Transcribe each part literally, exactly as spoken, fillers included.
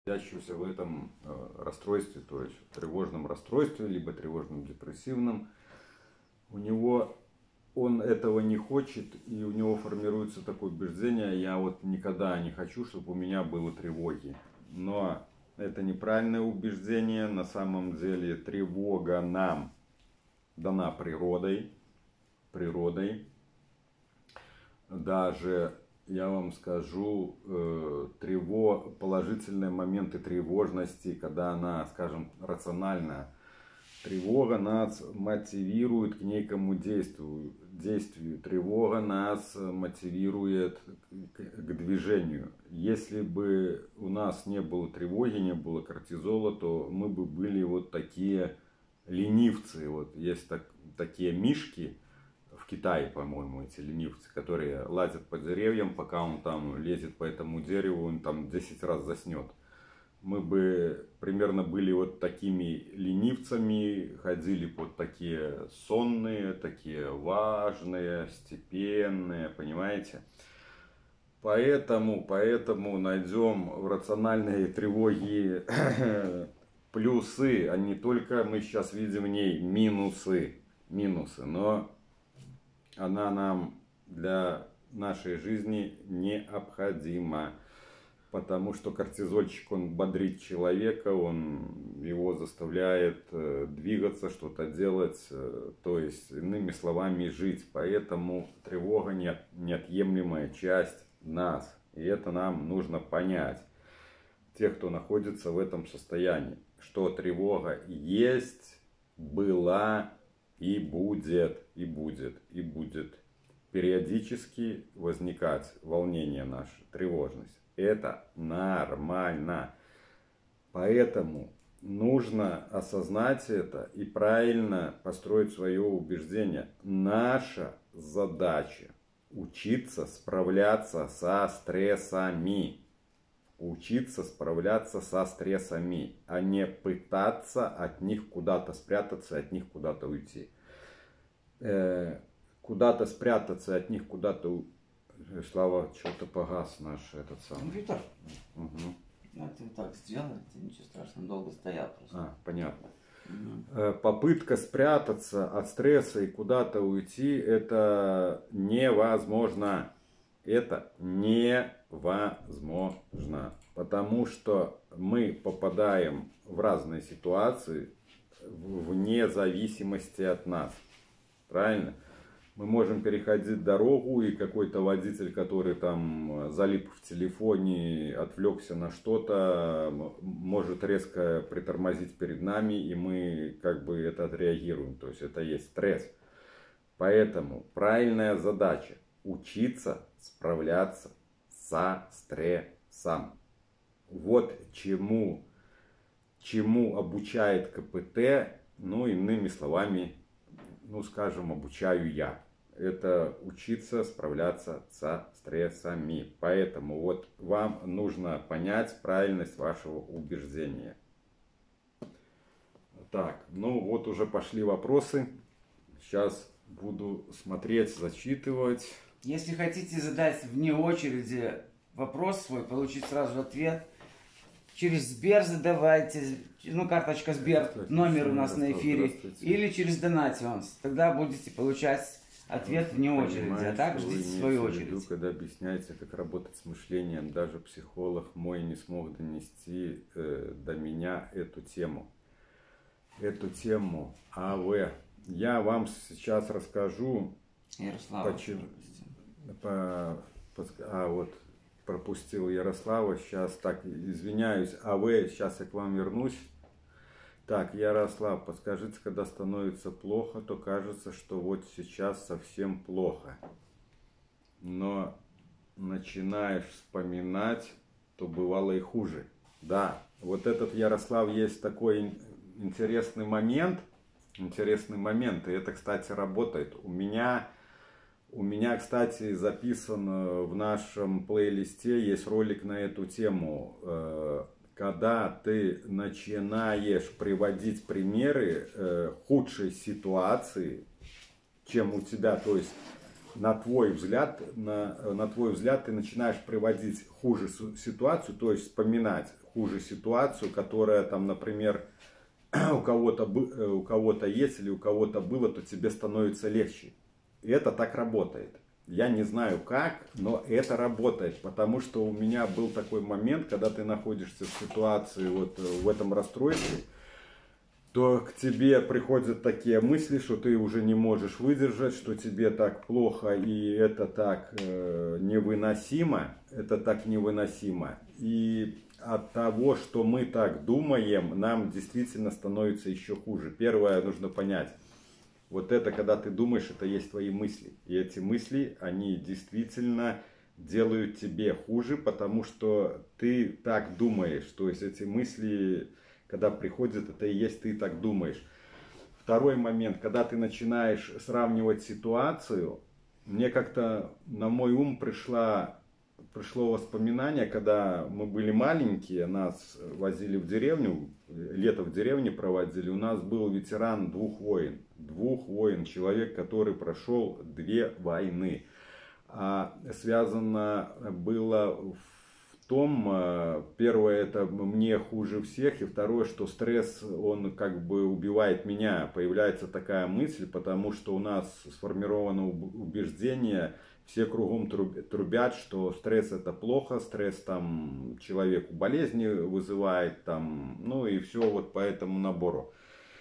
находящегося в этом э, расстройстве, то есть в тревожном расстройстве, либо тревожном депрессивном, у него, он этого не хочет, и у него формируется такое убеждение: я вот никогда не хочу, чтобы у меня было тревоги. Но это неправильное убеждение. На самом деле тревога нам дана природой, природой. Даже, я вам скажу, э, трево, положительные моменты тревожности, когда она, скажем, рациональная. Тревога нас мотивирует к некому действию. действию. Тревога нас мотивирует к, к движению. Если бы у нас не было тревоги, не было кортизола, то мы бы были вот такие ленивцы. Вот есть так, такие мишки в Китае, по-моему, эти ленивцы, которые лазят по деревьям, пока он там лезет по этому дереву, он там десять раз заснет. Мы бы примерно были вот такими ленивцами, ходили вот такие сонные, такие важные, степенные, понимаете? Поэтому, поэтому найдем в рациональной тревоге плюсы, а не только мы сейчас видим в ней минусы, минусы, но она нам для нашей жизни необходима. Потому что кортизольчик, он бодрит человека, он его заставляет двигаться, что-то делать, то есть, иными словами, жить. Поэтому тревога неотъемлемая часть нас. И это нам нужно понять, тех, кто находится в этом состоянии, что тревога есть, была и будет, и будет, и будет периодически возникать волнение наше, тревожность. Это нормально. Поэтому нужно осознать это и правильно построить свое убеждение. Наша задача учиться справляться со стрессами. Учиться справляться со стрессами, а не пытаться от них куда-то спрятаться, от них куда-то уйти. Э, куда-то спрятаться, от них куда-то уйти. Слава, что-то погас наш этот самый. Компьютер? Угу. Это так сделать, ничего страшного, долго стоял просто. А, понятно. Угу. Попытка спрятаться от стресса и куда-то уйти, это невозможно. Это невозможно. Потому что мы попадаем в разные ситуации вне зависимости от нас. Правильно? Мы можем переходить дорогу, и какой-то водитель, который там залип в телефоне, отвлекся на что-то, может резко притормозить перед нами, и мы как бы это отреагируем. То есть это есть стресс. Поэтому правильная задача – учиться справляться со стрессом. Вот чему, чему обучает ка пэ тэ, ну иными словами, ну скажем, обучаю я. Это учиться справляться со стрессами. Поэтому вот вам нужно понять правильность вашего убеждения. Так, ну вот уже пошли вопросы. Сейчас буду смотреть, зачитывать. Если хотите задать вне очереди вопрос свой, получить сразу ответ, через Сбер задавайте, ну карточка Сбер, номер у нас на эфире, или через Донатионс. Тогда будете получать ответ вне очереди, а так ждите свою очередь. Когда объясняете, как работать с мышлением, даже психолог мой не смог донести э, до меня эту тему. Эту тему АВ. Я вам сейчас расскажу, Ярослава, почему, по, по, а вот пропустил Ярослава, сейчас так, извиняюсь, АВ, сейчас я к вам вернусь. Так, Ярослав, подскажите, когда становится плохо, то кажется, что вот сейчас совсем плохо. Но начинаешь вспоминать, то бывало и хуже. Да, вот этот, Ярослав, есть такой интересный момент, интересный момент, и это, кстати, работает. У меня, у меня, кстати, записан в нашем плейлисте, есть ролик на эту тему. Когда ты начинаешь приводить примеры э, худшей ситуации, чем у тебя, то есть на твой взгляд, на, на твой взгляд ты начинаешь приводить хуже ситуацию, то есть вспоминать хуже ситуацию, которая там, например, у кого-то у кого-то есть или у кого-то было, то тебе становится легче. И это так работает. Я не знаю как, но это работает, потому что у меня был такой момент, когда ты находишься в ситуации вот в этом расстройстве, то к тебе приходят такие мысли, что ты уже не можешь выдержать, что тебе так плохо и это так э, невыносимо, это так невыносимо. И от того, что мы так думаем, нам действительно становится еще хуже. Первое, нужно понять. Вот это, когда ты думаешь, это есть твои мысли. И эти мысли, они действительно делают тебе хуже, потому что ты так думаешь. То есть эти мысли, когда приходят, это и есть ты так думаешь. Второй момент, когда ты начинаешь сравнивать ситуацию, мне как-то на мой ум пришла, пришло воспоминание, когда мы были маленькие, нас возили в деревню, лето в деревне проводили, у нас был ветеран двух войн. Двух войн, человек, который прошел две войны. А связано было в том, первое, это мне хуже всех, и второе, что стресс, он как бы убивает меня. Появляется такая мысль, потому что у нас сформировано убеждение, все кругом трубят, что стресс это плохо, стресс там человеку болезни вызывает, там, ну и все вот по этому набору.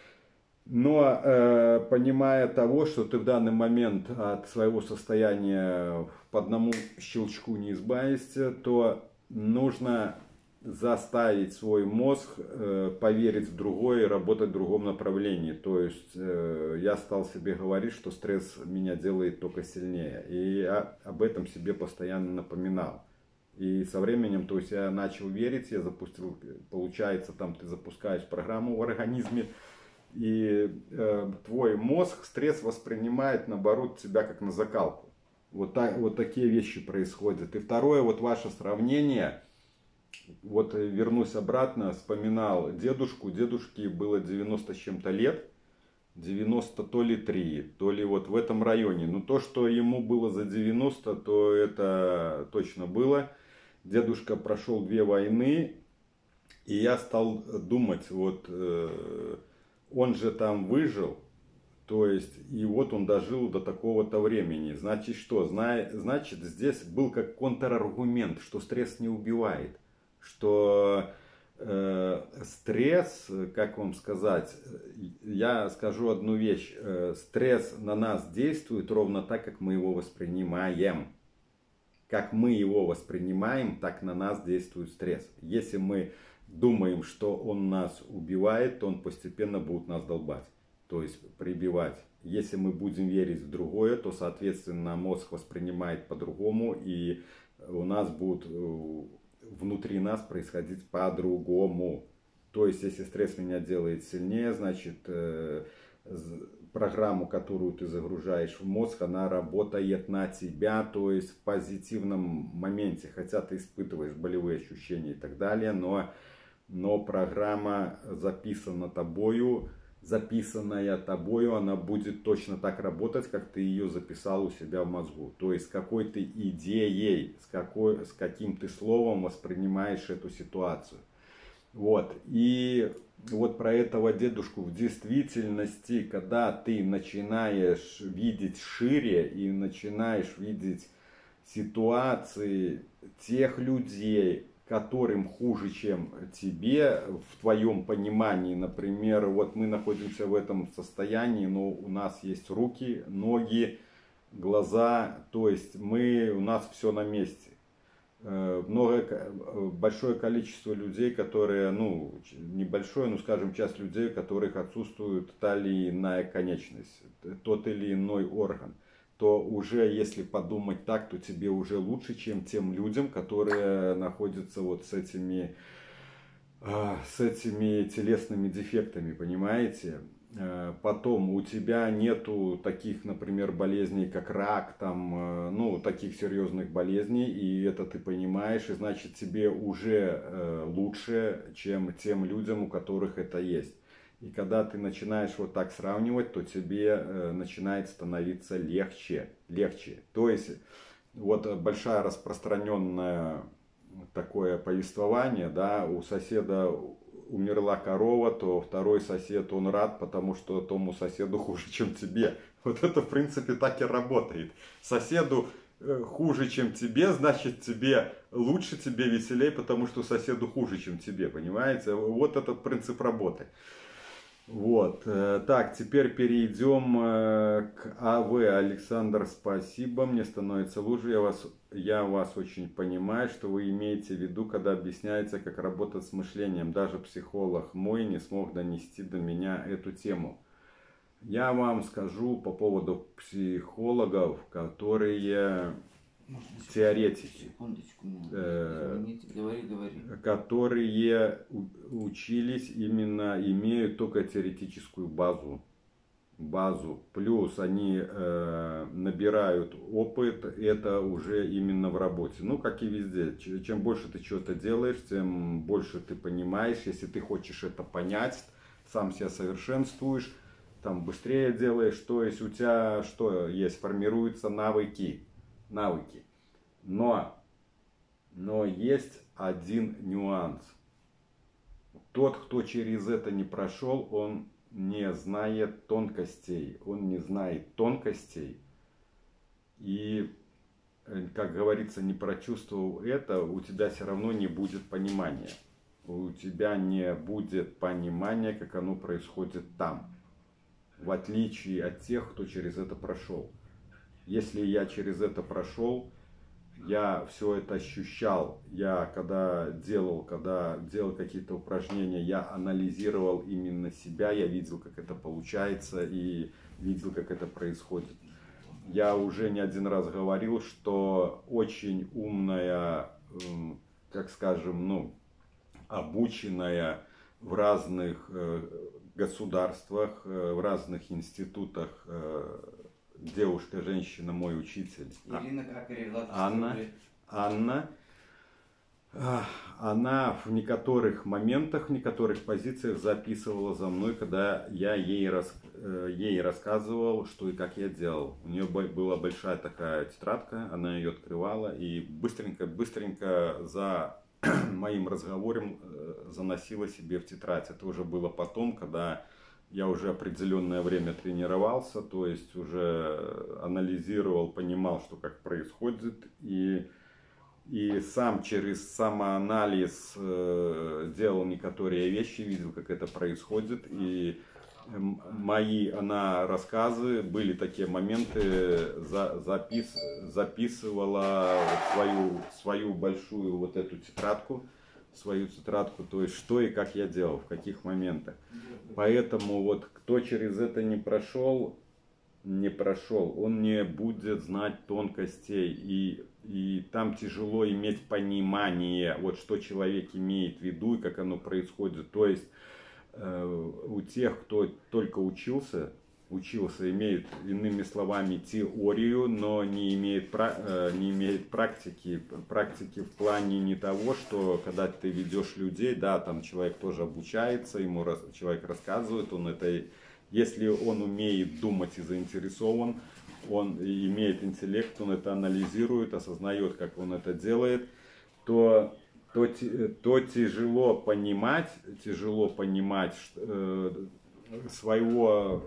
Но э, понимая того, что ты в данный момент от своего состояния по одному щелчку не избавишься, то нужно заставить свой мозг э, поверить в другое и работать в другом направлении. То есть э, я стал себе говорить, что стресс меня делает только сильнее. И я об этом себе постоянно напоминал. И со временем, то есть я начал верить, я запустил, получается, там ты запускаешь программу в организме, и э, твой мозг стресс воспринимает, наоборот, тебя как на закалку. Вот, так, вот такие вещи происходят. И второе, вот ваше сравнение. Вот вернусь обратно, вспоминал дедушку. Дедушке было девяносто с чем-то лет. девяносто то ли три, то ли вот в этом районе. Но то, что ему было за девяносто, то это точно было. Дедушка прошел две войны. И я стал думать, вот... Э, он же там выжил, то есть, и вот он дожил до такого-то времени. Значит, что? Значит, здесь был как контраргумент, что стресс не убивает. Что э, стресс, как вам сказать, я скажу одну вещь. Э, стресс на нас действует ровно так, как мы его воспринимаем. Как мы его воспринимаем, так на нас действует стресс. Если мы думаем, что он нас убивает, то он постепенно будет нас долбать, то есть прибивать. Если мы будем верить в другое, то, соответственно, мозг воспринимает по-другому, и у нас будет внутри нас происходить по-другому. То есть, если стресс меня делает сильнее, значит, программу, которую ты загружаешь в мозг, она работает на тебя, то есть в позитивном моменте, хотя ты испытываешь болевые ощущения и так далее, но но программа записана тобою, записанная тобою, она будет точно так работать, как ты ее записал у себя в мозгу. То есть с какой ты идеей, с, какой, с каким ты словом воспринимаешь эту ситуацию. Вот. И вот про этого дедушку в действительности, когда ты начинаешь видеть шире и начинаешь видеть ситуации тех людей, которым хуже, чем тебе, в твоем понимании, например, вот мы находимся в этом состоянии, но у нас есть руки, ноги, глаза, то есть мы, у нас все на месте. Много, большое количество людей, которые, ну, небольшое, ну, скажем, часть людей, у которых отсутствует та или иная конечность, тот или иной орган, то уже, если подумать так, то тебе уже лучше, чем тем людям, которые находятся вот с этими, с этими телесными дефектами, понимаете? Потом у тебя нету таких, например, болезней, как рак, там, ну, таких серьезных болезней, и это ты понимаешь, и значит тебе уже лучше, чем тем людям, у которых это есть. И когда ты начинаешь вот так сравнивать, то тебе э, начинает становиться легче, легче. То есть вот большая распространенная такое повествование, да, у соседа умерла корова, то второй сосед, он рад, потому что тому соседу хуже, чем тебе. Вот это, в принципе, так и работает. Соседу хуже, чем тебе, значит, тебе лучше, тебе веселее, потому что соседу хуже, чем тебе, понимаете? Вот этот принцип работы. Вот. Так, теперь перейдем к АВ. Александр, спасибо, мне становится лучше. Я вас, я вас очень понимаю, что вы имеете в виду, когда объясняете, как работать с мышлением. Даже психолог мой не смог донести до меня эту тему. Я вам скажу по поводу психологов, которые Можно теоретики, секундочку, э, извините, говори, говори. которые учились именно, имеют только теоретическую базу. базу. Плюс они э, набирают опыт, это уже именно в работе. Ну, как и везде. Чем больше ты что-то делаешь, тем больше ты понимаешь. Если ты хочешь это понять, сам себя совершенствуешь, там быстрее делаешь. То есть у тебя что есть? Формируются навыки. Навыки. Но, но есть один нюанс. Тот, кто через это не прошел, он не знает тонкостей, он не знает тонкостей, и, как говорится, не прочувствовав это, у тебя все равно не будет понимания, у тебя не будет понимания, как оно происходит там, в отличие от тех, кто через это прошел. Если я через это прошел, я все это ощущал. Я когда делал, когда делал какие-то упражнения, я анализировал именно себя, я видел, как это получается, и видел, как это происходит. Я уже не один раз говорил, что очень умная, как скажем, ну, обученная в разных государствах, в разных институтах девушка, женщина, мой учитель. Ирина, как перевела? Анна, Анна, она в некоторых моментах, в некоторых позициях записывала за мной, когда я ей, рас, ей рассказывал, что и как я делал. У нее была большая такая тетрадка, она ее открывала и быстренько-быстренько за моим разговором заносила себе в тетрадь. Это уже было потом, когда я уже определенное время тренировался, то есть уже анализировал, понимал, что как происходит, и, и сам через самоанализ э, делал некоторые вещи, видел, как это происходит, и мои она рассказы, были такие моменты, за, запис, записывала свою, свою большую вот эту тетрадку, свою тетрадку, то есть что и как я делал, в каких моментах. Поэтому вот кто через это не прошел, не прошел, он не будет знать тонкостей, и, и там тяжело иметь понимание, вот что человек имеет в виду и как оно происходит. То есть э, у тех, кто только учился, учился, имеет, иными словами, теорию, но не имеет, не имеет практики. Практики в плане не того, что когда ты ведешь людей, да, там человек тоже обучается, ему человек рассказывает, он это, если он умеет думать и заинтересован, он имеет интеллект, он это анализирует, осознает, как он это делает, то, то, то тяжело понимать, тяжело понимать, что, своего,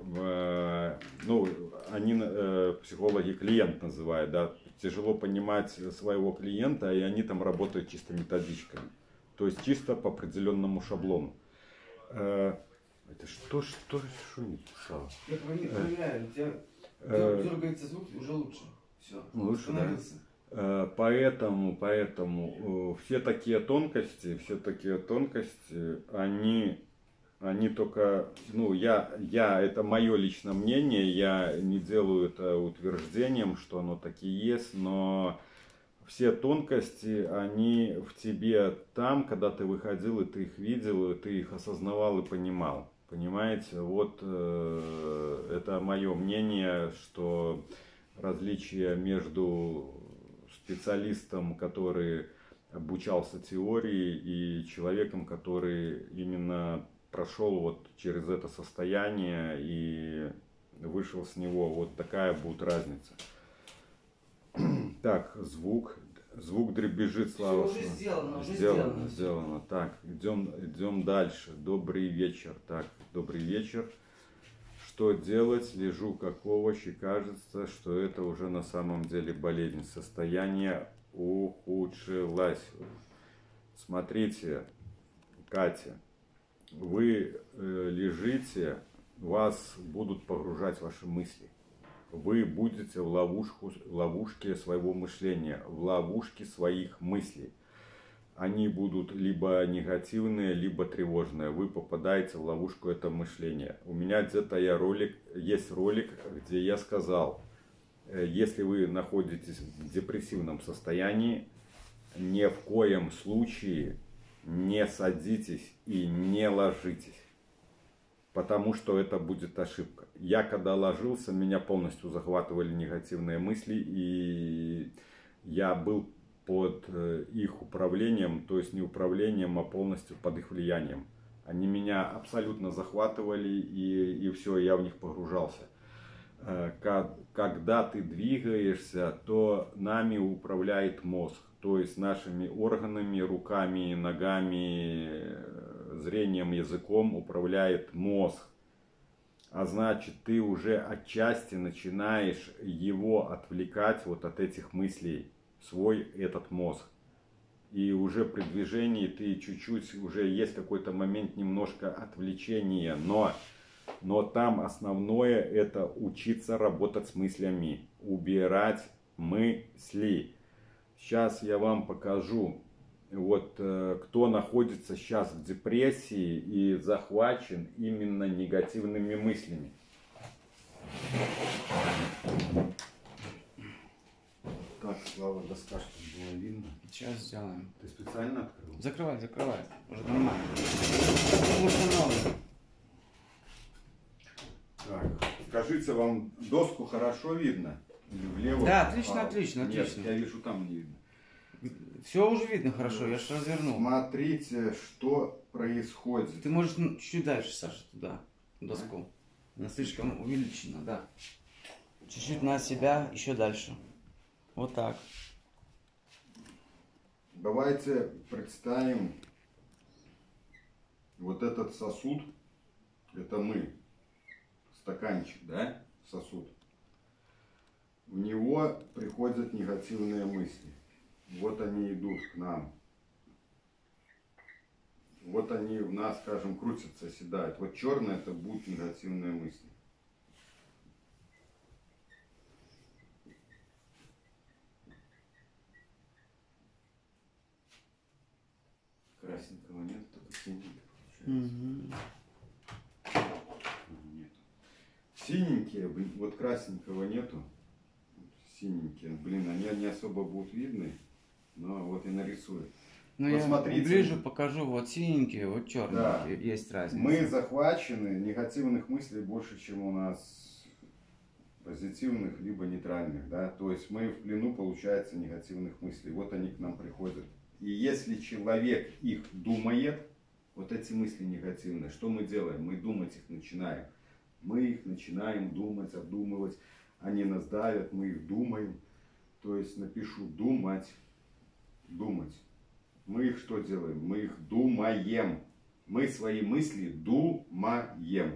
ну, они, психологи, клиент называют, да, тяжело понимать своего клиента, и они там работают чисто методичками, то есть чисто по определенному шаблону. Это что, что шумит? Я проверяю, у тебя дергается звук, уже лучше. Все, лучше, да? Поэтому, поэтому все такие тонкости, все такие тонкости, они Они только, ну, я, я, это мое личное мнение, я не делаю это утверждением, что оно таки есть, но все тонкости, они в тебе там, когда ты выходил, и ты их видел, и ты их осознавал и понимал. Понимаете, вот э, это мое мнение, что различие между специалистом, который обучался теории, и человеком, который именно прошел вот через это состояние и вышел с него, вот такая будет разница. Так, звук. Звук дребезжит, слава. Все уже сделано, уже сделано. сделано. Сделано. Так, идем, идем дальше. Добрый вечер. Так, добрый вечер. Что делать? Лежу как овощ, и кажется, что это уже на самом деле болезнь. Состояние ухудшилось. Смотрите, Катя, вы э, лежите, вас будут погружать ваши мысли. Вы будете в ловушку, ловушке своего мышления, в ловушке своих мыслей. Они будут либо негативные, либо тревожные. Вы попадаете в ловушку этого мышления. У меня где-то я ролик, есть ролик, где я сказал, если вы находитесь в депрессивном состоянии, ни в коем случае не садитесь и не ложитесь. Потому что это будет ошибка. Я когда ложился, меня полностью захватывали негативные мысли, и я был под их управлением, то есть не управлением, а полностью под их влиянием. Они меня абсолютно захватывали, и, и все, я в них погружался. Когда ты двигаешься, то нами управляет мозг, то есть нашими органами, руками, ногами, зрением, языком управляет мозг. А значит, ты уже отчасти начинаешь его отвлекать вот от этих мыслей, свой этот мозг. И уже при движении ты чуть-чуть, уже есть какой-то момент немножко отвлечения, но, но там основное это учиться работать с мыслями, убирать мысли. Сейчас я вам покажу, вот кто находится сейчас в депрессии и захвачен именно негативными мыслями. Так, Слава, доска, чтобы было видно. Сейчас сделаем. Ты специально открыл? Закрывай, закрывай. Уже нормально. Установлено. Так, скажите, вам доску хорошо видно? Или влево? Да, отлично, а, отлично, нет, отлично. я вижу, там не видно. Все уже видно хорошо, я же развернул. Смотрите, что происходит. Ты можешь чуть-чуть дальше, Саша, туда, доску. Она слишком увеличена, да. Чуть-чуть на себя, еще дальше. Вот так. Давайте представим вот этот сосуд. Это мы. Стаканчик, да? Сосуд. В него приходят негативные мысли. Вот они идут к нам. Вот они в нас, скажем, крутятся, оседают. Вот черное это будут негативные мысли. Красненького нет, только синенький получается. Угу. Нет. Синенькие, блин, вот красненького нету. Синенькие, блин, они не особо будут видны, но вот и нарисую. Ну я ближе покажу, вот синенькие, вот черные, да. Есть разница. Мы захвачены, негативных мыслей больше, чем у нас позитивных, либо нейтральных, да, то есть мы в плену, получается, негативных мыслей, вот они к нам приходят. И если человек их думает, вот эти мысли негативные, что мы делаем? Мы думать их начинаем. Мы их начинаем думать, обдумывать. Они нас давят, мы их думаем. То есть напишу думать, думать. Мы их что делаем? Мы их думаем. Мы свои мысли думаем.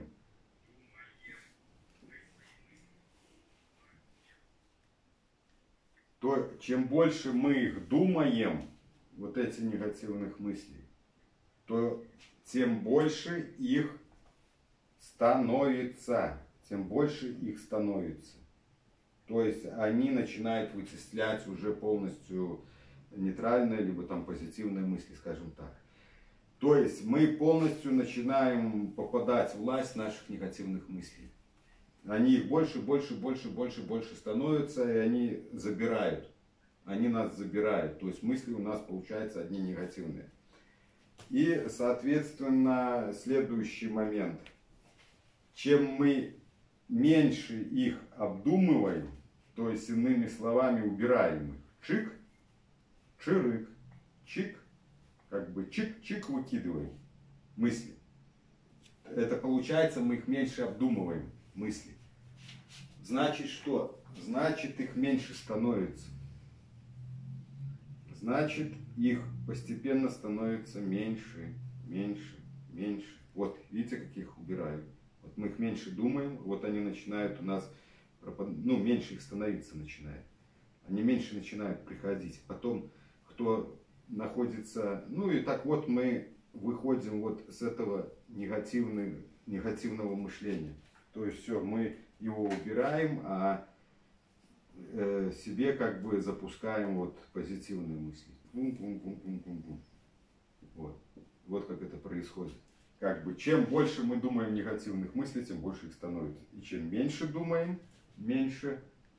То чем больше мы их думаем, вот эти негативных мыслей, то тем больше их становится. Тем больше их становится. То есть они начинают вычислять уже полностью нейтральные, либо там позитивные мысли, скажем так. То есть мы полностью начинаем попадать в власть наших негативных мыслей. Они их больше, больше, больше, больше, больше становятся, и они забирают. Они нас забирают. То есть мысли у нас получаются одни негативные. И, соответственно, следующий момент. Чем мы меньше их обдумываем, то есть иными словами убираем их, чик, чирык, чик, как бы чик-чик выкидываем мысли. Это получается, мы их меньше обдумываем, мысли. Значит что? Значит их меньше становится. значит, их постепенно становится меньше, меньше, меньше. Вот, видите, как их убираю? Вот мы их меньше думаем, вот они начинают у нас, ну, меньше их становиться начинает. Они меньше начинают приходить. Потом, кто находится, ну и так вот мы выходим вот с этого негативного, негативного мышления. То есть все, мы его убираем, а э, себе как бы запускаем вот позитивные мысли. Бум-бум-бум-бум-бум-бум. Вот. Вот как это происходит. Как бы чем больше мы думаем негативных мыслей, тем больше их становится. И чем меньше думаем, меньше,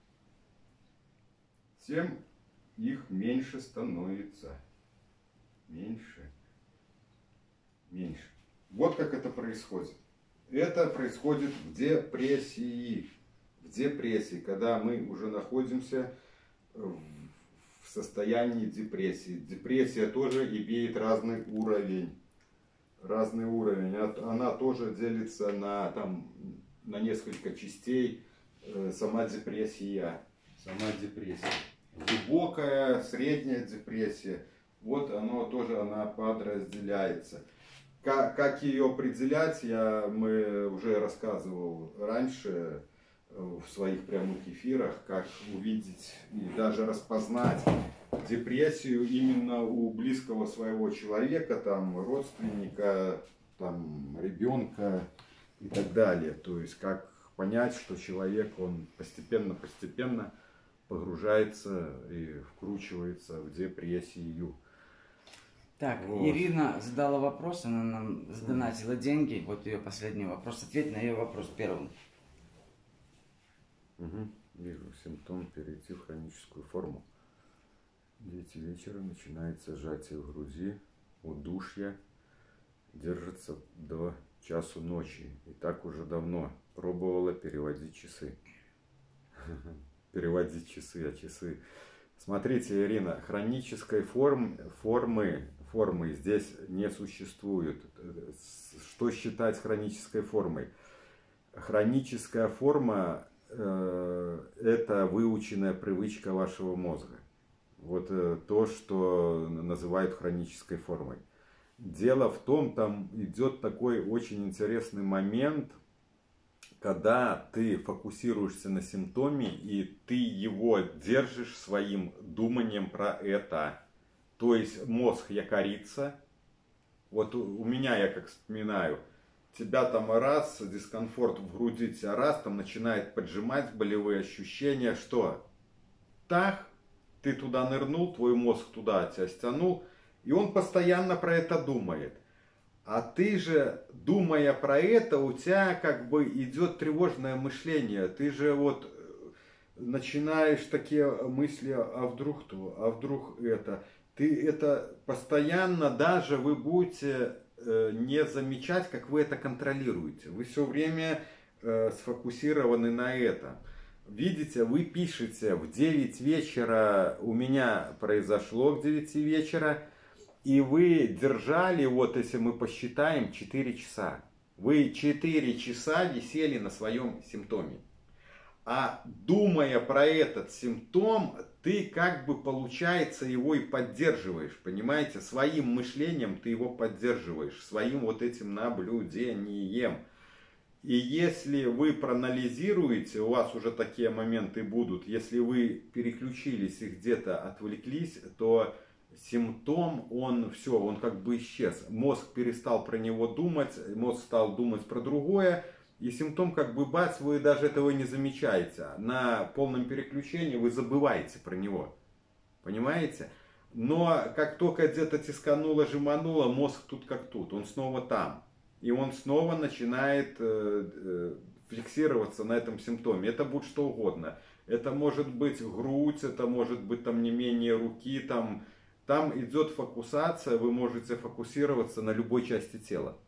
тем их меньше становится. Меньше. Меньше. Вот как это происходит. Это происходит в депрессии. В депрессии, когда мы уже находимся в состоянии депрессии. Депрессия тоже имеет разный уровень. Разный уровень. Она тоже делится на, там, на несколько частей. Сама депрессия. Сама депрессия. Глубокая, средняя депрессия. Вот оно тоже, она подразделяется. Как, как ее определять, я, мы уже рассказывал раньше в своих прямых эфирах, как увидеть и даже распознать депрессию именно у близкого своего человека, там, родственника, там, ребенка и так далее. То есть, как понять, что человек, он постепенно-постепенно погружается и вкручивается в депрессию. Так, Вот. Ирина задала вопрос, она нам сдонатила деньги. Вот ее последний вопрос. Ответь на ее вопрос первым. Угу. Вижу симптом перейти в хроническую форму. В девять вечера начинается сжатие в груди, удушье, держится до часу ночи. И так уже давно. Пробовала переводить часы. Переводить часы, а часы. Смотрите, Ирина, хронической форм, формы, формы здесь не существует. Что считать хронической формой? Хроническая форма э, это выученная привычка вашего мозга. Вот э, то, что называют хронической формой. Дело в том, там идет такой очень интересный момент, когда ты фокусируешься на симптоме, и ты его держишь своим думанием про это. То есть мозг якорится. Вот у меня, я как вспоминаю, тебя там раз, дискомфорт в груди, тебя раз, там начинает поджимать болевые ощущения. Что? Так, ты туда нырнул, твой мозг туда тебя стянул, и он постоянно про это думает. А ты же, думая про это, у тебя как бы идет тревожное мышление. Ты же вот начинаешь такие мысли, а вдруг то, а вдруг это. Ты это постоянно, даже вы будете не замечать, как вы это контролируете. Вы все время сфокусированы на этом. Видите, вы пишете в девять вечера, у меня произошло к девяти вечера. И вы держали, вот если мы посчитаем, четыре часа. Вы четыре часа висели на своем симптоме. А думая про этот симптом, ты как бы, получается, его и поддерживаешь. Понимаете? Своим мышлением ты его поддерживаешь. Своим вот этим наблюдением. И если вы проанализируете, у вас уже такие моменты будут. Если вы переключились и где-то отвлеклись, то симптом, он все, он как бы исчез. Мозг перестал про него думать, мозг стал думать про другое. И симптом как бы бац, вы даже этого не замечаете. На полном переключении вы забываете про него. Понимаете? Но как только где-то тискануло, жемануло, мозг тут как тут. Он снова там. И он снова начинает э, э, фиксироваться на этом симптоме. Это будет что угодно. Это может быть грудь, это может быть там не менее руки, там... Там идет фокусация, вы можете фокусироваться на любой части тела.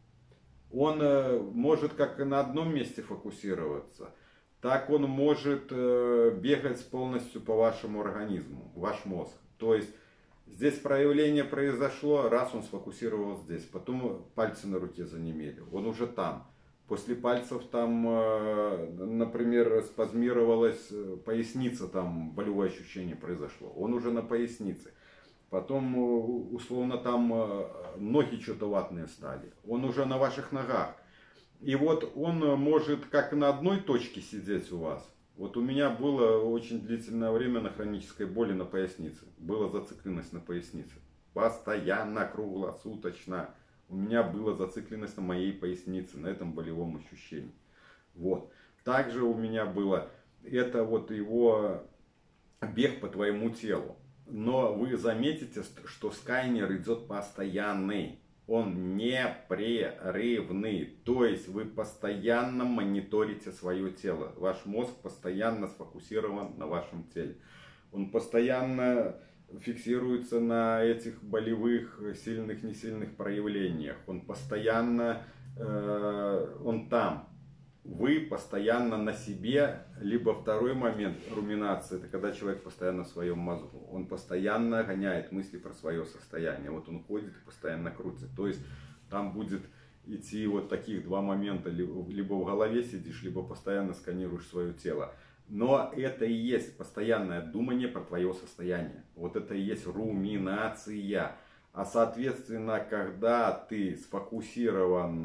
Он э, может как на одном месте фокусироваться, так он может э, бегать полностью по вашему организму, ваш мозг. То есть здесь проявление произошло, раз он сфокусировал здесь, потом пальцы на руке занемели, он уже там. После пальцев там, э, например, спазмировалась поясница, там болевое ощущение произошло, он уже на пояснице. потом условно там ноги что-то ватные стали, он уже на ваших ногах. И вот он может как на одной точке сидеть у вас. Вот у меня было очень длительное время на хронической боли на пояснице. Была зацикленность на пояснице. Постоянно, круглосуточно. У меня была зацикленность на моей пояснице, на этом болевом ощущении. Вот. Также у меня было, это вот его бег по твоему телу. Но вы заметите, что скайнер идет постоянный. Он непрерывный. То есть вы постоянно мониторите свое тело. Ваш мозг постоянно сфокусирован на вашем теле. Он постоянно фиксируется на этих болевых, сильных, несильных проявлениях. Он постоянно, э, он там. Вы постоянно на себе. Либо второй момент руминации, это когда человек постоянно в своем мозгу. Он постоянно гоняет мысли про свое состояние. Вот он ходит и постоянно крутится. То есть там будет идти вот таких два момента. Либо в голове сидишь, либо постоянно сканируешь свое тело. Но это и есть постоянное думание про твое состояние. Вот это и есть руминация. А соответственно, когда ты сфокусирован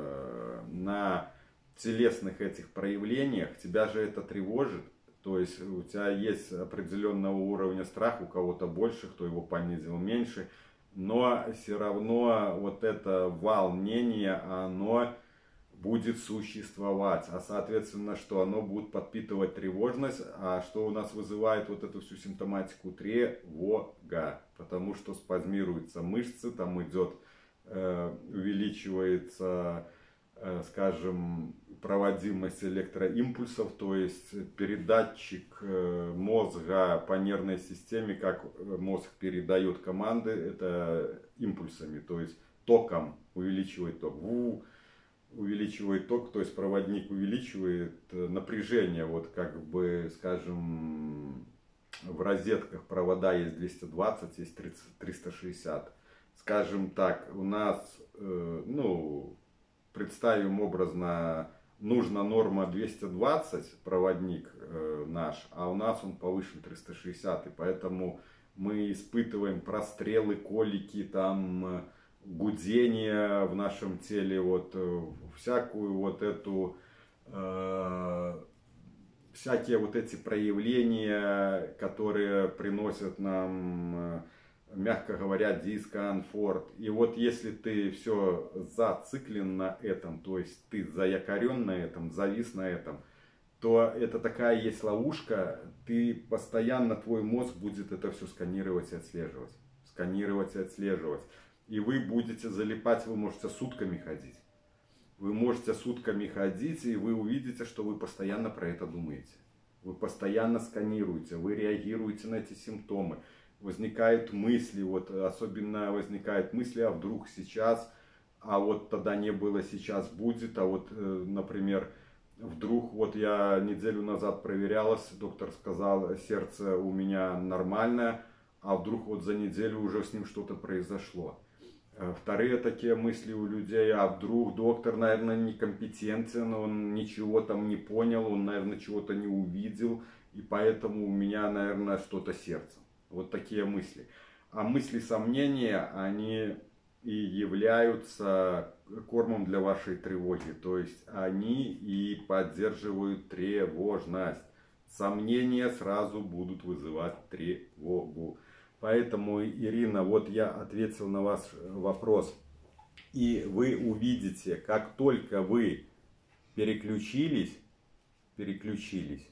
на телесных этих проявлениях, тебя же это тревожит. То есть у тебя есть определенного уровня страх, у кого-то больше, кто его понизил меньше. Но все равно вот это волнение, оно будет существовать. А соответственно, что оно будет подпитывать тревожность. А что у нас вызывает вот эту всю симптоматику? Тревога. Потому что спазмируются мышцы, там идет, э, увеличивается, э, скажем, проводимость электроимпульсов, то есть передатчик э, мозга по нервной системе, как мозг передает команды, это импульсами, то есть током увеличивает ток. Ву, увеличивает ток, то есть проводник увеличивает напряжение, вот как бы, скажем, в розетках провода есть двести двадцать, есть триста шестьдесят. Скажем так, у нас, э, ну, представим образно, нужна норма двести двадцать, проводник э, наш, а у нас он повышен триста шестьдесят, и поэтому мы испытываем прострелы, колики, там, гудение в нашем теле, вот всякую вот эту, э, всякие вот эти проявления, которые приносят нам, мягко говоря, дискомфорт. И вот если ты все зациклен на этом, то есть ты заякорен на этом, завис на этом, то это такая есть ловушка, ты постоянно, твой мозг будет это все сканировать и отслеживать, сканировать и отслеживать. И вы будете залипать, вы можете сутками ходить. Вы можете сутками ходить, и вы увидите, что вы постоянно про это думаете. Вы постоянно сканируете, вы реагируете на эти симптомы. Возникают мысли, вот особенно возникают мысли, а вдруг сейчас, а вот тогда не было, сейчас будет. А вот, например, вдруг, вот я неделю назад проверялась, доктор сказал, сердце у меня нормальное, а вдруг вот за неделю уже с ним что-то произошло. Вторые такие мысли у людей, а вдруг доктор, наверное, некомпетентен, он ничего там не понял, он, наверное, чего-то не увидел, и поэтому у меня, наверное, что-то с сердцем. Вот такие мысли. А мысли сомнения, они и являются кормом для вашей тревоги, то есть они и поддерживают тревожность. Сомнения сразу будут вызывать тревогу. Поэтому, Ирина, вот я ответил на ваш вопрос. И вы увидите, как только вы переключились, переключились,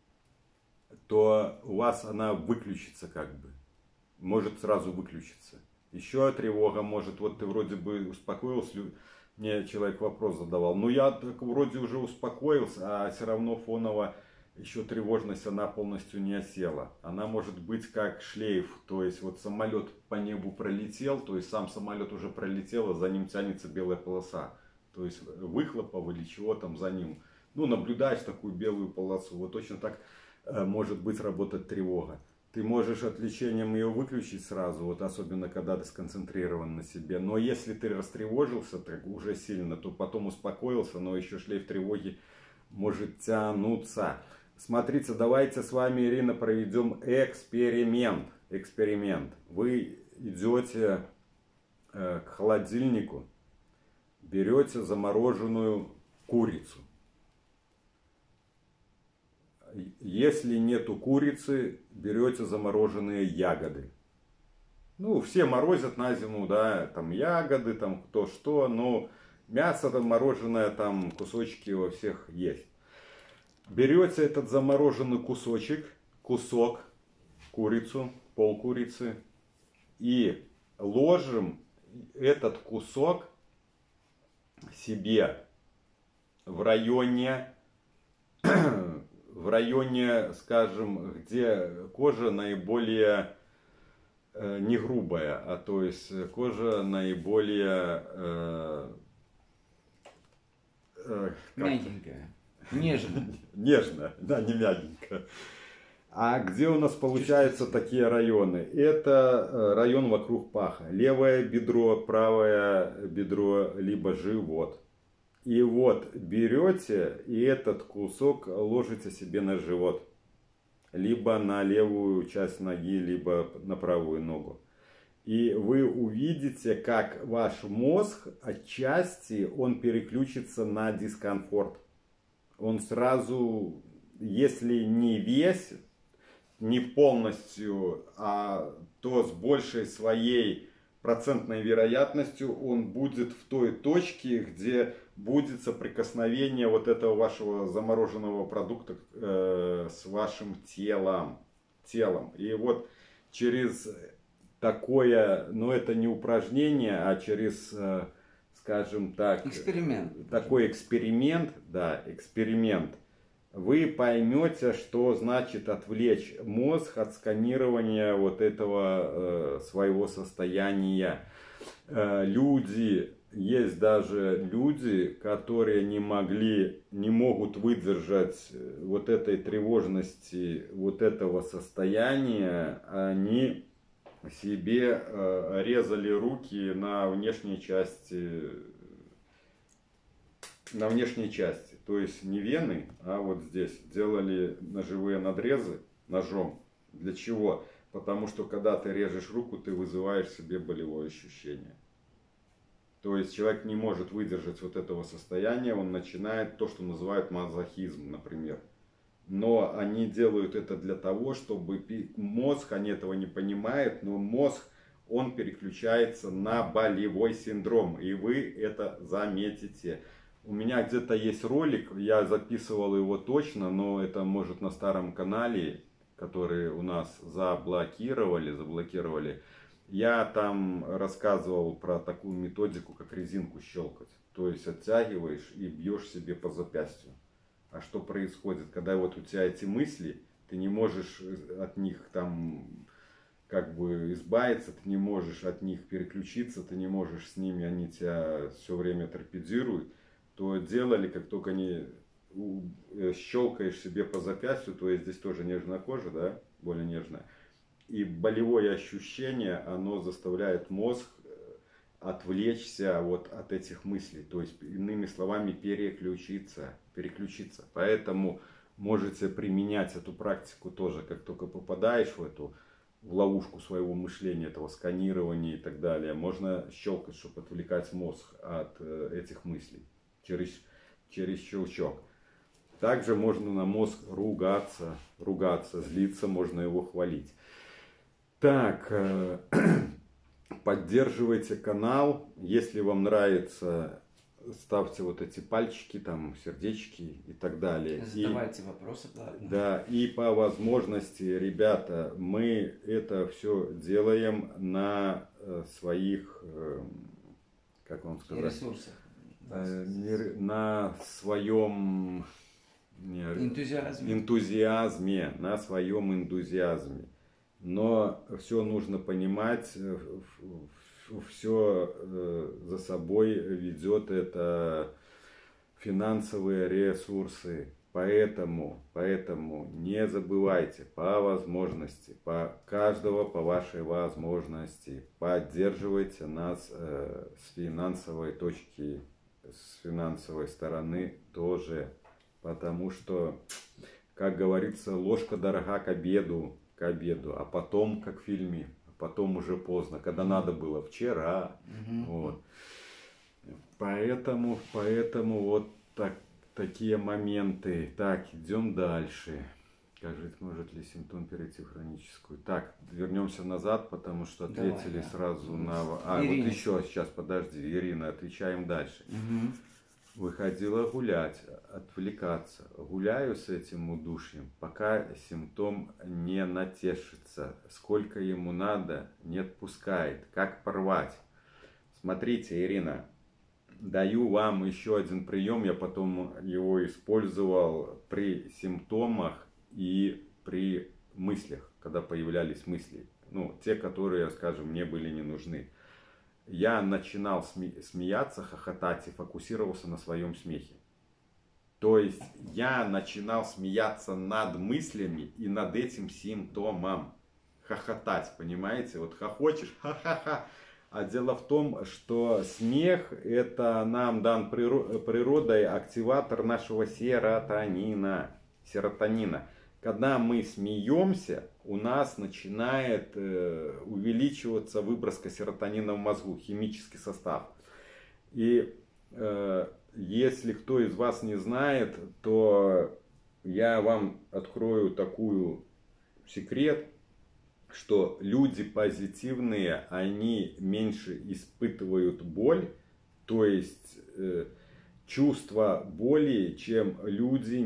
то у вас она выключится как бы. Может сразу выключиться. Еще тревога может, вот ты вроде бы успокоился, мне человек вопрос задавал. Ну я так вроде уже успокоился, а все равно фоново еще тревожность, она полностью не осела. Она может быть как шлейф, то есть вот самолет по небу пролетел, то есть сам самолет уже пролетел, а за ним тянется белая полоса. То есть выхлопов или чего там за ним. Ну, наблюдаешь такую белую полосу. Вот точно так э, может быть работать тревога. Ты можешь отвлечением ее выключить сразу, вот особенно когда ты сконцентрирован на себе. Но если ты растревожился так уже сильно, то потом успокоился, но еще шлейф тревоги может тянуться. Смотрите, давайте с вами, Ирина, проведем эксперимент. эксперимент. Вы идете э, к холодильнику, берете замороженную курицу. Если нету курицы, берете замороженные ягоды. Ну, все морозят на зиму, да, там ягоды, там кто что, но мясо там мороженое, там кусочки у всех есть. Берете этот замороженный кусочек, кусок, курицу, пол курицы, и ложим этот кусок себе в районе, в районе, скажем, где кожа наиболее э, не грубая, а то есть кожа наиболее э, э, мягенькая, нежная. Нежная, да, не мягенькая. А где у нас получаются такие районы? Это район вокруг паха. Левое бедро, правое бедро, либо живот. И вот берете и этот кусок ложите себе на живот. Либо на левую часть ноги, либо на правую ногу. И вы увидите, как ваш мозг отчасти он переключится на дискомфорт. Он сразу, если не весь, не полностью, а то с большей своей процентной вероятностью он будет в той точке, где будет соприкосновение вот этого вашего замороженного продукта э, с вашим телом, телом. И вот через такое, ну это не упражнение, а через, э, скажем так, эксперимент. Такой эксперимент, да, эксперимент. Вы поймете, что значит отвлечь мозг от сканирования вот этого э, своего состояния. Э, люди, есть даже люди, которые не могли, не могут выдержать вот этой тревожности, вот этого состояния, они себе э, резали руки на внешней части, на внешней части. То есть не вены, а вот здесь делали ножевые надрезы ножом. Для чего? Потому что когда ты режешь руку, ты вызываешь себе болевое ощущение. То есть человек не может выдержать вот этого состояния, он начинает то, что называют мазохизм, например. Но они делают это для того, чтобы мозг, они этого не понимают, но мозг, он переключается на болевой синдром. И вы это заметите. У меня где-то есть ролик, я записывал его точно, но это может на старом канале, который у нас заблокировали, заблокировали. Я там рассказывал про такую методику, как резинку щелкать. То есть оттягиваешь и бьешь себе по запястью. А что происходит, когда вот у тебя эти мысли, ты не можешь от них там как бы избавиться, ты не можешь от них переключиться, ты не можешь с ними, они тебя все время торпедируют, то делали, как только не щелкаешь себе по запястью, то есть здесь тоже нежная кожа, да, более нежная, и болевое ощущение, оно заставляет мозг отвлечься вот от этих мыслей, то есть, иными словами, переключиться, переключиться. Поэтому можете применять эту практику тоже, как только попадаешь в эту в ловушку своего мышления, этого сканирования и так далее. Можно щелкать, чтобы отвлекать мозг от э, этих мыслей через, через щелчок. Также можно на мозг ругаться, ругаться, злиться, можно его хвалить. Так, э, поддерживайте канал, если вам нравится, ставьте вот эти пальчики, там, сердечки и так далее. Задавайте и, вопросы, да. Да, и по возможности, ребята, мы это все делаем на э, своих, э, как вам сказать? Ресурсах. Э, на своем не, энтузиазме. энтузиазме, на своем энтузиазме. Но все нужно понимать, все за собой ведет это финансовые ресурсы. Поэтому, поэтому не забывайте по возможности, по каждого по вашей возможности, поддерживайте нас э, с финансовой точки, с финансовой стороны тоже. Потому что, как говорится, ложка дорога к обеду. к обеду, а потом, как в фильме, потом уже поздно, когда надо было вчера. Mm-hmm. Вот. Поэтому, поэтому вот так, такие моменты. Так, идем дальше. Скажите, может ли симптом перейти в хроническую? Так, вернемся назад, потому что ответили Давай, да. сразу на... А, Ирина. Вот еще, сейчас, подожди, Ирина, отвечаем дальше. Угу. Выходила гулять, отвлекаться. Гуляю с этим удушьем, пока симптом не натешится. Сколько ему надо, не отпускает. Как порвать? Смотрите, Ирина, даю вам еще один прием. Я потом его использовал при симптомах и при мыслях, когда появлялись мысли. Ну, те, которые, скажем, мне были не нужны. Я начинал сме- смеяться, хохотать и фокусировался на своем смехе. То есть я начинал смеяться над мыслями и над этим симптомом. Хохотать, понимаете? Вот хохочешь, ха-ха-ха. А дело в том, что смех – это нам дан природой активатор нашего серотонина. Серотонина. Когда мы смеемся, у нас начинает э, увеличиваться выброска серотонина в мозгу, химический состав. И э, если кто из вас не знает, то я вам открою такую секрет, что люди позитивные, они меньше испытывают боль, то есть э, чувство боли, чем люди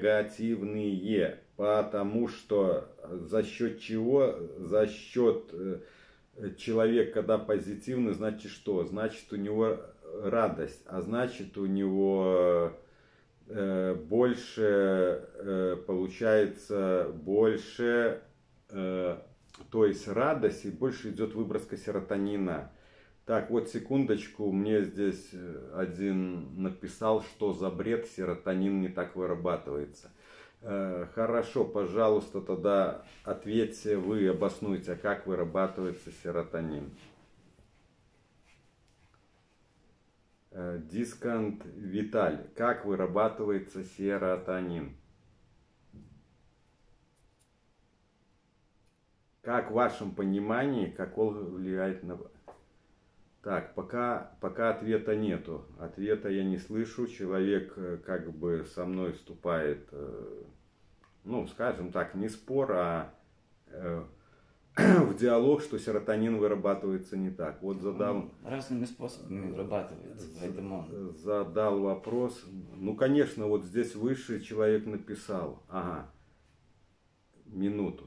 негативные. Потому что за счет чего? За счет э, человека, когда позитивный, значит что? Значит у него радость, а значит у него э, больше, э, получается, больше, э, то есть радость и больше идет выброска серотонина. Так, вот секундочку, мне здесь один написал, что за бред, серотонин не так вырабатывается. Хорошо, пожалуйста, тогда ответьте вы, обоснуйте, как вырабатывается серотонин. Дискант Виталь, как вырабатывается серотонин? Как в вашем понимании, как он влияет на... Так, пока, пока ответа нету. Ответа я не слышу. Человек как бы со мной вступает, ну, скажем так, не спор, а в диалог, что серотонин вырабатывается не так. Вот задал... Разными способами вырабатывается, поэтому... Задал вопрос. Ну, конечно, вот здесь выше человек написал. Ага, минуту.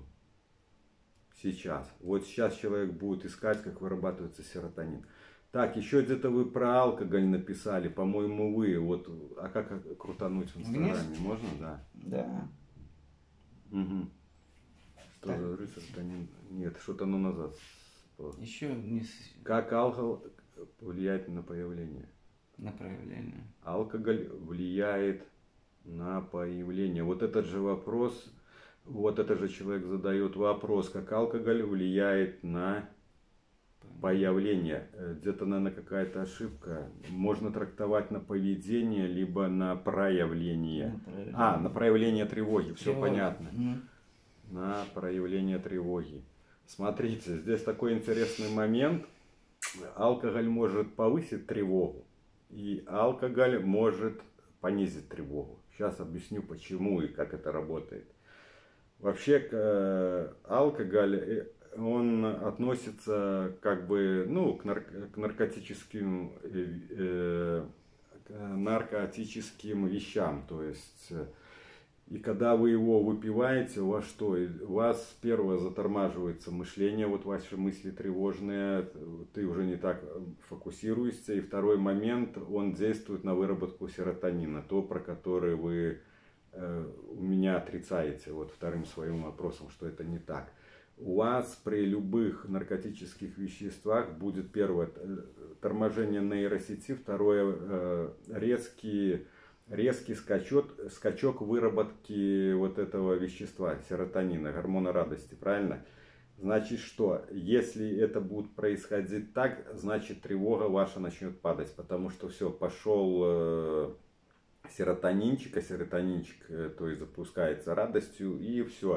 Сейчас. Вот сейчас человек будет искать, как вырабатывается серотонин. Так, еще где-то вы про алкоголь написали, по-моему, вы. Вот, а как крутануть в Инстаграме? Можно, да? Да. Угу. Что так. За серотонин? Нет, что-то оно назад. Еще не... Как алкоголь влияет на появление? На проявление. Алкоголь влияет на появление. Вот этот же вопрос, вот этот же человек задает вопрос, как алкоголь влияет на появление. Где-то, наверное, какая-то ошибка. Можно трактовать на поведение, либо на проявление. На проявление. А, на проявление тревоги. Все Тревога. Понятно. Mm. На проявление тревоги. Смотрите, здесь такой интересный момент. Алкоголь может повысить тревогу, и алкоголь может понизить тревогу. Сейчас объясню, почему и как это работает. Вообще, э, алкоголь, он относится как бы, ну, к, нар к наркотическим, э, к наркотическим вещам. То есть, и когда вы его выпиваете, у вас что? У вас первое затормаживается мышление, вот ваши мысли тревожные, ты уже не так фокусируешься. И второй момент, он действует на выработку серотонина, то, про который вы э, у меня отрицаете, вот вторым своим вопросом, что это не так. У вас при любых наркотических веществах будет первое торможение нейросети, второе резкий, резкий скачок, скачок выработки вот этого вещества, серотонина, гормона радости, правильно? Значит что, если это будет происходить так, значит тревога ваша начнет падать, потому что все, пошел серотонинчик, а серотонинчик, то есть запускается радостью, и все.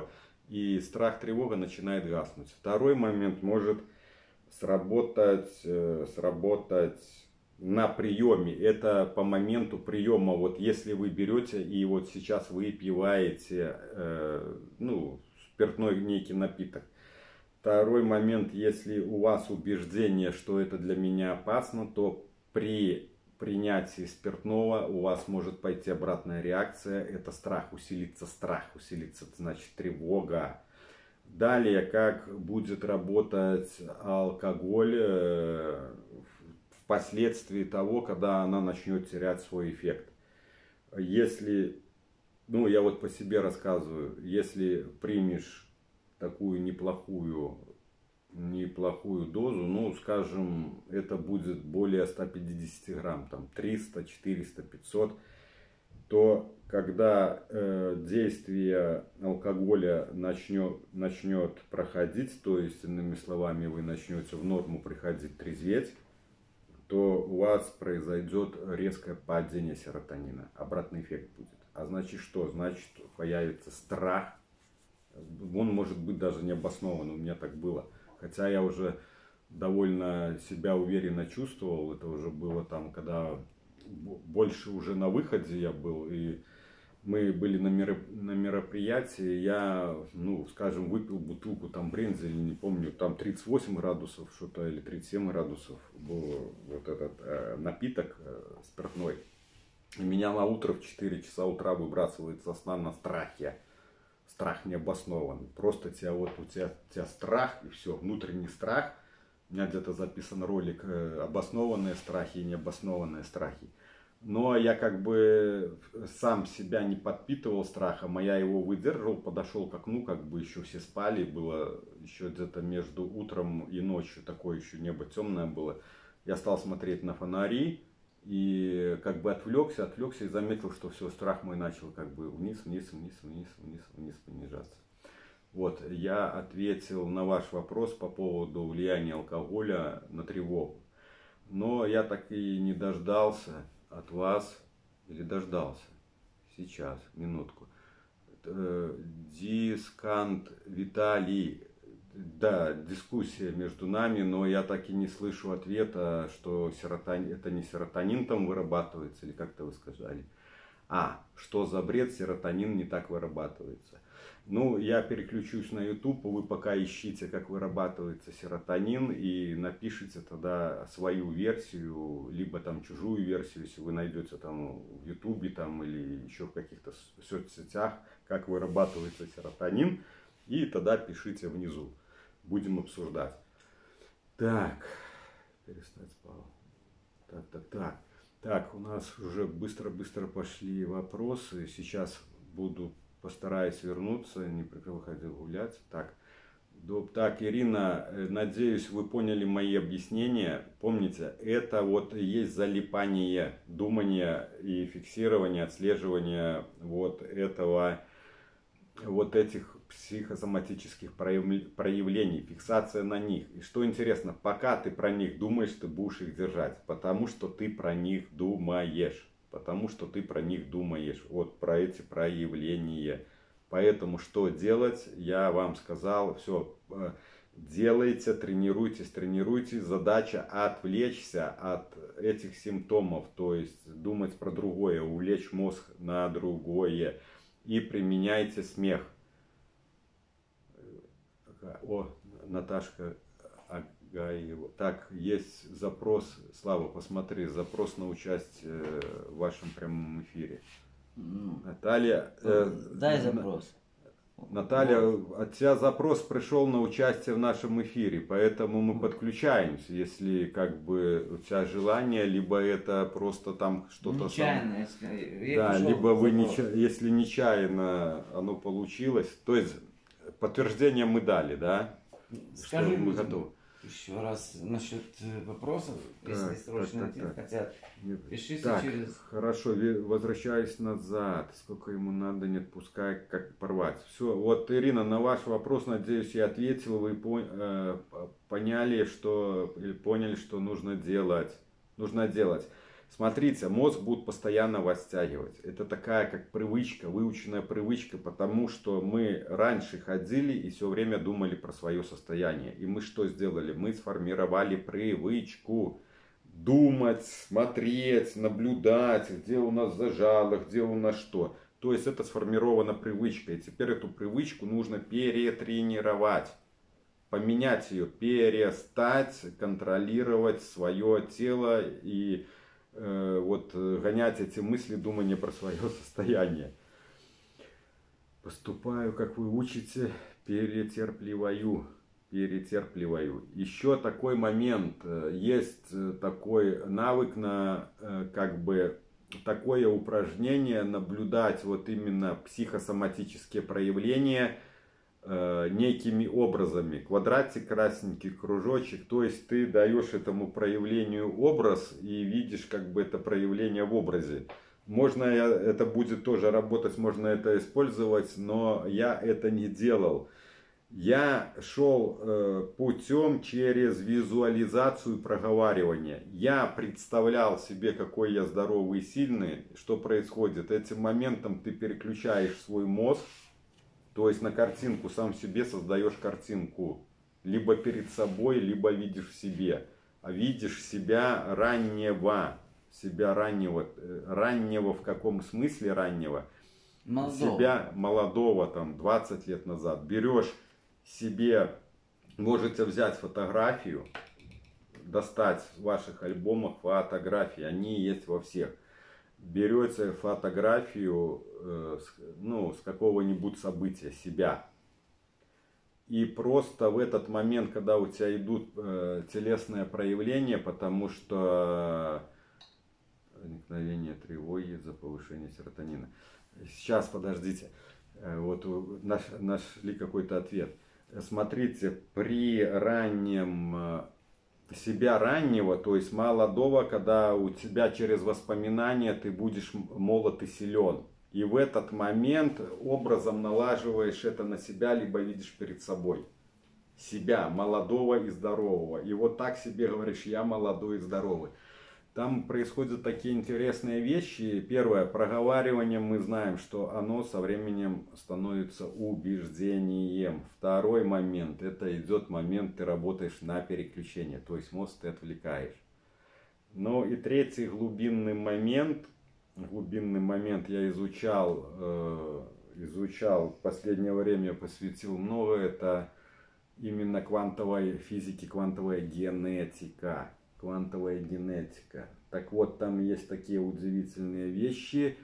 и страх, тревога начинает гаснуть. Второй момент может сработать, сработать на приеме. Это по моменту приема. Вот если вы берете и вот сейчас вы пиваете э, ну, спиртной некий напиток. Второй момент, если у вас убеждение, что это для меня опасно, то при принятии спиртного у вас может пойти обратная реакция. Это страх, усилится страх, усилится, значит, тревога. Далее, как будет работать алкоголь э, впоследствии того, когда она начнет терять свой эффект. Если, ну я вот по себе рассказываю, если примешь такую неплохую, неплохую дозу, ну скажем, это будет более ста пятидесяти грамм, там триста, четыреста, пятьсот, то когда э, действие алкоголя начнет, начнет проходить, то есть, иными словами, вы начнете в норму приходить трезветь, то у вас произойдет резкое падение серотонина. Обратный эффект будет. А значит что? Значит, появится страх. Он может быть даже необоснованный. У меня так было. Хотя я уже довольно себя уверенно чувствовал. Это уже было там, когда больше уже на выходе я был. И мы были на, мероп... на мероприятии. Я, ну, скажем, выпил бутылку там бренди, или не помню, там тридцать восемь градусов что-то, или тридцать семь градусов был вот этот э, напиток э, спиртной. И меня на утро в четыре часа утра выбрасывает со сна на страхе. Страх необоснованный. Просто тебя вот, у тебя, у тебя страх и все, внутренний страх. У меня где-то записан ролик э, обоснованные страхи и необоснованные страхи. Но я как бы сам себя не подпитывал страхом, а я его выдерживал, подошел к окну, как бы еще все спали, было еще где-то между утром и ночью, такое еще небо темное было. Я стал смотреть на фонари и как бы отвлекся, отвлекся и заметил, что все, страх мой начал как бы вниз, вниз, вниз, вниз, вниз, вниз понижаться. Вот, я ответил на ваш вопрос по поводу влияния алкоголя на тревогу. Но я так и не дождался от вас, или дождался, сейчас, минутку, Дискант Виталий, да, дискуссия между нами, но я так и не слышу ответа, что серотонин, это не серотонин там вырабатывается, или как-то вы сказали, а, что за бред, серотонин не так вырабатывается. Ну, я переключусь на YouTube, вы пока ищите, как вырабатывается серотонин, и напишите тогда свою версию, либо там чужую версию, если вы найдете там в YouTube там, или еще в каких-то соцсетях, как вырабатывается серотонин, и тогда пишите внизу. Будем обсуждать. Так, перестать Павел. Так, так, так. Так, у нас уже быстро-быстро пошли вопросы. Сейчас буду постараюсь вернуться, не выходил гулять. Так, так, Ирина, надеюсь, вы поняли мои объяснения. Помните, это вот есть залипание, думание и фиксирование, отслеживание вот этого, вот этих психосоматических проявлений, фиксация на них. И что интересно, пока ты про них думаешь, ты будешь их держать, потому что ты про них думаешь. Потому что ты про них думаешь, вот про эти проявления. Поэтому что делать, я вам сказал, все, делайте, тренируйтесь, тренируйтесь. Задача отвлечься от этих симптомов, то есть думать про другое, увлечь мозг на другое. И применяйте смех. О, Наташка Агаева. Так, есть запрос, Слава, посмотри, запрос на участие в вашем прямом эфире. Mm. Наталья. Э, Дай запрос. Наталья, от тебя запрос пришел на участие в нашем эфире, поэтому мы подключаемся, если как бы у тебя желание, либо это просто там что-то... Нечаянно, сам... если... Да, либо вы, неча... если нечаянно оно получилось, то есть подтверждение мы дали, да? Скажи, что мы готовы. Еще раз насчет вопросов, так, если срочно так, так, хотят, пишите так, через... Хорошо, возвращаюсь назад. Сколько ему надо, не отпускай, как порвать. Все, вот, Ирина, на ваш вопрос, надеюсь, я ответил. Вы поняли, что, или поняли, что нужно делать. Нужно делать. Смотрите, мозг будет постоянно вас стягивать. Это такая как привычка, выученная привычка, потому что мы раньше ходили и все время думали про свое состояние. И мы что сделали? Мы сформировали привычку думать, смотреть, наблюдать, где у нас зажало, где у нас что. То есть это сформирована привычка. И теперь эту привычку нужно перетренировать. Поменять ее, перестать контролировать свое тело и э, вот гонять эти мысли, думания про свое состояние. Поступаю, как вы учите, перетерпливаю. Перетерпливаю. Еще такой момент. Есть такой навык на как бы такое упражнение наблюдать вот именно психосоматические проявления некими образами. Квадратик, красненький кружочек. То есть ты даешь этому проявлению образ и видишь как бы это проявление в образе. Можно это будет тоже работать, можно это использовать, но я это не делал. Я шел э, путем через визуализацию проговаривания. Я представлял себе, какой я здоровый и сильный, что происходит. Этим моментом ты переключаешь свой мозг. То есть на картинку, сам себе создаешь картинку. Либо перед собой, либо видишь в себе. А видишь себя раннего. Себя раннего. Раннего в каком смысле раннего? Молодого. Себя молодого, там, двадцать лет назад. Берешь себе, можете взять фотографию, достать в ваших альбомах фотографии. Они есть во всех. Берете фотографию э, с, ну, с какого-нибудь события, себя. И просто в этот момент, когда у тебя идут э, телесные проявления, потому что возникновение тревоги из-за повышения серотонина. Сейчас, подождите, э, вот наш, нашли какой-то ответ. Смотрите, при раннем... себя раннего, то есть молодого, когда у тебя через воспоминания ты будешь молод и силен. И в этот момент образом налаживаешь это на себя, либо видишь перед собой. Себя, молодого и здорового. И вот так себе говоришь, я молодой и здоровый. Там происходят такие интересные вещи. Первое, проговаривание, мы знаем, что оно со временем становится убеждением. Второй момент, это идет момент, ты работаешь на переключение, то есть мозг ты отвлекаешь. Ну и третий глубинный момент, глубинный момент я изучал, э, изучал в последнее время, посвятил много, это именно квантовой физике, квантовая генетика. Квантовая генетика. Так вот, там есть такие удивительные вещи.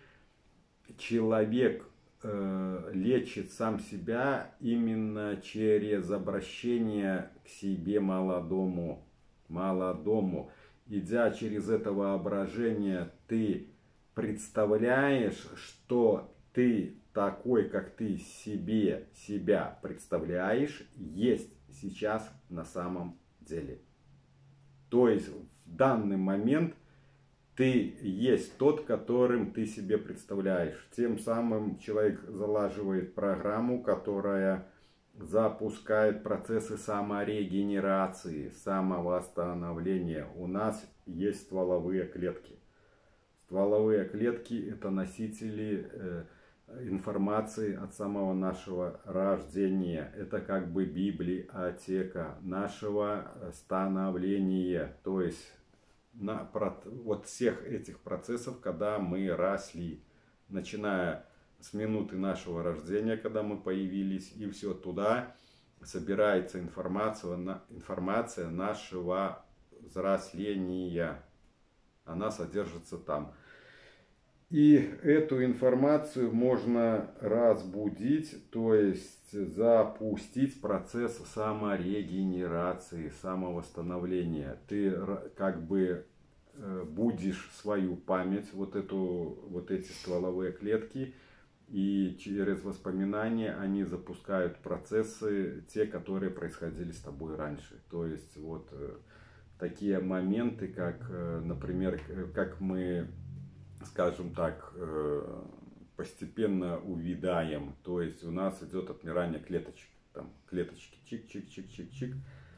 Человек э, лечит сам себя именно через обращение к себе молодому. Молодому. Идя через это воображение, ты представляешь, что ты такой, как ты себе себя представляешь, есть сейчас на самом деле. То есть в данный момент ты есть тот, которым ты себе представляешь. Тем самым человек залаживает программу, которая запускает процессы саморегенерации, самовосстановления. У нас есть стволовые клетки. Стволовые клетки – это носители э, информации от самого нашего рождения. Это как бы библиотека нашего становления. То есть на, вот всех этих процессов, когда мы росли. Начиная с минуты нашего рождения, когда мы появились, и все туда собирается информация, информация нашего взросления. Она содержится там. И эту информацию можно разбудить, то есть запустить процесс саморегенерации, самовосстановления. Ты как бы будешь свою память, вот, эту, вот эти стволовые клетки, и через воспоминания они запускают процессы, те, которые происходили с тобой раньше. То есть вот такие моменты, как, например, как мы... скажем так, постепенно увядаем. То есть у нас идет отмирание клеточек. Там клеточки чик-чик-чик-чик-чик.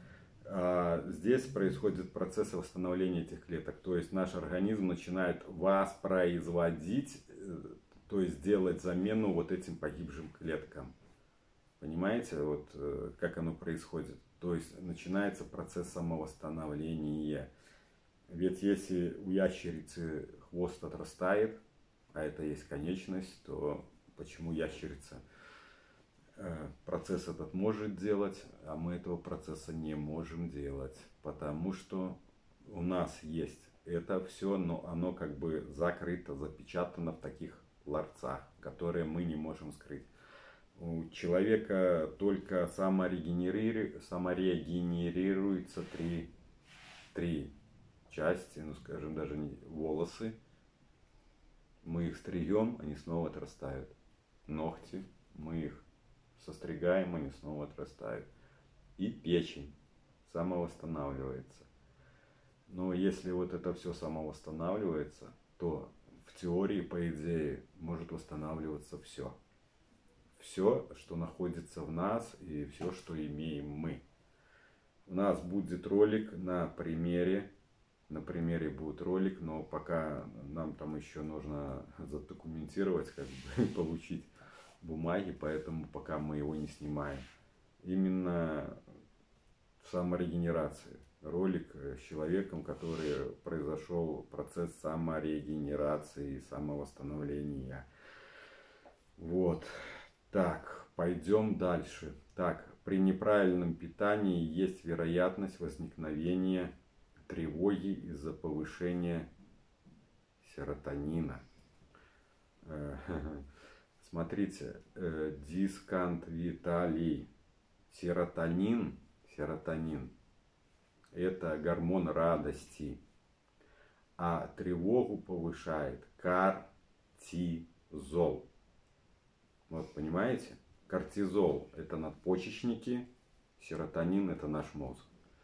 А здесь происходит процесс восстановления этих клеток. То есть наш организм начинает воспроизводить, то есть делать замену вот этим погибшим клеткам. Понимаете, вот как оно происходит? То есть начинается процесс самовосстановления. Ведь если у ящерицы хвост отрастает, а это есть конечность, то почему ящерица процесс этот может делать, а мы этого процесса не можем делать? Потому что у нас есть это все, но оно как бы закрыто, запечатано в таких ларцах, которые мы не можем скрыть. У человека только саморегенери... саморегенерируется три, три части, ну скажем, даже не волосы. Мы их стрием, они снова отрастают. Ногти, мы их состригаем, они снова отрастают. И печень самовосстанавливается. Но если вот это все самовосстанавливается, то в теории, по идее, может восстанавливаться все. Все, что находится в нас, и все, что имеем мы. У нас будет ролик на примере. На примере будет ролик, но пока нам там еще нужно задокументировать, как бы получить бумаги, поэтому пока мы его не снимаем. Именно саморегенерации. Ролик с человеком, который произошел процесс саморегенерации, самовосстановления. Вот. Так, пойдем дальше. Так, при неправильном питании есть вероятность возникновения тревоги из-за повышения серотонина. Смотрите, дискант виталий. Серотонин, серотонин – это гормон радости, а тревогу повышает кортизол. Вот понимаете? Кортизол – это надпочечники, серотонин – это наш мозг.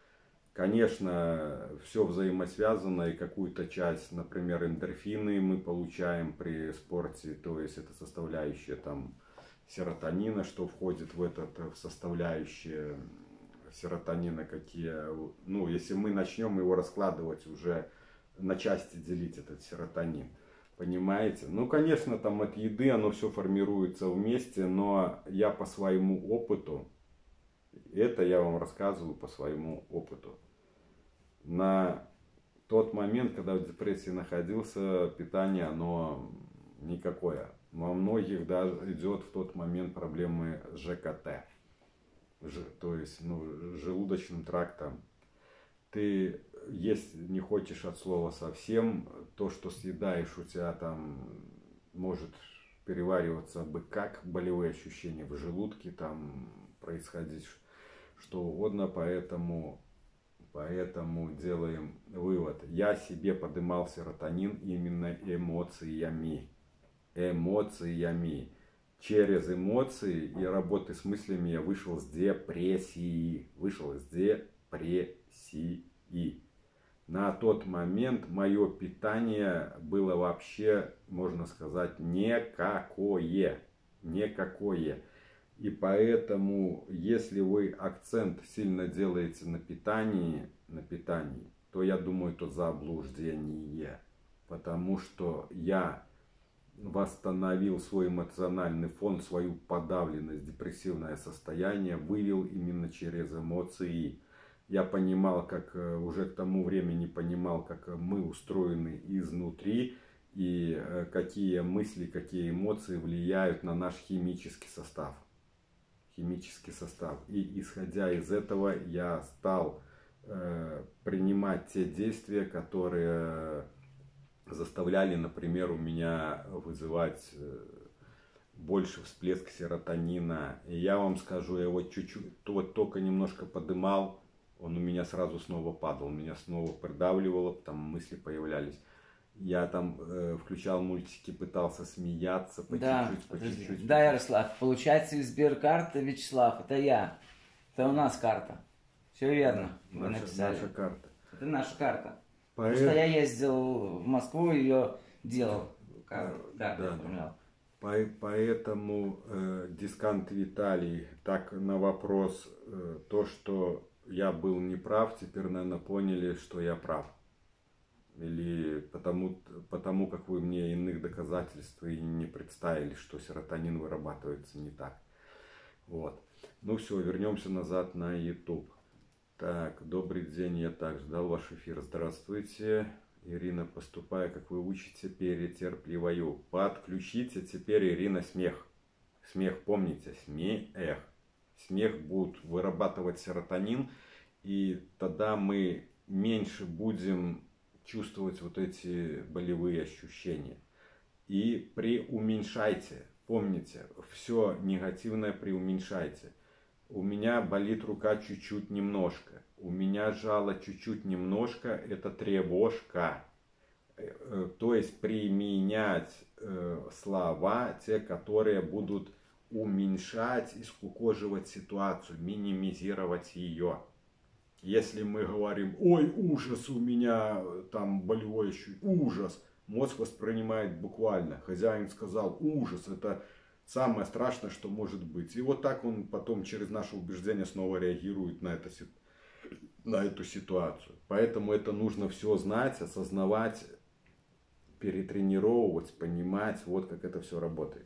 Конечно, все взаимосвязано, и какую-то часть, например, эндорфины мы получаем при спорте, то есть это составляющая там серотонина, что входит в этот, в составляющие серотонина, какие, ну, если мы начнем его раскладывать уже на части, делить этот серотонин, понимаете? Ну, конечно, там от еды оно все формируется вместе, но я по своему опыту, это я вам рассказываю по своему опыту. На тот момент, когда в депрессии находился, питание оно никакое. Во многих даже идет в тот момент проблемы с ЖКТ, Ж, то есть ну, желудочным трактом. Ты есть не хочешь от слова совсем, то, что съедаешь, у тебя там может перевариваться бы как болевые ощущения в желудке, там происходить что угодно, поэтому, поэтому делаем вывод. Я себе поднимал серотонин именно эмоциями. Эмоциями. Через эмоции и работы с мыслями я вышел с депрессии. Вышел из депрессии. На тот момент мое питание было вообще, можно сказать, никакое. Никакое. И поэтому, если вы акцент сильно делаете на питании, на питании, то я думаю, это заблуждение. Потому что я восстановил свой эмоциональный фон, свою подавленность, депрессивное состояние, вывел именно через эмоции. Я понимал, как уже к тому времени понимал, как мы устроены изнутри, и какие мысли, какие эмоции влияют на наш химический состав. Химический состав. И исходя из этого я стал э, принимать те действия, которые заставляли, например, у меня вызывать э, больше всплеск серотонина. И я вам скажу, я вот чуть-чуть, вот только немножко подымал, он у меня сразу снова падал, меня снова придавливало, там мысли появлялись. Я там э, включал мультики, пытался смеяться по да, чуть-чуть, по чуть-чуть. Да, Ярослав, получается из Сберкарты Вячеслав, это я. Это у нас карта. Все верно, да, вы наша, написали. наша карта. Это наша карта. Поэт... Потому что я ездил в Москву, ее делал. Карту, да, да, да. По Поэтому э, дискант Виталий, так на вопрос, э, то, что я был неправ, теперь, наверное, поняли, что я прав. Или потому, потому как вы мне иных доказательств и не представили, что серотонин вырабатывается не так. Вот. Ну все, вернемся назад на YouTube. Так, добрый день, я так ждал ваш эфир. Здравствуйте, Ирина, поступая, как вы учите, перетерпливаю. Подключите теперь, Ирина, смех. Смех, помните, смех. Смех будет вырабатывать серотонин, и тогда мы меньше будем чувствовать вот эти болевые ощущения. И преуменьшайте, помните, все негативное преуменьшайте. У меня болит рука чуть-чуть немножко, у меня жало чуть-чуть немножко, это тревожка. То есть применять слова, те, которые будут уменьшать и скукоживать ситуацию, минимизировать ее. Если мы говорим, ой, ужас, у меня там болевой ощущение, ужас, мозг воспринимает буквально. Хозяин сказал, ужас, это самое страшное, что может быть. И вот так он потом через наше убеждение снова реагирует на, это, на эту ситуацию. Поэтому это нужно все знать, осознавать, перетренировывать, понимать, вот как это все работает.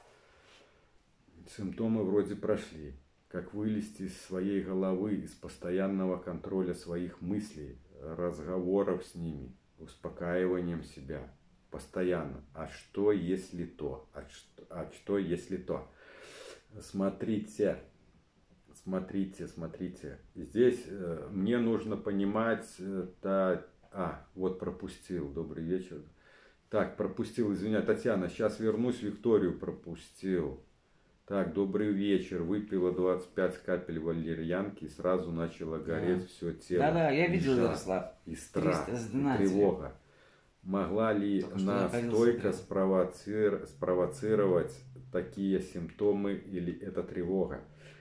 Симптомы вроде прошли. Как вылезти из своей головы, из постоянного контроля своих мыслей, разговоров с ними, успокаиванием себя постоянно. А что если то? А что, а что если то? Смотрите, смотрите, смотрите. Здесь э, мне нужно понимать, э, та... а, вот пропустил, добрый вечер. Так, пропустил, извиняюсь, Татьяна, сейчас вернусь, Викторию пропустил. Так, добрый вечер. Выпила двадцать пять капель валерьянки и сразу начало гореть да. все тело. Да-да, я видел, Ярослав. И страх, и тревога. Могла ли Только настойка спровоци... спровоцировать такие симптомы или это тревога?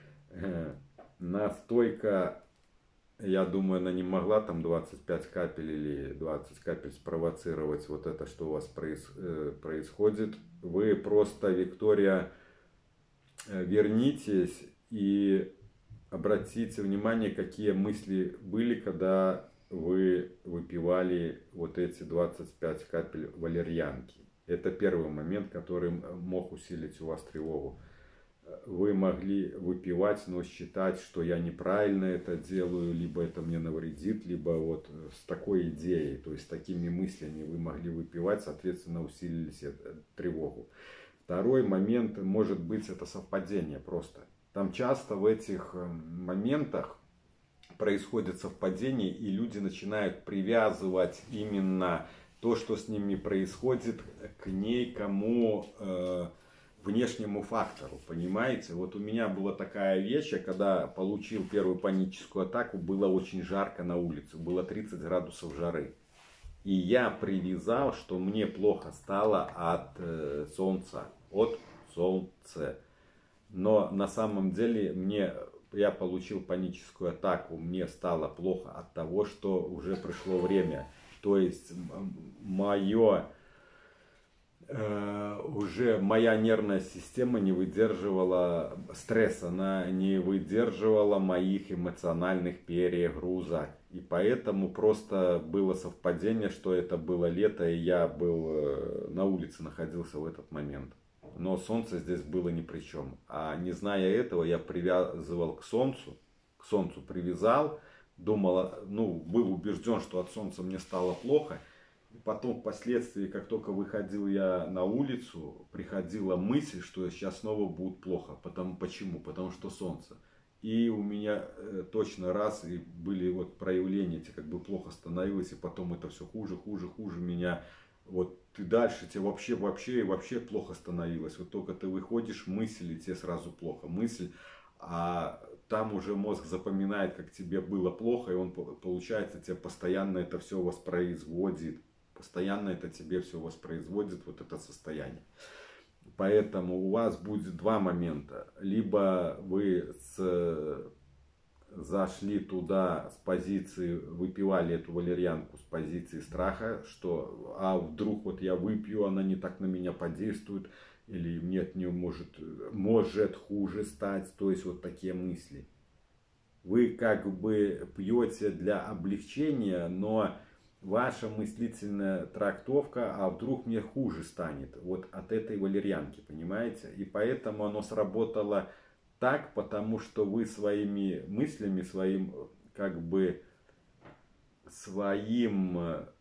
Настойка, я думаю, она не могла там двадцать пять капель или двадцать капель спровоцировать вот это, что у вас проис... происходит. Вы просто, Виктория, вернитесь и обратите внимание, какие мысли были, когда вы выпивали вот эти двадцать пять капель валерьянки. Это первый момент, который мог усилить у вас тревогу. Вы могли выпивать, но считать, что я неправильно это делаю, либо это мне навредит, либо вот с такой идеей, то есть с такими мыслями вы могли выпивать, соответственно, усилили тревогу. Второй момент, может быть, это совпадение просто. Там часто в этих моментах происходит совпадение, и люди начинают привязывать именно то, что с ними происходит, к некому э, внешнему фактору, понимаете? Вот у меня была такая вещь, когда получил первую паническую атаку, было очень жарко на улице, было тридцать градусов жары. И я привязал, что мне плохо стало от э, солнца, от солнца. Но на самом деле мне, я получил паническую атаку, мне стало плохо от того, что уже пришло время. То есть мое, э, уже моя нервная система не выдерживала стресса, она не выдерживала моих эмоциональных перегрузок. И поэтому просто было совпадение, что это было лето, и я был на улице, находился в этот момент. Но солнце здесь было ни при чем. А не зная этого, я привязывал к солнцу, к солнцу привязал, думал, ну, был убежден, что от солнца мне стало плохо. И потом впоследствии, как только выходил я на улицу, приходила мысль, что сейчас снова будет плохо. Потому, почему? Потому что солнце. И у меня э, точно раз и были вот проявления, тебе как бы плохо становилось, и потом это все хуже, хуже, хуже меня. Вот ты дальше тебе вообще, вообще и вообще плохо становилось. Вот только ты выходишь, мысль, и тебе сразу плохо. Мысль, а там уже мозг запоминает, как тебе было плохо, и он, получается, тебе постоянно это все воспроизводит. Постоянно это тебе все воспроизводит, вот это состояние. Поэтому у вас будет два момента. Либо вы с, зашли туда с позиции, выпивали эту валерьянку с позиции страха, что а вдруг вот я выпью, она не так на меня подействует, или мне от нее может, может хуже стать. То есть вот такие мысли. Вы как бы пьете для облегчения, но ваша мыслительная трактовка, а вдруг мне хуже станет вот от этой валерьянки, понимаете? И поэтому оно сработало так, потому что вы своими мыслями, своим как бы своим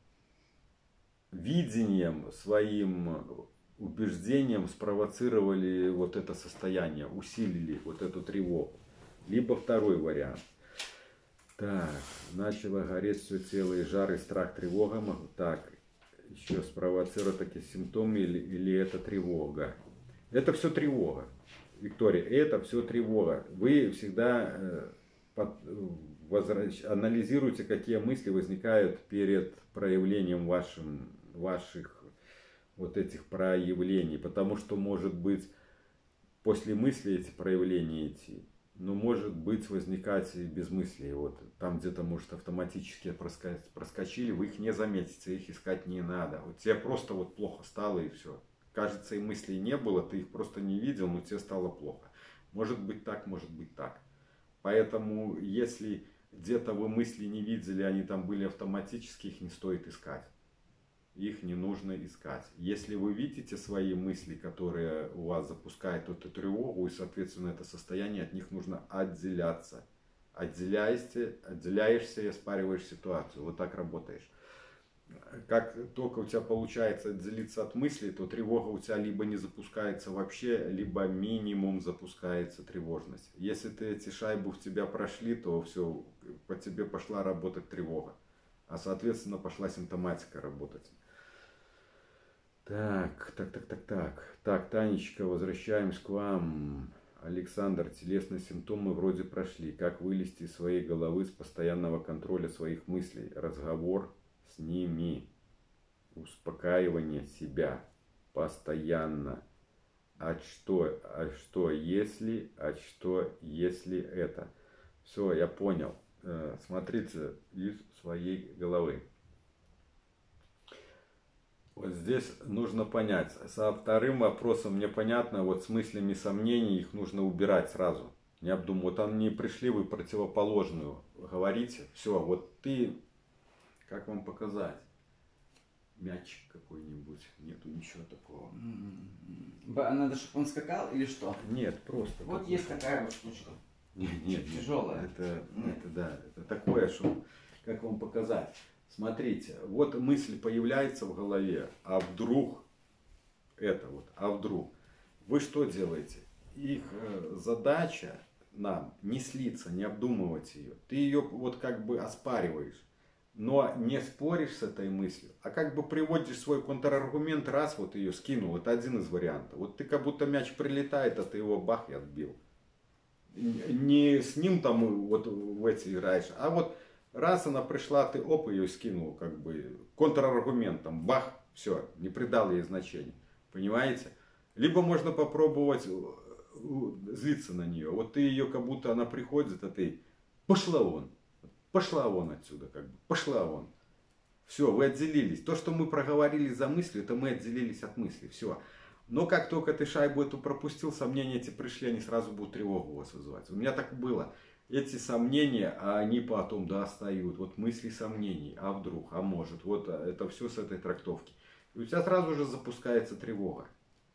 видением, своим убеждением спровоцировали вот это состояние, усилили вот эту тревогу. Либо второй вариант. Так, начало гореть все тело, и жар, и страх, тревога. Так, еще спровоцировать такие симптомы, или, или это тревога? Это все тревога, Виктория, это все тревога. Вы всегда э, под, возвращ, анализируйте, какие мысли возникают перед проявлением вашим, ваших вот этих проявлений. Потому что может быть после мысли эти проявления идти. Но может быть возникать и без мыслей. Вот там где-то может автоматически проскочили, вы их не заметите, их искать не надо. Вот тебе просто вот плохо стало и все. Кажется, и мыслей не было, ты их просто не видел, но тебе стало плохо. Может быть так, может быть так. Поэтому если где-то вы мысли не видели, они там были автоматически, их не стоит искать. Их не нужно искать. Если вы видите свои мысли, которые у вас запускают эту тревогу, и, соответственно, это состояние, от них нужно отделяться. Отделяешься, отделяешься и оспариваешь ситуацию. Вот так работаешь. Как только у тебя получается отделиться от мыслей, то тревога у тебя либо не запускается вообще, либо минимум запускается тревожность. Если ты эти шайбы в тебя прошли, то все, по тебе пошла работать тревога. А, соответственно, пошла симптоматика работать. Так, так, так, так, так. Так, Танечка, возвращаемся к вам. Александр, телесные симптомы вроде прошли. Как вылезти из своей головы с постоянного контроля своих мыслей? Разговор с ними. Успокаивание себя. Постоянно. А что, а что если, а что если это? Все, я понял. Смотрите из своей головы. Вот здесь нужно понять. Со вторым вопросом мне понятно, вот с мыслями сомнений их нужно убирать сразу. Не обдумывать. Вот они пришли, вы противоположную говорите. Все, вот ты, как вам показать? Мячик какой-нибудь. Нету ничего такого. Надо, чтобы он скакал или что? Нет, просто. Вот есть такая вот штучка. Нет, нет, тяжелая. Это, это да, это такое, что, как вам показать. Смотрите, вот мысль появляется в голове, а вдруг, это вот, а вдруг, вы что делаете? Их э, задача нам не слиться, не обдумывать ее. Ты ее вот как бы оспариваешь, но не споришь с этой мыслью, а как бы приводишь свой контраргумент, раз вот ее скинул, это один из вариантов. Вот ты как будто мяч прилетает, а ты его бах и отбил. Не с ним там вот в эти играешь, а вот раз она пришла, ты оп, ее скинул, как бы контраргументом, бах, все, не придал ей значения. Понимаете? Либо можно попробовать злиться на нее. Вот ты ее, как будто она приходит, а ты пошла вон, пошла вон отсюда, как бы, пошла вон. Все, вы отделились. То, что мы проговорили за мыслью, это мы отделились от мысли. Все. Но как только ты шайбу эту пропустил, сомнения эти пришли, они сразу будут тревогу у вас вызывать. У меня так было. Эти сомнения, они потом достают. Вот мысли сомнений. А вдруг, а может. Вот это все с этой трактовки. И у тебя сразу же запускается тревога.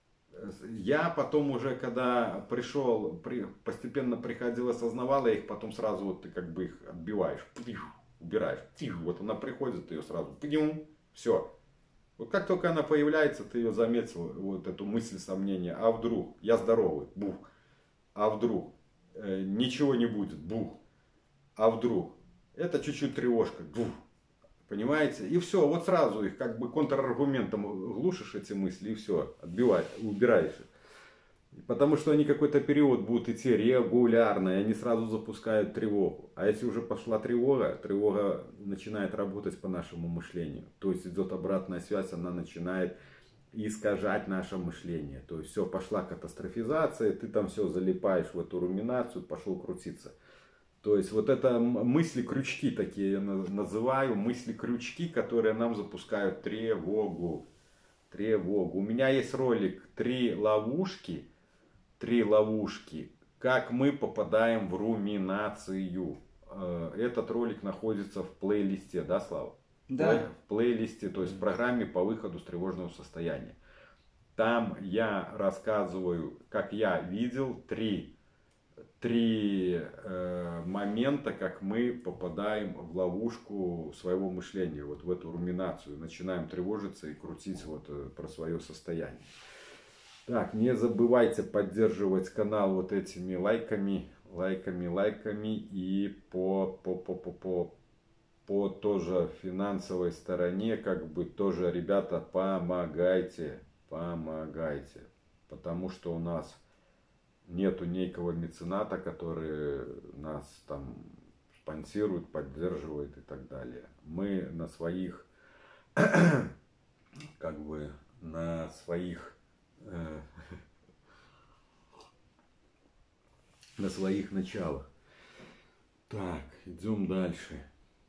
Я потом уже, когда пришел, при, постепенно приходил, осознавал, я их потом сразу, вот ты как бы их отбиваешь, убираешь. Вот она приходит, ты ее сразу, все. Вот как только она появляется, ты ее заметил, вот эту мысль сомнения, а вдруг, я здоровый, бух, а вдруг, э, ничего не будет, бух, а вдруг, это чуть-чуть тревожка, бух, понимаете, и все, вот сразу их как бы контраргументом глушишь эти мысли и все, отбиваешь, убираешь их. Потому что они какой-то период будут идти регулярно, и они сразу запускают тревогу. А если уже пошла тревога, тревога начинает работать по нашему мышлению. То есть идет обратная связь, она начинает искажать наше мышление. То есть все, пошла катастрофизация, ты там все залипаешь в эту руминацию, пошел крутиться. То есть вот это мысли-крючки такие я называю, мысли-крючки, которые нам запускают тревогу. Тревогу. У меня есть ролик «Три ловушки». Три ловушки, как мы попадаем в руминацию. Этот ролик находится в плейлисте, да, Слава? Да. В плейлисте, то есть в программе по выходу с тревожного состояния. Там я рассказываю, как я видел, три, три э, момента, как мы попадаем в ловушку своего мышления, вот в эту руминацию. Начинаем тревожиться и крутить вот э, про свое состояние. Так, не забывайте поддерживать канал вот этими лайками, лайками, лайками и по, по, по, по, по, по тоже финансовой стороне, как бы тоже, ребята, помогайте. Помогайте, потому что у нас нету некого мецената, который нас там спонсирует, поддерживает и так далее. Мы на своих, как бы, на своих, э, на своих началах. Так, идем дальше.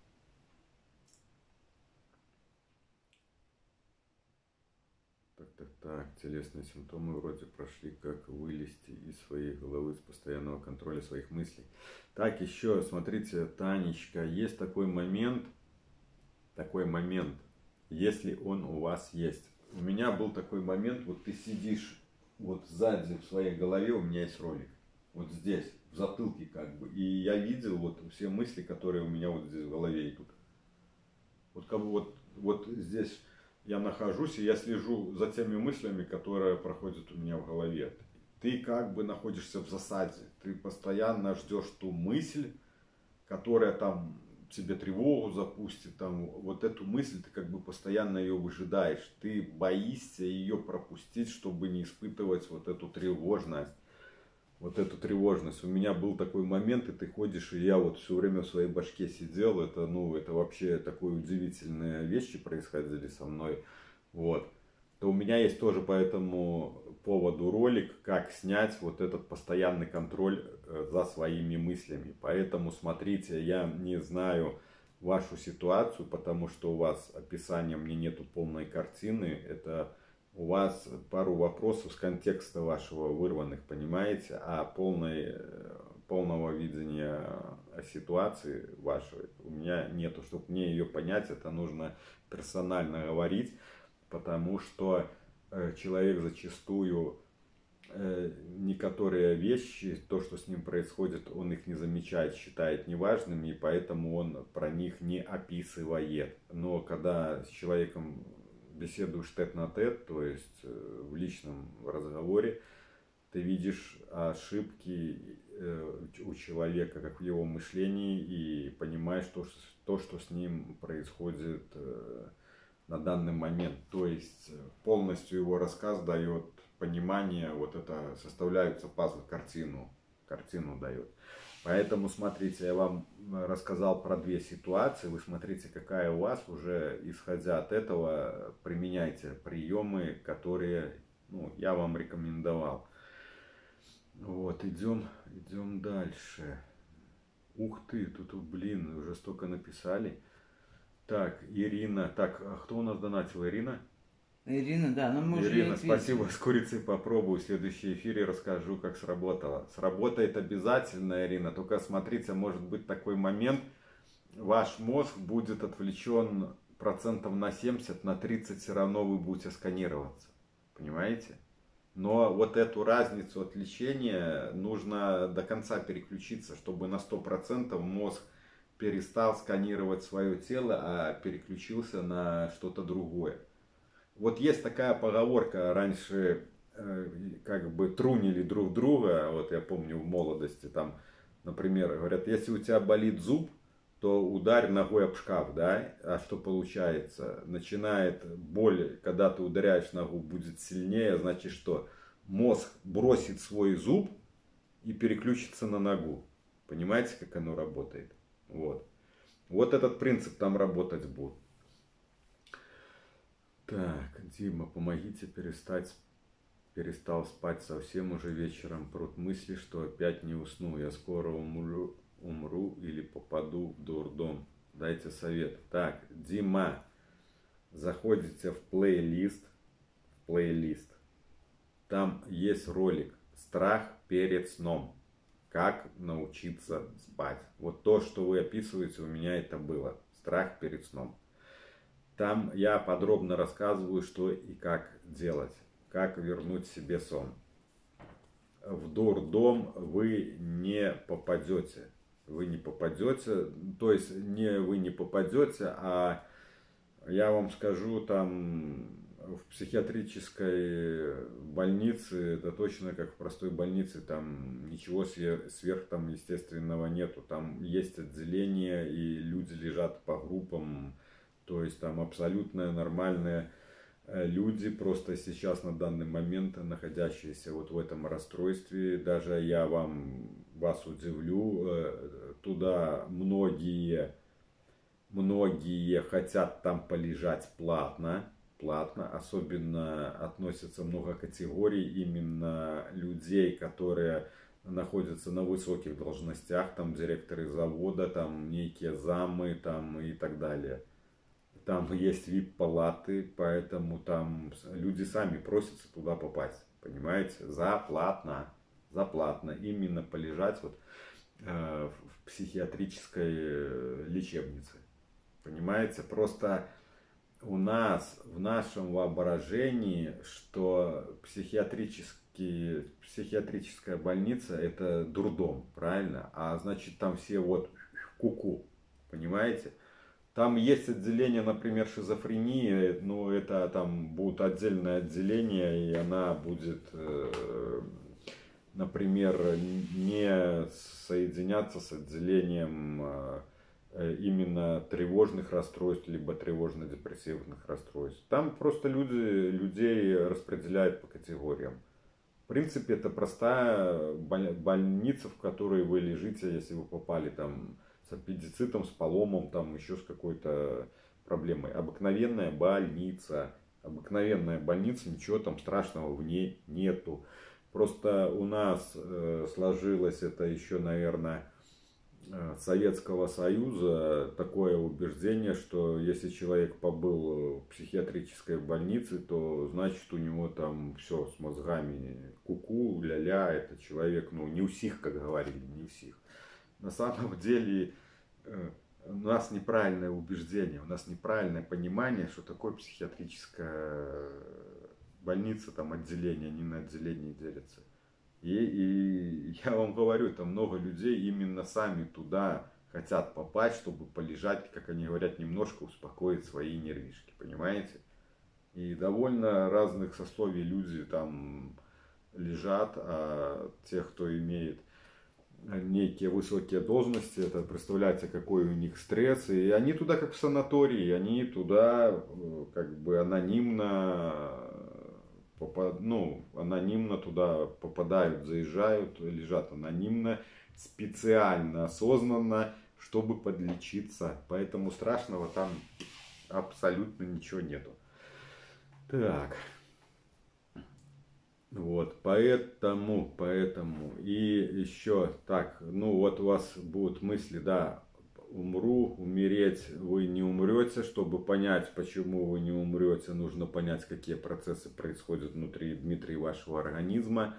Так, так, так, телесные симптомы вроде прошли, как вылезти из своей головы с постоянного контроля своих мыслей. Так, еще, смотрите, Танечка, есть такой момент, такой момент, если он у вас есть. У меня был такой момент, вот ты сидишь вот сзади в своей голове, у меня есть ролик, вот здесь, в затылке как бы, и я видел вот все мысли, которые у меня вот здесь в голове идут. Вот как бы вот, вот здесь... Я нахожусь, и я слежу за теми мыслями, которые проходят у меня в голове. Ты как бы находишься в засаде. Ты постоянно ждешь ту мысль, которая там тебе тревогу запустит. Там, вот эту мысль, ты как бы постоянно ее выжидаешь. Ты боишься ее пропустить, чтобы не испытывать вот эту тревожность. Вот эту тревожность. У меня был такой момент, и ты ходишь, и я вот все время в своей башке сидел. Это, ну, это вообще такие удивительные вещи происходили со мной. Вот. То у меня есть тоже по этому поводу ролик, как снять вот этот постоянный контроль за своими мыслями. Поэтому смотрите, я не знаю вашу ситуацию, потому что у вас описания, мне нету полной картины. Это... У вас пару вопросов с контекста вашего вырванных, понимаете, а полной, полного видения ситуации вашей у меня нету. Чтобы мне ее понять, это нужно персонально говорить, потому что человек зачастую некоторые вещи, то, что с ним происходит, он их не замечает, считает неважными, и поэтому он про них не описывает. Но когда с человеком беседуешь тет-на-тет, то есть в личном разговоре, ты видишь ошибки у человека, как в его мышлении, и понимаешь то, что, то, что с ним происходит на данный момент. То есть полностью его рассказ дает понимание, вот это составляется пазл, картину, картину дает. Поэтому, смотрите, я вам рассказал про две ситуации. Вы смотрите, какая у вас, уже исходя от этого, применяйте приемы, которые, ну, я вам рекомендовал. Вот, идем, идем дальше. Ух ты, тут, блин, уже столько написали. Так, Ирина. Так, а кто у нас донатил? Ирина? Ирина, да, ну мы Ирина, уже спасибо, с курицей попробую. В следующем эфире расскажу, как сработало. Сработает обязательно, Ирина, только смотрите, может быть такой момент, ваш мозг будет отвлечен процентов на семьдесят, на тридцать все равно вы будете сканироваться, понимаете? Но вот эту разницу отвлечения нужно до конца переключиться, чтобы на сто процентов мозг перестал сканировать свое тело, а переключился на что-то другое. Вот есть такая поговорка, раньше э, как бы трунили друг друга, вот я помню в молодости, там, например, говорят, если у тебя болит зуб, то ударь ногой об шкаф, да, а что получается? Начинает боль, когда ты ударяешь ногу, будет сильнее, значит что? Мозг бросит свой зуб и переключится на ногу. Понимаете, как оно работает? Вот. Вот этот принцип там работать будет. Так, Дима, помогите перестать, перестал спать совсем уже вечером. Прут мысли, что опять не усну. Я скоро умру, умру или попаду в дурдом. Дайте совет. Так, Дима, заходите в плейлист, в плейлист. Там есть ролик «Страх перед сном». Как научиться спать. Вот то, что вы описываете, у меня это было. Страх перед сном. Там я подробно рассказываю, что и как делать. Как вернуть себе сон. В дурдом вы не попадете. Вы не попадете. То есть не вы не попадете, а я вам скажу, там в психиатрической больнице, это точно как в простой больнице, там ничего сверх там естественного нету. Там есть отделение, и люди лежат по группам, то есть там абсолютно нормальные люди, просто сейчас на данный момент находящиеся вот в этом расстройстве. Даже я вам, вас удивлю, туда многие, многие хотят там полежать платно. Платно, особенно относятся много категорий именно людей, которые находятся на высоких должностях, там директоры завода, там некие замы, там и так далее. Там есть вип-палаты, поэтому там люди сами просятся туда попасть, понимаете, заплатно, заплатно, именно полежать вот э, в психиатрической лечебнице, понимаете, просто у нас в нашем воображении, что психиатрический, психиатрическая больница это дурдом, правильно? А значит там все вот куку, понимаете? Там есть отделение, например, шизофрении, но это там будет отдельное отделение, и она будет, например, не соединяться с отделением именно тревожных расстройств, либо тревожно-депрессивных расстройств. Там просто люди, людей распределяют по категориям. В принципе, это простая больница, в которой вы лежите, если вы попали там с аппендицитом, с поломом, там еще с какой-то проблемой. Обыкновенная больница. Обыкновенная больница, ничего там страшного в ней нету. Просто у нас э, сложилось это еще, наверное, Советского Союза такое убеждение, что если человек побыл в психиатрической больнице, то значит у него там все с мозгами куку, ля-ля, это человек, ну не у всех, как говорили, не у всех. На самом деле у нас неправильное убеждение, у нас неправильное понимание, что такое психиатрическая больница, там отделение, они на отделение делятся. И, и я вам говорю, там много людей именно сами туда хотят попасть, чтобы полежать, как они говорят, немножко успокоить свои нервишки, понимаете? И довольно разных сословий люди там лежат, а те, кто имеет некие высокие должности, это представляете, какой у них стресс, и они туда как в санатории, они туда как бы анонимно ну, анонимно туда попадают, заезжают, лежат анонимно, специально, осознанно, чтобы подлечиться. Поэтому страшного там абсолютно ничего нету. Так. Вот, поэтому, поэтому. И еще так, ну вот у вас будут мысли, да, умру, умереть вы не умрете. Чтобы понять, почему вы не умрете, нужно понять, какие процессы происходят внутри, внутри вашего организма,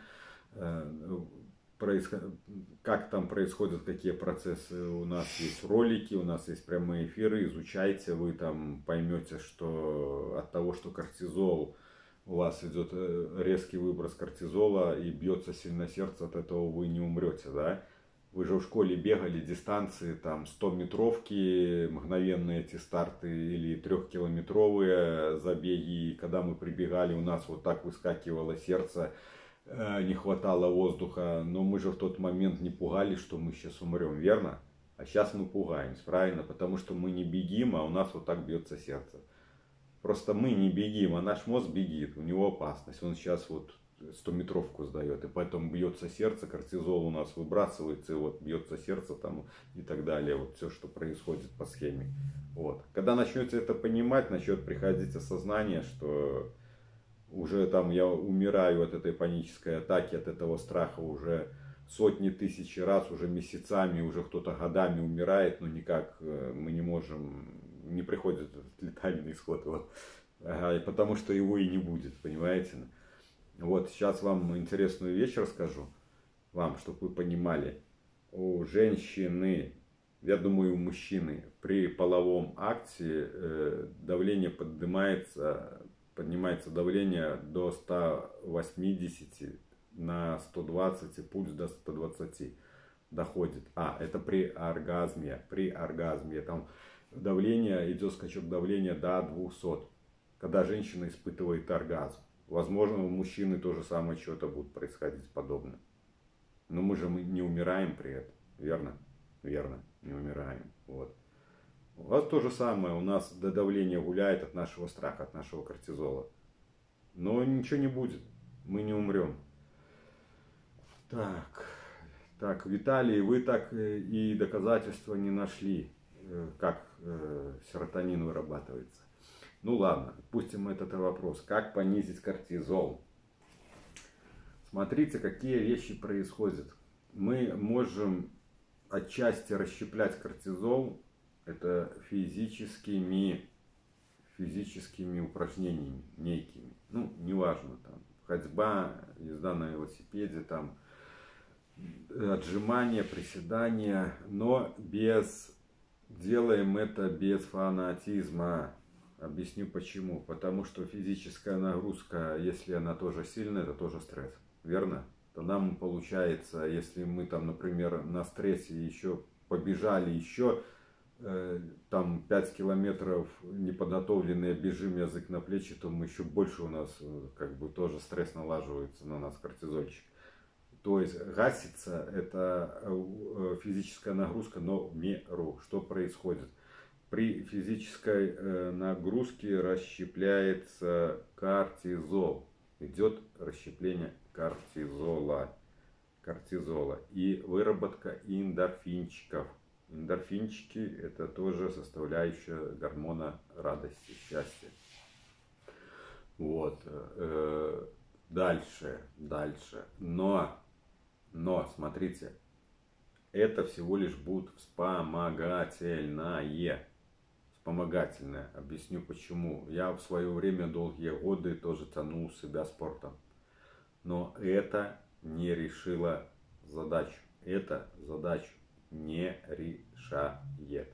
как там происходят, какие процессы. У нас есть ролики, у нас есть прямые эфиры, изучайте, вы там поймете, что от того, что кортизол, у вас идет резкий выброс кортизола и бьется сильно сердце, от этого вы не умрете, да? Вы же в школе бегали дистанции, там, сто-метровки, мгновенные эти старты или трехкилометровые забеги. И когда мы прибегали, у нас вот так выскакивало сердце, не хватало воздуха. Но мы же в тот момент не пугались, что мы сейчас умрем, верно? А сейчас мы пугаемся, правильно? Потому что мы не бегим, а у нас вот так бьется сердце. Просто мы не бегим, а наш мозг бегит, у него опасность. Он сейчас вот стометровку сдает, и поэтому бьется сердце, кортизол у нас выбрасывается, и вот бьется сердце там и так далее. Вот все, что происходит по схеме. Вот. Когда начнете это понимать, начнет приходить осознание, что уже там я умираю от этой панической атаки, от этого страха уже сотни тысяч раз, уже месяцами, уже кто-то годами умирает, но никак мы не можем, не приходит этот летальный исход, вот. Ага, потому что его и не будет, понимаете? Вот, сейчас вам интересную вещь расскажу. вам, чтобы вы понимали, у женщины, я думаю, у мужчины при половом акте э, давление поднимается, поднимается давление до ста восьмидесяти на сто двадцать и пульс до ста двадцати доходит. А, это при оргазме, при оргазме там давление, идет скачок давления до двухсот, когда женщина испытывает оргазм. Возможно, у мужчины то же самое что-то будет происходить подобное. Но мы же мы не умираем при этом, верно? Верно, не умираем. Вот. У вас то же самое, у нас до давления гуляет от нашего страха, от нашего кортизола. Но ничего не будет, мы не умрем. Так, так, Виталий, вы так и доказательства не нашли, как серотонин вырабатывается. Ну ладно, пустим этот вопрос. Как понизить кортизол? Смотрите, какие вещи происходят. Мы можем отчасти расщеплять кортизол, это физическими, физическими упражнениями, некими. Ну, неважно, там, ходьба, езда на велосипеде, там, отжимания, приседания, но без, делаем это без фанатизма. Объясню почему. Потому что физическая нагрузка, если она тоже сильная, это тоже стресс. Верно? Тогда мы, получается, если мы там, например, на стрессе еще побежали, еще э, там пять километров неподготовленные, бежим язык на плечи, то мы еще больше у нас как бы тоже стресс налаживается на нас, кортизольчик. То есть гасится это физическая нагрузка, но в меру. Что происходит? При физической э, нагрузке расщепляется кортизол. Идет расщепление кортизола, кортизола и выработка эндорфинчиков. Эндорфинчики — это тоже составляющая гормона радости, счастья. Вот. Э, дальше, дальше. Но, но, смотрите, это всего лишь будет вспомогательное. Вспомогательное. Объясню почему. Я в свое время долгие годы тоже тянул себя спортом. Но это не решило задачу. Это задачу не решает.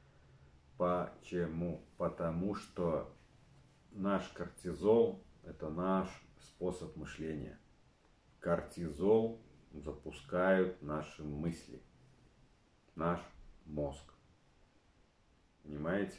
Почему? Потому что наш кортизол — это наш способ мышления. Кортизол запускают наши мысли, наш мозг. Понимаете?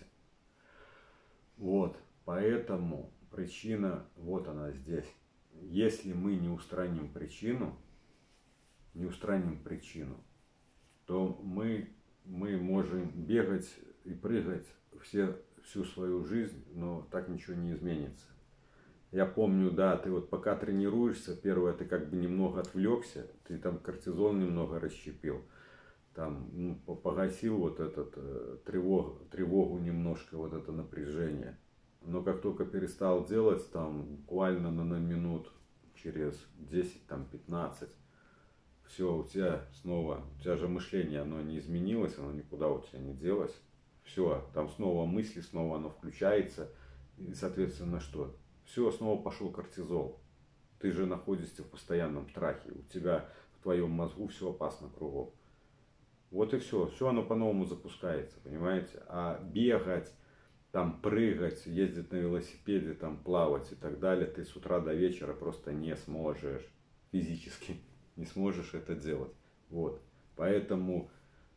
Вот, поэтому причина, вот она здесь. Если мы не устраним причину, не устраним причину, то мы, мы можем бегать и прыгать все, всю свою жизнь, но так ничего не изменится. Я помню, да, ты вот пока тренируешься, первое, ты как бы немного отвлекся, ты там кортизол немного расщепил, там, ну, погасил вот этот э, тревогу, тревогу немножко, вот это напряжение. Но как только перестал делать, там, буквально на, на минут, через десять, там, пятнадцать, все, у тебя снова, у тебя же мышление, оно не изменилось, оно никуда у тебя не делось. Все, там снова мысли, снова оно включается, и, соответственно, что? Все, снова пошел кортизол. Ты же находишься в постоянном страхе, у тебя в твоем мозгу все опасно кругом. Вот и все, все оно по-новому запускается, понимаете? А бегать, там прыгать, ездить на велосипеде, там плавать и так далее, ты с утра до вечера просто не сможешь, физически не сможешь это делать. Вот, поэтому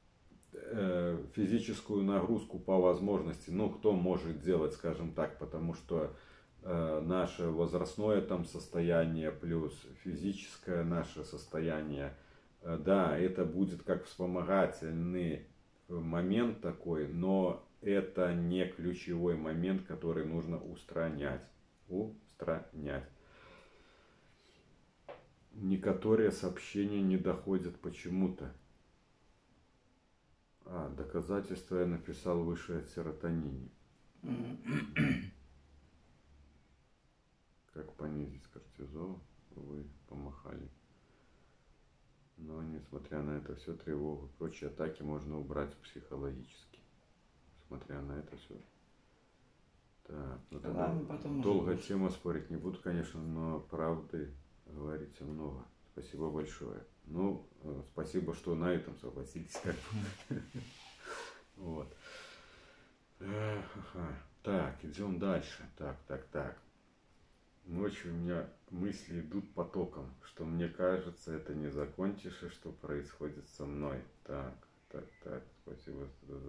э, физическую нагрузку по возможности, ну, кто может делать, скажем так, потому что э, наше возрастное там состояние плюс физическое наше состояние, да, это будет как вспомогательный момент такой, но это не ключевой момент, который нужно устранять. Устранять. Некоторые сообщения не доходят почему-то. А, доказательства я написал выше о серотонине. Как понизить кортизол? Вы помахали. Но несмотря на это все, тревогу и прочие атаки можно убрать психологически. Несмотря на это все. Так, ну тогда Ладно, потом долго уже тема спорить не буду, конечно, но правды говорите много. Спасибо большое. Ну, спасибо, что на этом согласились. Вот. Так, идем дальше. Так, так, так. Ночью у меня мысли идут потоком, что мне кажется, это не закончишь, и что происходит со мной. Так, так, так, спасибо.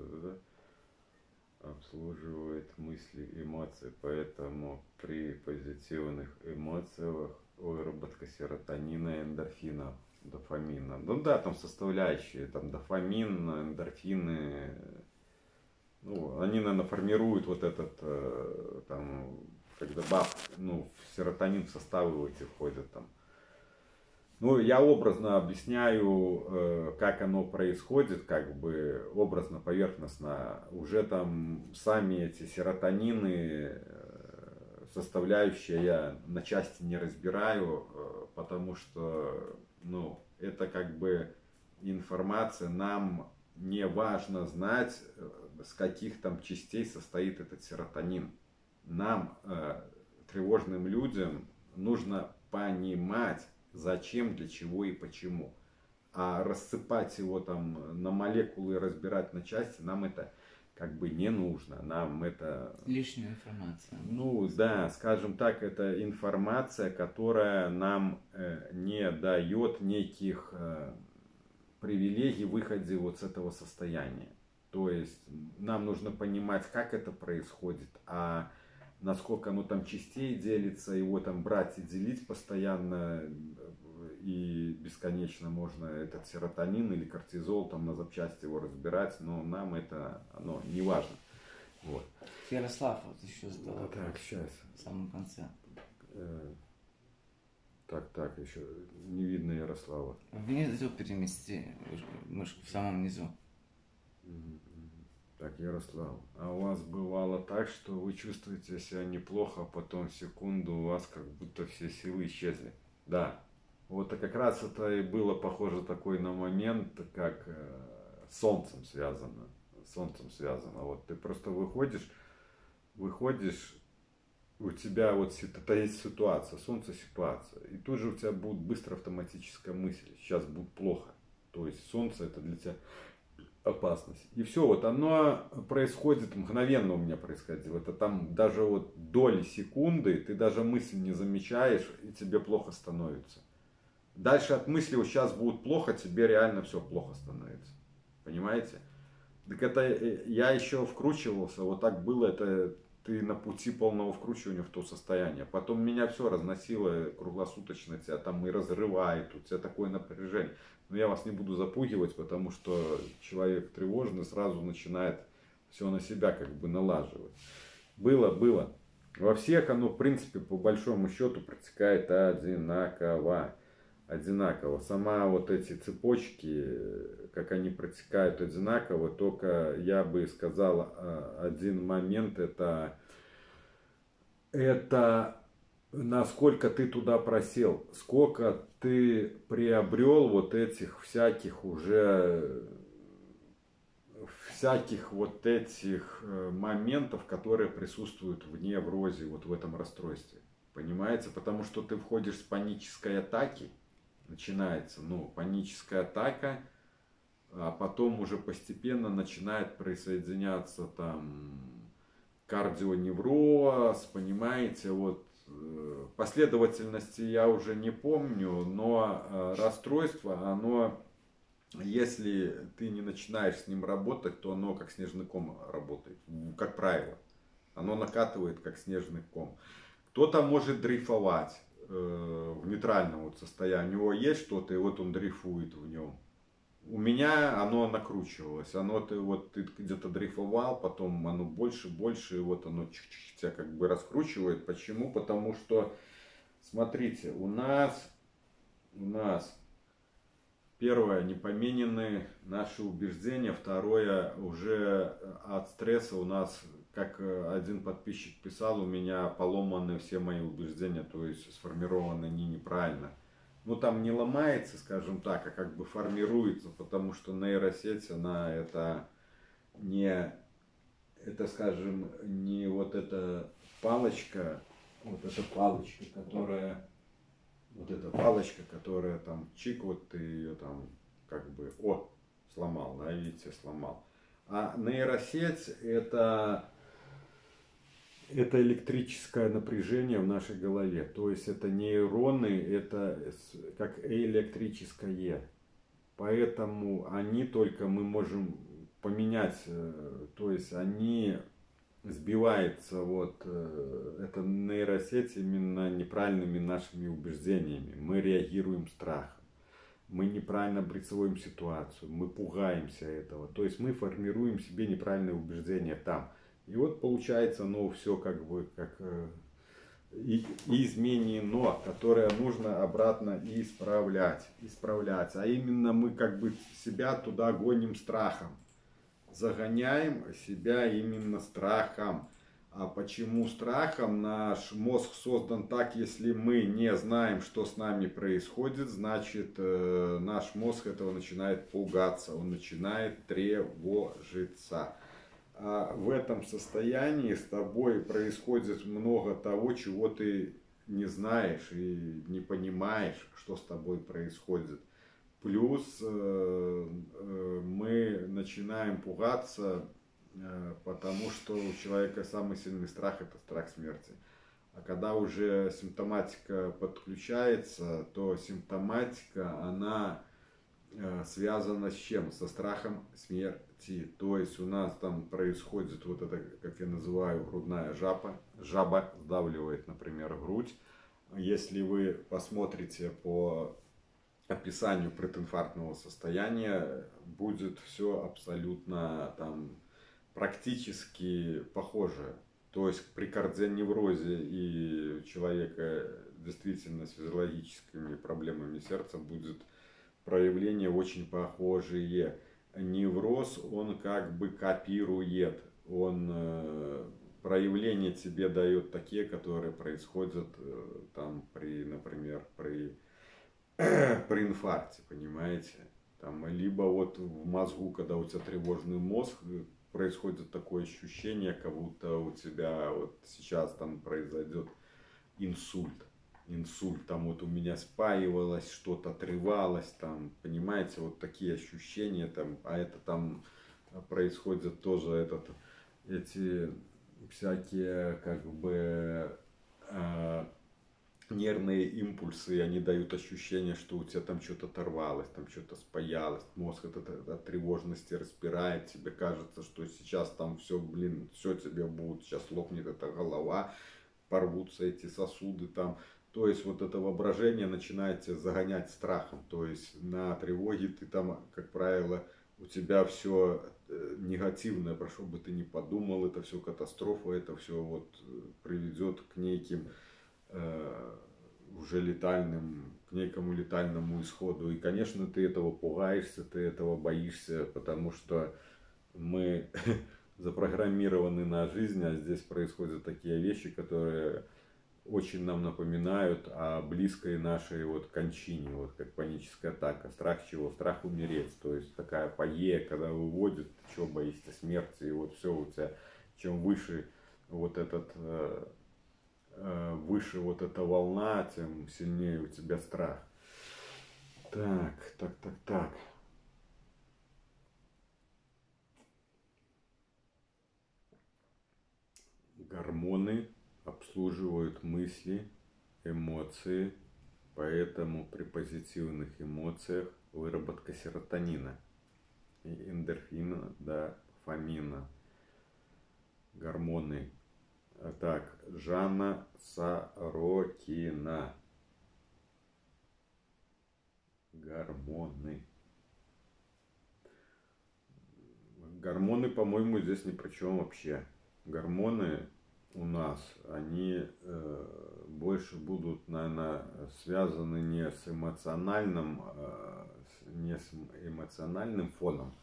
Обслуживает мысли, эмоции, поэтому при позитивных эмоциях выработка серотонина, эндорфина, дофамина. Ну да, там составляющие, там дофамин, эндорфины, ну, они, наверное, формируют вот этот, там, когда баб, ну, серотонин в составы эти входят там. Ну, я образно объясняю, как оно происходит, как бы образно, поверхностно. Уже там сами эти серотонины, составляющие, я на части не разбираю, потому что, ну, это как бы информация, нам не важно знать, с каких там частей состоит этот серотонин. Нам, тревожным людям, нужно понимать, зачем, для чего и почему. А рассыпать его там на молекулы и разбирать на части нам это как бы не нужно. Нам это... Лишняя информация. Ну да, скажем так, это информация, которая нам э, не дает неких э, привилегий в выходе вот с этого состояния. То есть нам нужно понимать, как это происходит, а насколько оно там частей делится, его там брать и делить постоянно и бесконечно можно этот серотонин или кортизол там на запчасти его разбирать, но нам это оно не важно. Вот. Ярослав вот еще задал. Так, сейчас. В самом конце. Так, так, еще не видно Ярослава. Внизу перемести мышку, в самом низу. Так, Ярослав, а у вас бывало так, что вы чувствуете себя неплохо, а потом в секунду у вас как будто все силы исчезли? Да. Вот как раз это и было похоже такой на момент, как с солнцем связано. С солнцем связано. Вот ты просто выходишь, выходишь, у тебя вот это есть ситуация, солнце ситуация. И тут же у тебя будет быстро автоматическая мысль, сейчас будет плохо. То есть солнце это для тебя опасность. И все, вот оно происходит, мгновенно у меня происходило. Это там даже вот доли секунды, ты даже мысль не замечаешь, и тебе плохо становится. Дальше от мысли, вот сейчас будет плохо, тебе реально все плохо становится. Понимаете? Так это я еще вкручивался, вот так было, это ты на пути полного вкручивания в то состояние. Потом меня все разносило круглосуточно, тебя там и разрывает, у тебя такое напряжение. Но я вас не буду запугивать, потому что человек тревожный сразу начинает все на себя как бы налаживать. Было, было. Во всех оно, в принципе, по большому счету протекает одинаково. Одинаково. Сама вот эти цепочки, как они протекают одинаково, только я бы сказал один момент, это, это насколько ты туда просел, сколько ты приобрел вот этих всяких уже, всяких вот этих моментов, которые присутствуют в неврозе, вот в этом расстройстве. Понимаете? Потому что ты входишь с панической атаки, начинается, ну, паническая атака, а потом уже постепенно начинает присоединяться там кардионевроз, понимаете, вот последовательности я уже не помню, но расстройство, оно, если ты не начинаешь с ним работать, то оно как снежный ком работает, как правило, оно накатывает как снежный ком. Кто-то может дрейфовать в нейтральном вот состоянии, у него есть что-то, и вот он дрейфует в нем. У меня оно накручивалось, оно ты вот ты где-то дрейфовал, потом оно больше, больше, и вот оно чих-чих тебя как бы раскручивает. Почему? Потому что, смотрите, у нас, у нас первое, не поменены наши убеждения, второе, уже от стресса у нас, как один подписчик писал, у меня поломаны все мои убеждения, то есть сформированы они неправильно. Ну там не ломается, скажем так, а как бы формируется, потому что нейросеть, она это не, это, скажем, не вот эта палочка, вот эта палочка, которая, вот эта палочка, палочка, которая там чик, вот ты ее там как бы, о, сломал, да, видите, сломал. А нейросеть это, это электрическое напряжение в нашей голове. То есть это нейроны, это как электрическое. Поэтому они только мы можем поменять, то есть они сбивается вот эта нейросеть именно неправильными нашими убеждениями. Мы реагируем страхом, мы неправильно обрисовываем ситуацию, мы пугаемся этого. То есть мы формируем себе неправильные убеждения там. И вот получается, ну, все как бы как и, и изменено, которое нужно обратно исправлять, исправлять. А именно мы как бы себя туда гоним страхом. Загоняем себя именно страхом. А почему страхом? Наш мозг создан так, если мы не знаем, что с нами происходит, значит э, наш мозг этого начинает пугаться, он начинает тревожиться. А в этом состоянии с тобой происходит много того, чего ты не знаешь и не понимаешь, что с тобой происходит. Плюс э, э, мы начинаем пугаться, э, потому что у человека самый сильный страх – это страх смерти. А когда уже симптоматика подключается, то симптоматика, она э, связана с чем? Со страхом смерти. То есть у нас там происходит вот это, как я называю, грудная жаба. Жаба сдавливает, например, грудь. Если вы посмотрите по описанию прединфарктного состояния, будет все абсолютно там практически похоже. То есть при кардионеврозе и у человека действительно с физиологическими проблемами сердца будет проявления очень похожие. Невроз, он как бы копирует, он э, проявления тебе дает такие, которые происходят э, там при, например, при при инфаркте, понимаете? Там, либо вот в мозгу, когда у тебя тревожный мозг, происходит такое ощущение, как будто у тебя вот сейчас там произойдет инсульт. Инсульт, там вот у меня спаивалось, что-то отрывалось, там, понимаете, вот такие ощущения, там, а это там происходит тоже этот, эти всякие, как бы, э, нервные импульсы, они дают ощущение, что у тебя там что-то оторвалось, там что-то спаялось, мозг от, от, от тревожности распирает, тебе кажется, что сейчас там все, блин, все тебе будет, сейчас лопнет эта голова, порвутся эти сосуды там. То есть вот это воображение начинает тебя загонять страхом, то есть на тревоге ты там, как правило, у тебя все негативное, про что бы ты ни подумал, это все катастрофа, это все вот приведет к неким уже летальным, к некому летальному исходу. И, конечно, ты этого пугаешься, ты этого боишься, потому что мы запрограммированы на жизнь, а здесь происходят такие вещи, которые очень нам напоминают о близкой нашей вот кончине, вот как паническая атака. Страх чего? Страх умереть. То есть такая пае, когда выводит, ты что, боишься смерти, и вот все у тебя, чем выше вот этот выше вот эта волна, тем сильнее у тебя страх. Так, так, так, так. Гормоны обслуживают мысли, эмоции, поэтому при позитивных эмоциях выработка серотонина и эндорфина, дофамина. Гормоны. Так, Жанна Сорокина. Гормоны. Гормоны, по-моему, здесь ни при чем вообще. Гормоны у нас, они э, больше будут, наверное, связаны не с эмоциональным, э, не с эмоциональным фоном,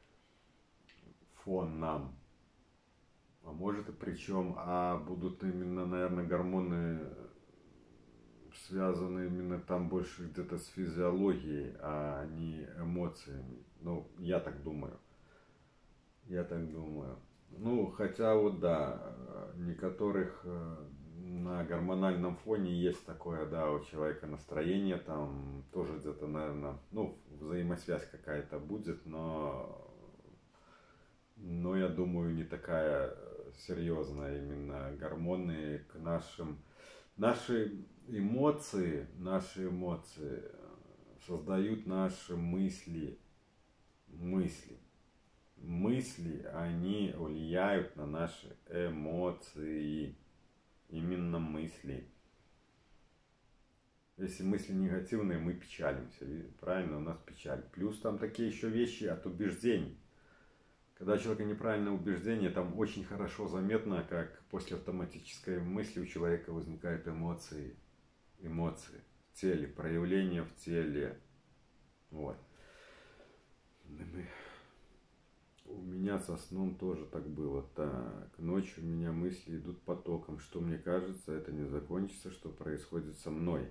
фоном. А может и причем, а будут именно, наверное, гормоны связаны именно там больше где-то с физиологией, а не эмоциями. Ну, я так думаю. Я так думаю. Ну, хотя вот да, некоторых на гормональном фоне есть такое, да, у человека настроение, там тоже где-то, наверное, ну, взаимосвязь какая-то будет, но, но я думаю, не такая серьезная именно гормоны к нашим, наши эмоции, наши эмоции создают наши мысли, мысли. Мысли, они влияют на наши эмоции. Именно мысли. Если мысли негативные, мы печалимся. Правильно, у нас печаль. Плюс там такие еще вещи от убеждений. Когда у человека неправильное убеждение, там очень хорошо заметно, как после автоматической мысли у человека возникают эмоции. Эмоции в теле, проявления в теле. Вот. У меня со сном тоже так было. Так, ночью у меня мысли идут потоком. Что мне кажется, это не закончится, что происходит со мной.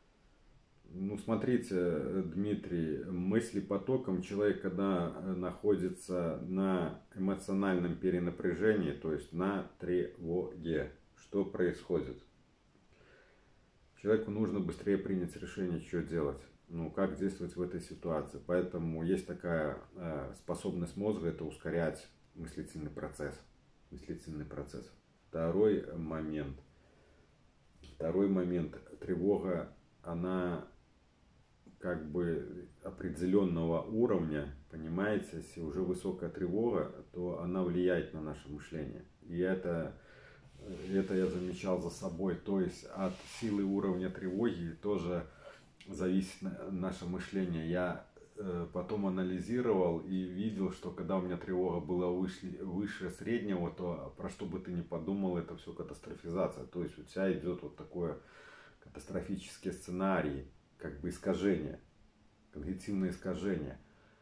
Ну, смотрите, Дмитрий, мысли потоком человек, когда находится на эмоциональном перенапряжении, то есть на тревоге, что происходит? Человеку нужно быстрее принять решение, что делать. Ну, как действовать в этой ситуации. Поэтому есть такая э, способность мозга, это ускорять мыслительный процесс. Мыслительный процесс. Второй момент. Второй момент. Тревога, она как бы определенного уровня, понимаете, если уже высокая тревога, то она влияет на наше мышление. И это, это я замечал за собой. То есть от силы уровня тревоги тоже зависит наше мышление. Я э, потом анализировал и видел, что когда у меня тревога была выше, выше среднего, то про что бы ты ни подумал, это все катастрофизация. То есть у тебя идет вот такое катастрофический сценарий, как бы искажение, когнитивное искажение.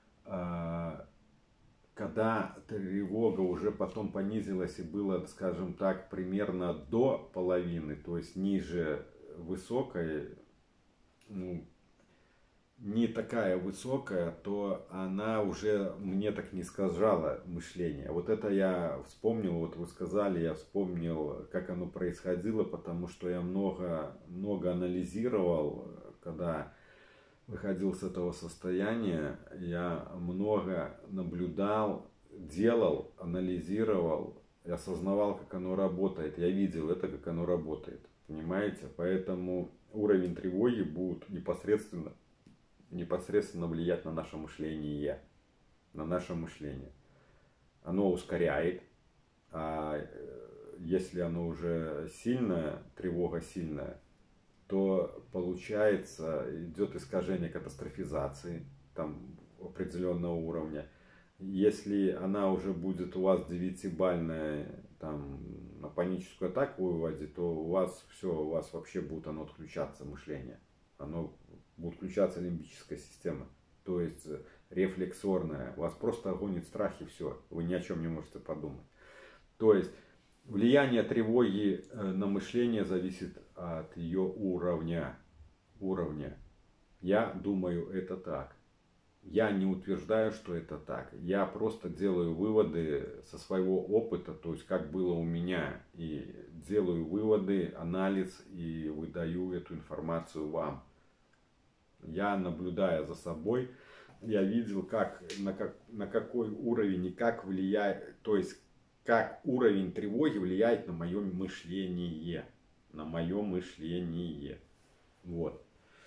А, когда тревога уже потом понизилась и было, скажем так, примерно до половины, то есть ниже высокой, ну, не такая высокая, то она уже мне так не искажала мышление. Вот это я вспомнил, вот вы сказали, я вспомнил, как оно происходило, потому что я много, много анализировал, когда выходил с этого состояния, я много наблюдал, делал, анализировал, и осознавал, как оно работает. Я видел это, как оно работает. Понимаете? Поэтому уровень тревоги будет непосредственно, непосредственно влиять на наше мышление. На наше мышление. Оно ускоряет. А если оно уже сильное, тревога сильная, то получается, идет искажение катастрофизации там, определенного уровня. Если она уже будет у вас девятибалльная, там, на паническую атаку выводить, то у вас все, у вас вообще будет оно отключаться, мышление. Оно будет включаться лимбическая система, то есть рефлексорная. Вас просто гонит страх и все, вы ни о чем не можете подумать. То есть влияние тревоги на мышление зависит от ее уровня. уровня. Я думаю, это так. Я не утверждаю, что это так. Я просто делаю выводы со своего опыта, то есть как было у меня. И делаю выводы, анализ и выдаю эту информацию вам. Я, наблюдая за собой, я видел, как, на, как, на какой уровень и как влияет, то есть как уровень тревоги влияет на мое мышление. На мое мышление. Вот.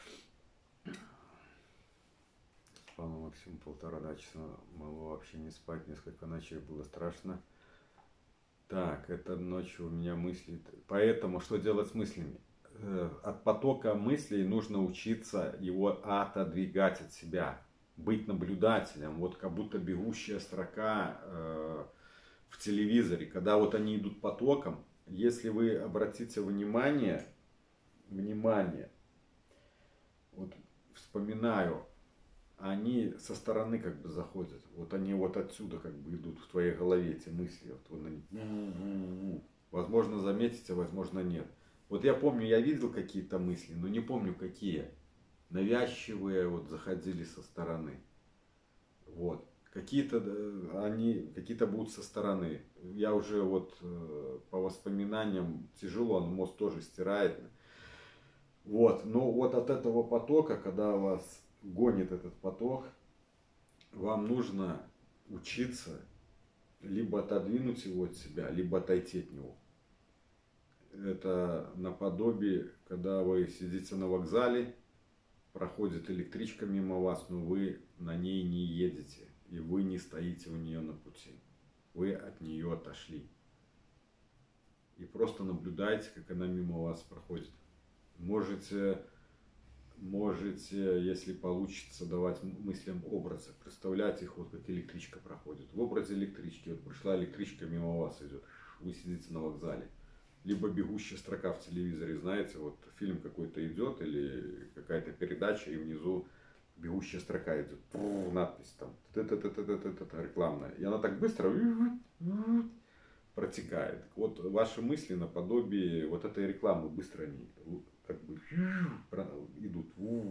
Спал максимум полтора-два часа, могло вообще не спать, несколько ночей было страшно. Так, это ночью у меня мысли. Поэтому что делать с мыслями? От потока мыслей нужно учиться его отодвигать от себя. Быть наблюдателем. Вот как будто бегущая строка э, в телевизоре. Когда вот они идут потоком, если вы обратите внимание, внимание, вот вспоминаю, они со стороны как бы заходят. Вот они вот отсюда как бы идут в твоей голове, эти мысли. Вот, вот они, возможно, заметите, возможно, нет. Вот я помню, я видел какие-то мысли, но не помню какие. Навязчивые вот заходили со стороны. Вот. Какие-то они какие-то будут со стороны. Я уже вот по воспоминаниям тяжело, но мозг тоже стирает. Вот, но вот от этого потока, когда вас гонит этот поток, вам нужно учиться либо отодвинуть его от себя, либо отойти от него. Это наподобие, когда вы сидите на вокзале, проходит электричка мимо вас, но вы на ней не едете. И вы не стоите у нее на пути. Вы от нее отошли. И просто наблюдайте, как она мимо вас проходит. Можете, можете, если получится, давать мыслям образы. Представлять их, вот как электричка проходит. В образе электрички. Вот пришла электричка, мимо вас идет. Вы сидите на вокзале. Либо бегущая строка в телевизоре, знаете, вот фильм какой-то идет или какая-то передача, и внизу бегущая строка идет, надпись там, рекламная. И она так быстро протекает. Вот ваши мысли наподобие вот этой рекламы быстро они как бы идут.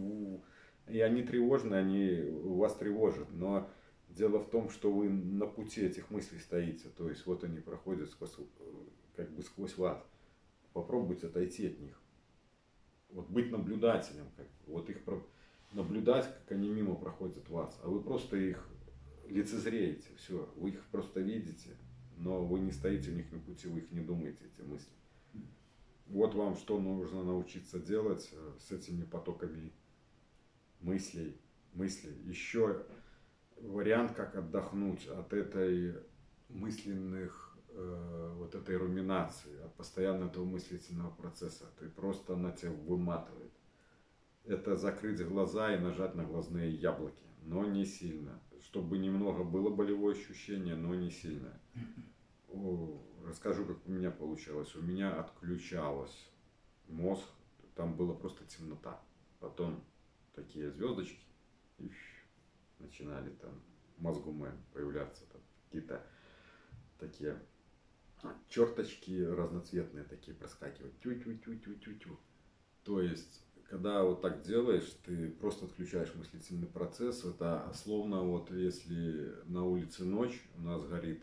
И они тревожные, они вас тревожат. Но дело в том, что вы на пути этих мыслей стоите. То есть вот они проходят сквозь, как бы сквозь вас. Попробуйте отойти от них. Вот быть наблюдателем. Как, вот их наблюдать, как они мимо проходят вас. А вы просто их лицезреете. Все. Вы их просто видите. Но вы не стоите у них на пути, вы их не думаете, эти мысли. Вот вам что нужно научиться делать с этими потоками мыслей. мыслей. Еще вариант, как отдохнуть от этой мысленных, э, вот этой руминации, от постоянно этого мыслительного процесса. Ты просто она тебя выматывает. Это закрыть глаза и нажать на глазные яблоки, но не сильно. Чтобы немного было болевое ощущение, но не сильно. О, расскажу, как у меня получалось. У меня отключалось мозг, там была просто темнота. Потом такие звездочки и начинали там мозгу появляться, там какие-то такие черточки разноцветные такие проскакивать. Тю-тю-тю-тю-тю-тю. То есть, когда вот так делаешь, ты просто отключаешь мыслительный процесс. Это словно вот если на улице ночь, у нас горит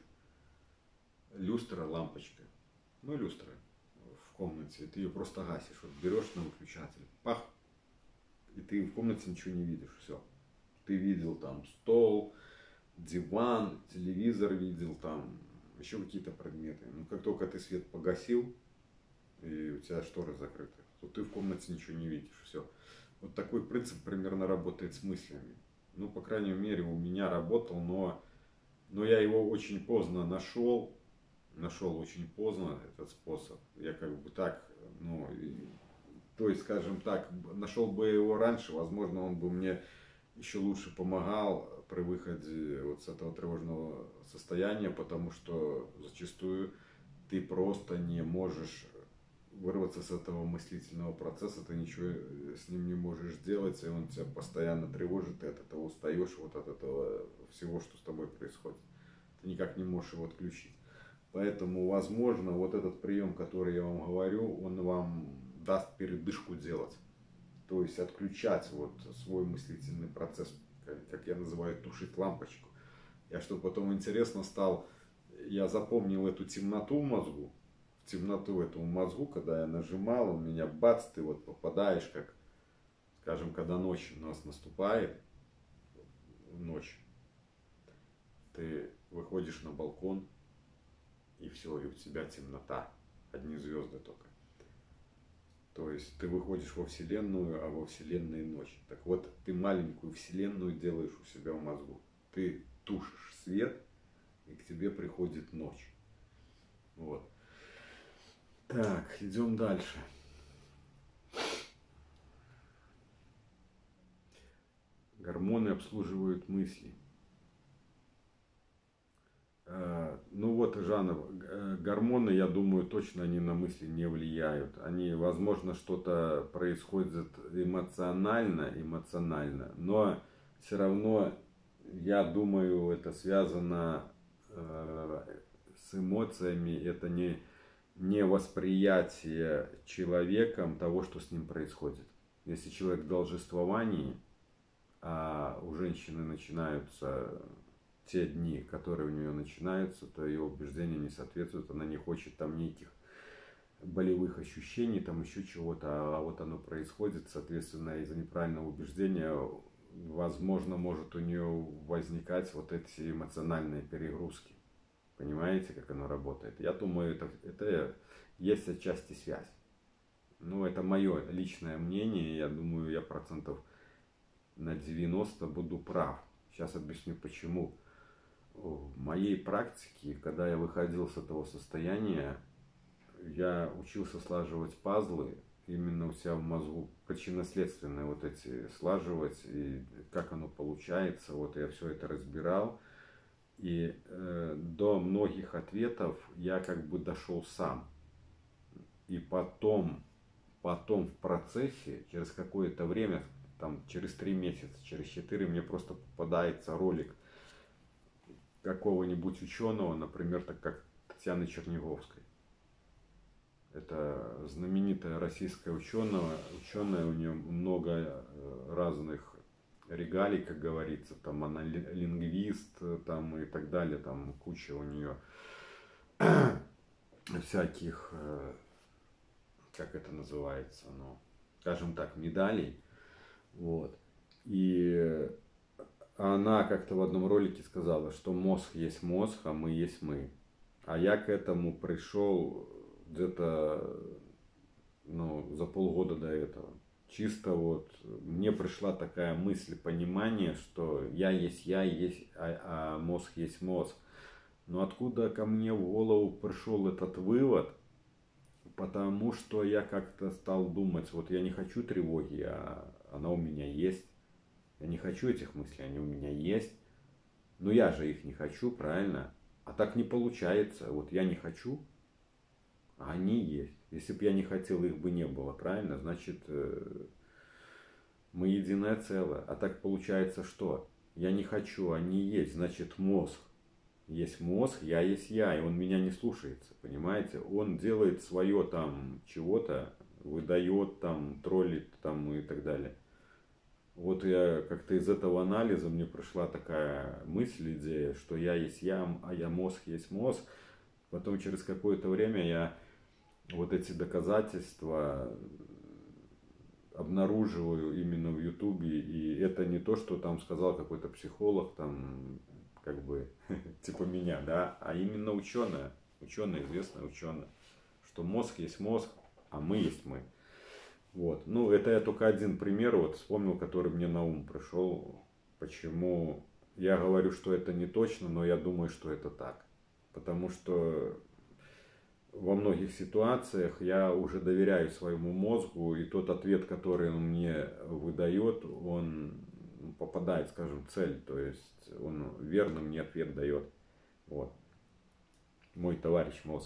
люстра, лампочка, ну люстра в комнате, ты ее просто гасишь, вот берешь на выключатель, пах, и ты в комнате ничего не видишь, все. Ты видел там стол, диван, телевизор видел, там еще какие-то предметы. Но как только ты свет погасил, и у тебя шторы закрыты, то ты в комнате ничего не видишь, все. Вот такой принцип примерно работает с мыслями. Ну, по крайней мере, у меня работал, но, но я его очень поздно нашел. Нашел очень поздно этот способ. Я как бы так, ну, и, то есть, скажем так, нашел бы его раньше, возможно, он бы мне еще лучше помогал при выходе вот с этого тревожного состояния, потому что зачастую ты просто не можешь вырваться с этого мыслительного процесса, ты ничего с ним не можешь сделать, и он тебя постоянно тревожит, ты от этого устаешь, вот от этого всего, что с тобой происходит. Ты никак не можешь его отключить. Поэтому, возможно, вот этот прием, который я вам говорю, он вам даст передышку делать. То есть отключать вот свой мыслительный процесс, как я называю, тушить лампочку. Я чтобы потом интересно стал, я запомнил эту темноту в мозгу, в темноту этому мозгу, когда я нажимал, у меня бац, ты вот попадаешь, как, скажем, когда ночь у нас наступает, ночь, ты выходишь на балкон, и все, и у тебя темнота, одни звезды только. То есть ты выходишь во Вселенную, а во Вселенной ночь. Так вот, ты маленькую Вселенную делаешь у себя в мозгу. Ты тушишь свет, и к тебе приходит ночь. Вот. Так, идем дальше. Гормоны обслуживают мысли. Ну вот, Жанна, гормоны, я думаю, точно они на мысли не влияют. Они, возможно, что-то происходит эмоционально, эмоционально, но все равно, я думаю, это связано э, с эмоциями, это не, не восприятие человеком того, что с ним происходит. Если человек в должествовании, а у женщины начинаются те дни, которые у нее начинаются, то ее убеждения не соответствуют, она не хочет там никаких болевых ощущений, там еще чего-то, а вот оно происходит, соответственно, из-за неправильного убеждения, возможно, может у нее возникать вот эти эмоциональные перегрузки. Понимаете, как оно работает? Я думаю, это, это есть отчасти связь. Ну, это мое личное мнение, я думаю, я процентов на девяносто буду прав. Сейчас объясню почему. В моей практике, когда я выходил с этого состояния, я учился слаживать пазлы, именно у себя в мозгу, причинно-следственные вот эти слаживать, и как оно получается, вот я все это разбирал. И э, до многих ответов я как бы дошел сам. И потом, потом в процессе, через какое-то время, там через три месяца, через четыре, мне просто попадается ролик какого-нибудь ученого, например, так как Татьяны Черниговской. Это знаменитая российская ученая, ученая, у нее много разных регалий, как говорится, там она лингвист, там и так далее, там куча у нее всяких, как это называется, ну, скажем так, медалей, вот. И она как-то в одном ролике сказала, что мозг есть мозг, а мы есть мы. А я к этому пришел где-то, ну, за полгода до этого. Чисто вот мне пришла такая мысль, понимание, что я есть я, есть, а, а мозг есть мозг. Но откуда ко мне в голову пришел этот вывод? Потому что я как-то стал думать, вот я не хочу тревоги, а она у меня есть. Я не хочу этих мыслей, они у меня есть. Но я же их не хочу, правильно? А так не получается. Вот я не хочу, а они есть. Если бы я не хотел, их бы не было, правильно? Значит, мы единое целое. А так получается что? Я не хочу, они есть. Значит, мозг. Есть мозг, я есть я. И он меня не слушается, понимаете? Он делает свое там чего-то, выдает там, троллит там и так далее. Вот я как-то из этого анализа мне пришла такая мысль, идея, что я есть я, а я мозг есть мозг. Потом через какое-то время я вот эти доказательства обнаруживаю именно в Ютубе. И это не то, что там сказал какой-то психолог, там, как бы, типа меня, да, а именно ученая, ученая, известная ученая, что мозг есть мозг, а мы есть мы. Вот. Ну, это я только один пример вот вспомнил, который мне на ум пришел. Почему я говорю, что это не точно, но я думаю, что это так. Потому что во многих ситуациях я уже доверяю своему мозгу, и тот ответ, который он мне выдает, он попадает, скажем, в цель. То есть он верно мне ответ дает. Вот. Мой товарищ мозг.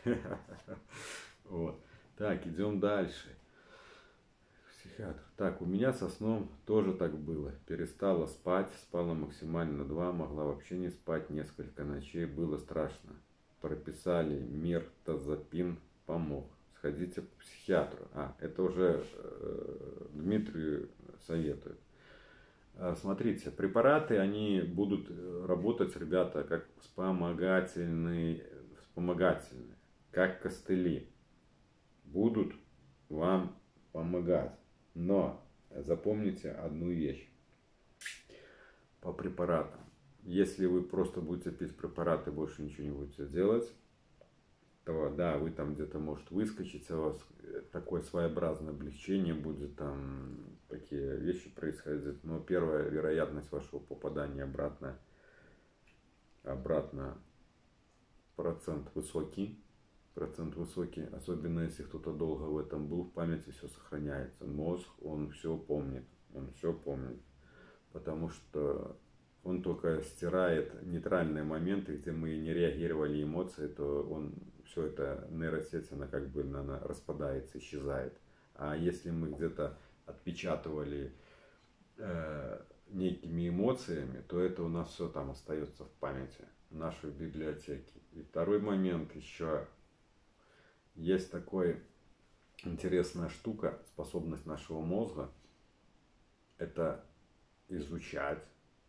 Вот. Так, идем дальше. Психиатр. Так, у меня со сном тоже так было. Перестала спать, спала максимально два, могла вообще не спать несколько ночей, было страшно. Прописали миртазапин, помог. Сходите к психиатру. А, это уже э, Дмитрию советует. А, смотрите, препараты, они будут работать, ребята, как вспомогательные, вспомогательные, как костыли. Будут вам помогать. Но запомните одну вещь по препаратам. Если вы просто будете пить препараты, больше ничего не будете делать, то да, вы там где-то может выскочить, у вас такое своеобразное облегчение будет, там такие вещи происходят. Но первая вероятность вашего попадания обратно, обратно процент высокий. Процент высокий, особенно если кто-то долго в этом был, в памяти все сохраняется. Мозг, он все помнит, он все помнит, потому что он только стирает нейтральные моменты, где мы не реагировали эмоции, то он все это нейросеть, она как бы она распадается, исчезает. А если мы где-то отпечатывали э, некими эмоциями, то это у нас все там остается в памяти, в нашей библиотеке. И второй момент еще. Есть такая интересная штука, способность нашего мозга, это изучать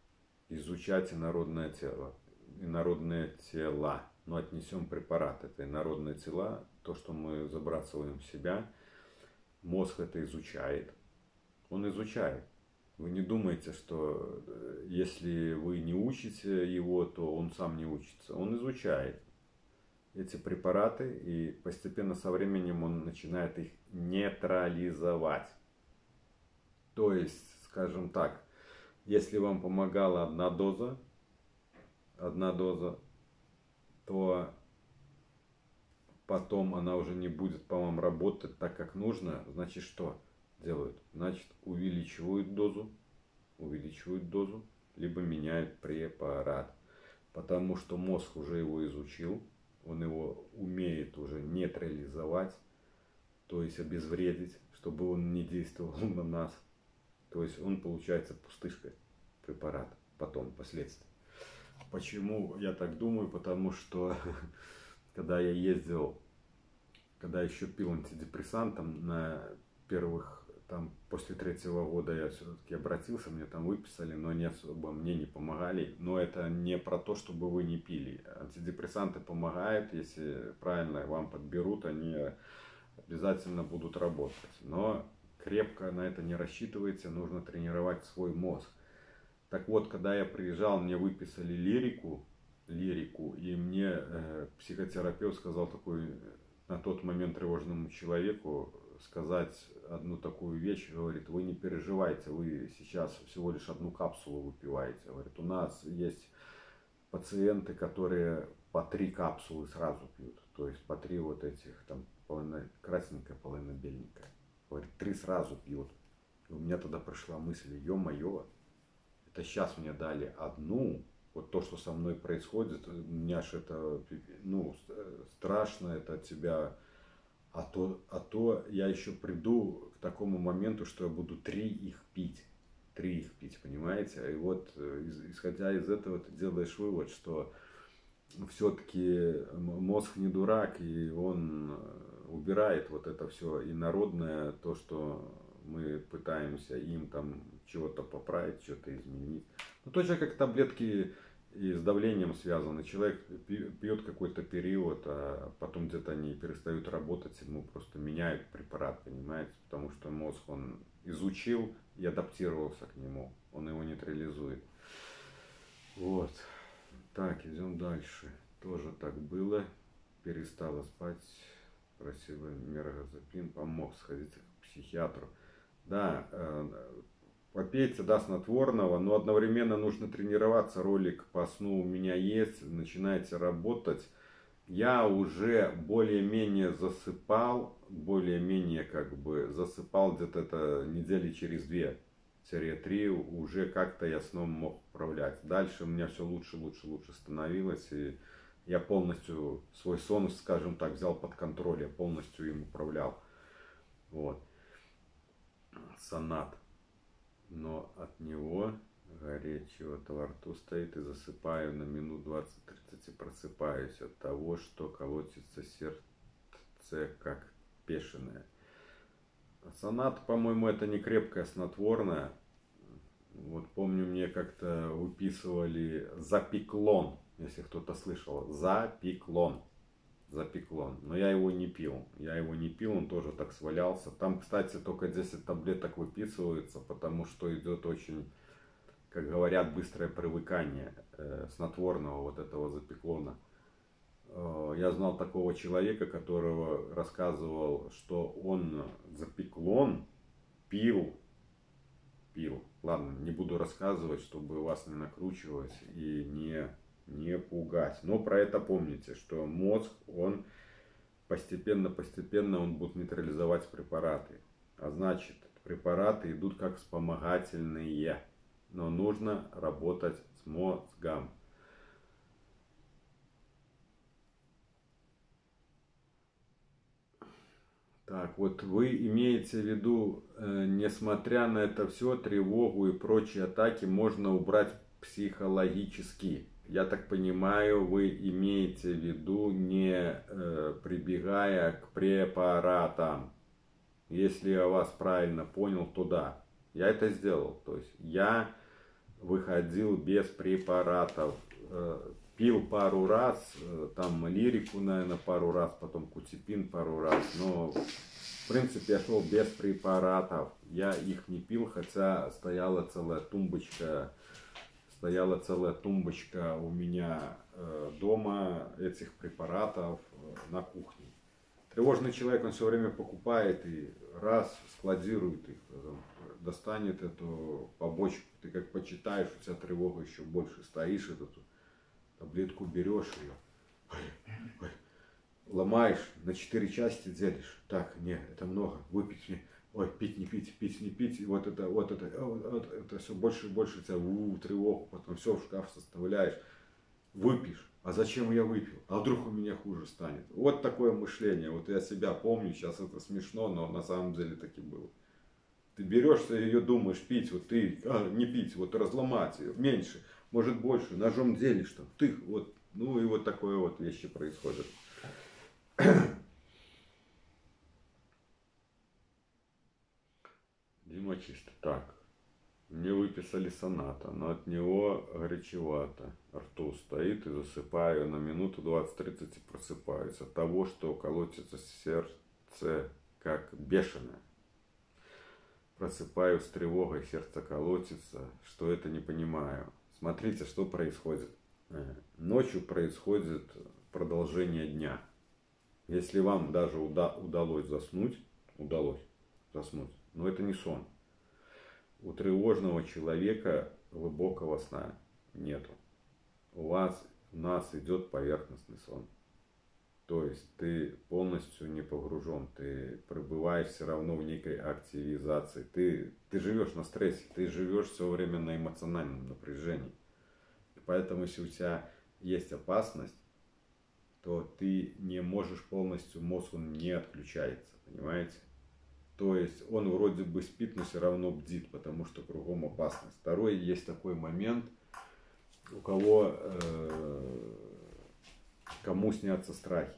изучать инородное тело, инородные тела. Но отнесем препарат, это инородные тела, то, что мы забрасываем в себя. Мозг это изучает. Он изучает. Вы не думаете, что если вы не учите его, то он сам не учится. Он изучает эти препараты, и постепенно со временем он начинает их нейтрализовать. То есть, скажем так, если вам помогала одна доза, одна доза, то потом она уже не будет по вам работать так, как нужно. Значит, что делают? Значит, увеличивают дозу, увеличивают дозу, либо меняют препарат. Потому что мозг уже его изучил, он его умеет уже нейтрализовать, то есть обезвредить, чтобы он не действовал на нас. То есть он получается пустышкой, препарат, потом, впоследствии. Почему я так думаю? Потому что когда я ездил, когда еще пил антидепрессантом на первых, там, после третьего года я все-таки обратился, мне там выписали, но они особо мне не помогали. Но это не про то, чтобы вы не пили. Антидепрессанты помогают, если правильно вам подберут, они обязательно будут работать. Но крепко на это не рассчитывайте, нужно тренировать свой мозг. Так вот, когда я приезжал, мне выписали лирику, лирику, и мне э, психотерапевт сказал такой, на тот момент тревожному человеку, сказать одну такую вещь, говорит, вы не переживайте, вы сейчас всего лишь одну капсулу выпиваете. Говорит, у нас есть пациенты, которые по три капсулы сразу пьют, то есть по три вот этих, там, половина, красненькая, половина беленькая. Говорит, три сразу пьют. И у меня тогда пришла мысль, ё-моё, это сейчас мне дали одну, вот то, что со мной происходит, у меня ж это, ну, страшно, это от тебя, а то, а то я еще приду к такому моменту, что я буду три их пить, три их пить, понимаете? И вот, исходя из этого, ты делаешь вывод, что все-таки мозг не дурак, и он убирает вот это все инородное, то, что мы пытаемся им там чего-то поправить, что-то изменить. Ну, точно как таблетки и с давлением связаны. Человек пьет какой-то период, а потом где-то они перестают работать, ему просто меняют препарат, понимаете? Потому что мозг, он изучил и адаптировался к нему, он его нейтрализует. Вот. Так, идем дальше. Тоже так было. Перестала спать, просила миргазепин, помог сходить к психиатру. Да, попейте, да, снотворного, но одновременно нужно тренироваться. Ролик по сну у меня есть, начинайте работать. Я уже более-менее засыпал, более-менее как бы засыпал где-то это недели через две-три, уже как-то я сном мог управлять. Дальше у меня все лучше, лучше, лучше становилось, и я полностью свой сон, скажем так, взял под контроль, я полностью им управлял. Вот. Сонат. Но от него горячего-то во рту стоит, и засыпаю на минут двадцать-тридцать и просыпаюсь от того, что колотится сердце как бешеное. Сонат, по-моему, это не крепкое снотворное. Вот помню, мне как-то выписывали запиклон, если кто-то слышал, запиклон. Запеклон. Но я его не пил. Я его не пил, он тоже так свалялся. Там, кстати, только десять таблеток выписывается, потому что идет очень, как говорят, быстрое привыкание э, снотворного вот этого запеклона. Э, я знал такого человека, которого рассказывал, что он запеклон пил. Пил. Ладно, не буду рассказывать, чтобы вас не накручивать и не... не пугать. Но про это помните, что мозг, он постепенно-постепенно он будет нейтрализовать препараты. А значит, препараты идут как вспомогательные. Но нужно работать с мозгом. Так, вот вы имеете в виду, э, несмотря на это все, тревогу и прочие атаки можно убрать психологически. Я так понимаю, вы имеете в виду, не э, прибегая к препаратам. Если я вас правильно понял, то да, я это сделал. То есть я выходил без препаратов, пил пару раз, там лирику, наверное, пару раз, потом кутипин пару раз, но в принципе я шел без препаратов, я их не пил, хотя стояла целая тумбочка, стояла целая тумбочка у меня дома этих препаратов на кухне. Тревожный человек, он все время покупает и раз складирует их, достанет эту побочку, ты как почитаешь, у тебя тревога еще больше, стоишь, эту таблетку берешь ее, ой, ой, ломаешь, на четыре части делишь, так, нет, это много, выпить мне, ой, пить не пить, пить не пить, и вот это, вот это, вот, вот, это все больше и больше у тебя у, тревогу, потом все в шкаф составляешь, выпьешь. А зачем я выпил? А вдруг у меня хуже станет? Вот такое мышление. Вот я себя помню, сейчас это смешно, но на самом деле так и было. Ты берешься ее, думаешь, пить, вот ты, а, не пить, вот разломать ее, меньше, может больше, ножом делишь там, ты, вот, ну и вот такое вот вещи происходят. Дима чисто. Так. Мне выписали соната, но от него горячевато. Рту стоит и засыпаю на минуту двадцать-тридцать и просыпаюсь от того, что колотится сердце как бешеное. Просыпаюсь с тревогой, сердце колотится, что это не понимаю. Смотрите, что происходит. Ночью происходит продолжение дня. Если вам даже уда- удалось заснуть, удалось заснуть, но это не сон. У тревожного человека глубокого сна нету. У вас, у нас идет поверхностный сон. То есть ты полностью не погружен, ты пребываешь все равно в некой активизации. Ты, ты живешь на стрессе, ты живешь все время на эмоциональном напряжении. И поэтому, если у тебя есть опасность, то ты не можешь полностью, мозг он не отключается, понимаете? То есть он вроде бы спит, но все равно бдит, потому что кругом опасность. Второй есть такой момент, у кого, э, кому снятся страхи.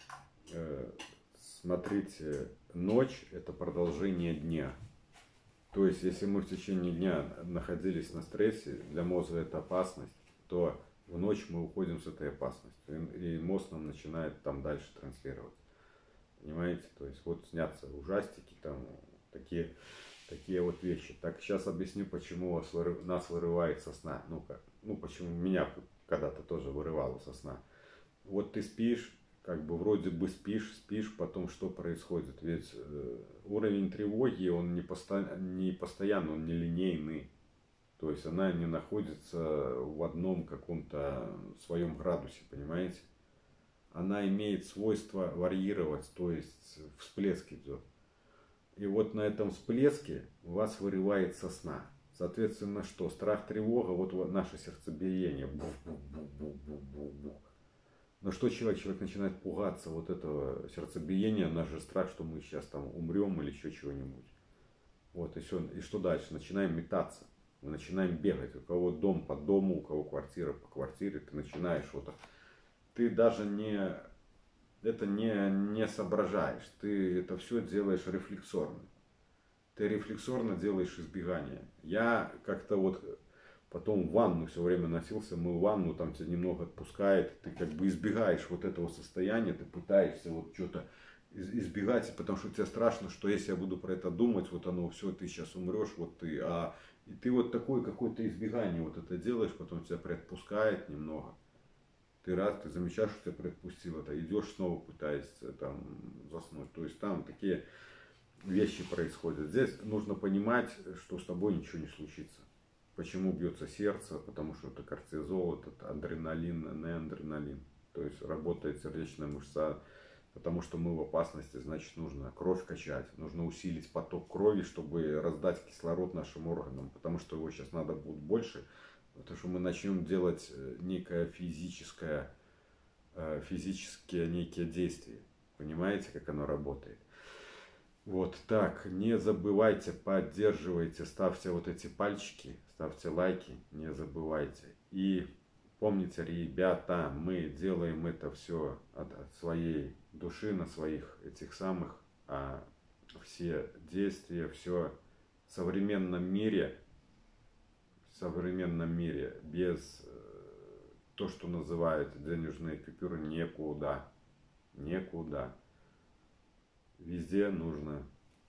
Э, смотрите, ночь это продолжение дня. То есть если мы в течение дня находились на стрессе, для мозга это опасность, то в ночь мы уходим с этой опасностью. И мозг нам начинает там дальше транслировать. Понимаете? То есть вот снятся ужастики, там такие, такие вот вещи. Так, сейчас объясню, почему вас, нас вырывает со сна. Ну, как, ну, почему меня когда-то тоже вырывало со сна. Вот ты спишь, как бы вроде бы спишь, спишь, потом что происходит? Ведь э, уровень тревоги, он не, посто... не постоянно, он не линейный. То есть она не находится в одном каком-то своем градусе, понимаете? Она имеет свойство варьировать, то есть всплеск идет. И вот на этом всплеске вас вырывает со сна. Соответственно, что? Страх, тревога, вот наше сердцебиение. Бух-бух-бух-бух-бух-бух. Но что человек? Человек начинает пугаться вот этого сердцебиения, наш же страх, что мы сейчас там умрем или еще чего-нибудь. Вот и все. И что дальше? Начинаем метаться. Мы начинаем бегать. У кого дом по дому, у кого квартира по квартире. Ты начинаешь вот. Ты даже не, это не, не соображаешь, ты это все делаешь рефлексорно. Ты рефлексорно делаешь избегание. Я как-то вот потом в ванну все время носился, мыл ванну, там тебя немного отпускает, ты как бы избегаешь вот этого состояния, ты пытаешься вот что-то избегать, потому что тебе страшно, что если я буду про это думать, вот оно все, ты сейчас умрешь, вот ты, а и ты вот такое какое-то избегание вот это делаешь, потом тебя приотпускает немного. Ты раз, ты замечаешь, что тебя приотпустило, то идешь снова пытаешься там заснуть. То есть там такие вещи происходят. Здесь нужно понимать, что с тобой ничего не случится. Почему бьется сердце? Потому что это кортизол, это адреналин, не адреналин. То есть работает сердечная мышца. Потому что мы в опасности, значит нужно кровь качать, нужно усилить поток крови, чтобы раздать кислород нашим органам. Потому что его сейчас надо будет больше. Потому что мы начнем делать некое физическое, физические некие действия. Понимаете, как оно работает? Вот так, не забывайте, поддерживайте, ставьте вот эти пальчики, ставьте лайки, не забывайте. И помните, ребята, мы делаем это все от, от своей души, на своих этих самых, а все действия, все в современном мире, в в современном мире без то, что называют денежные купюры, никуда. Никуда. Везде нужно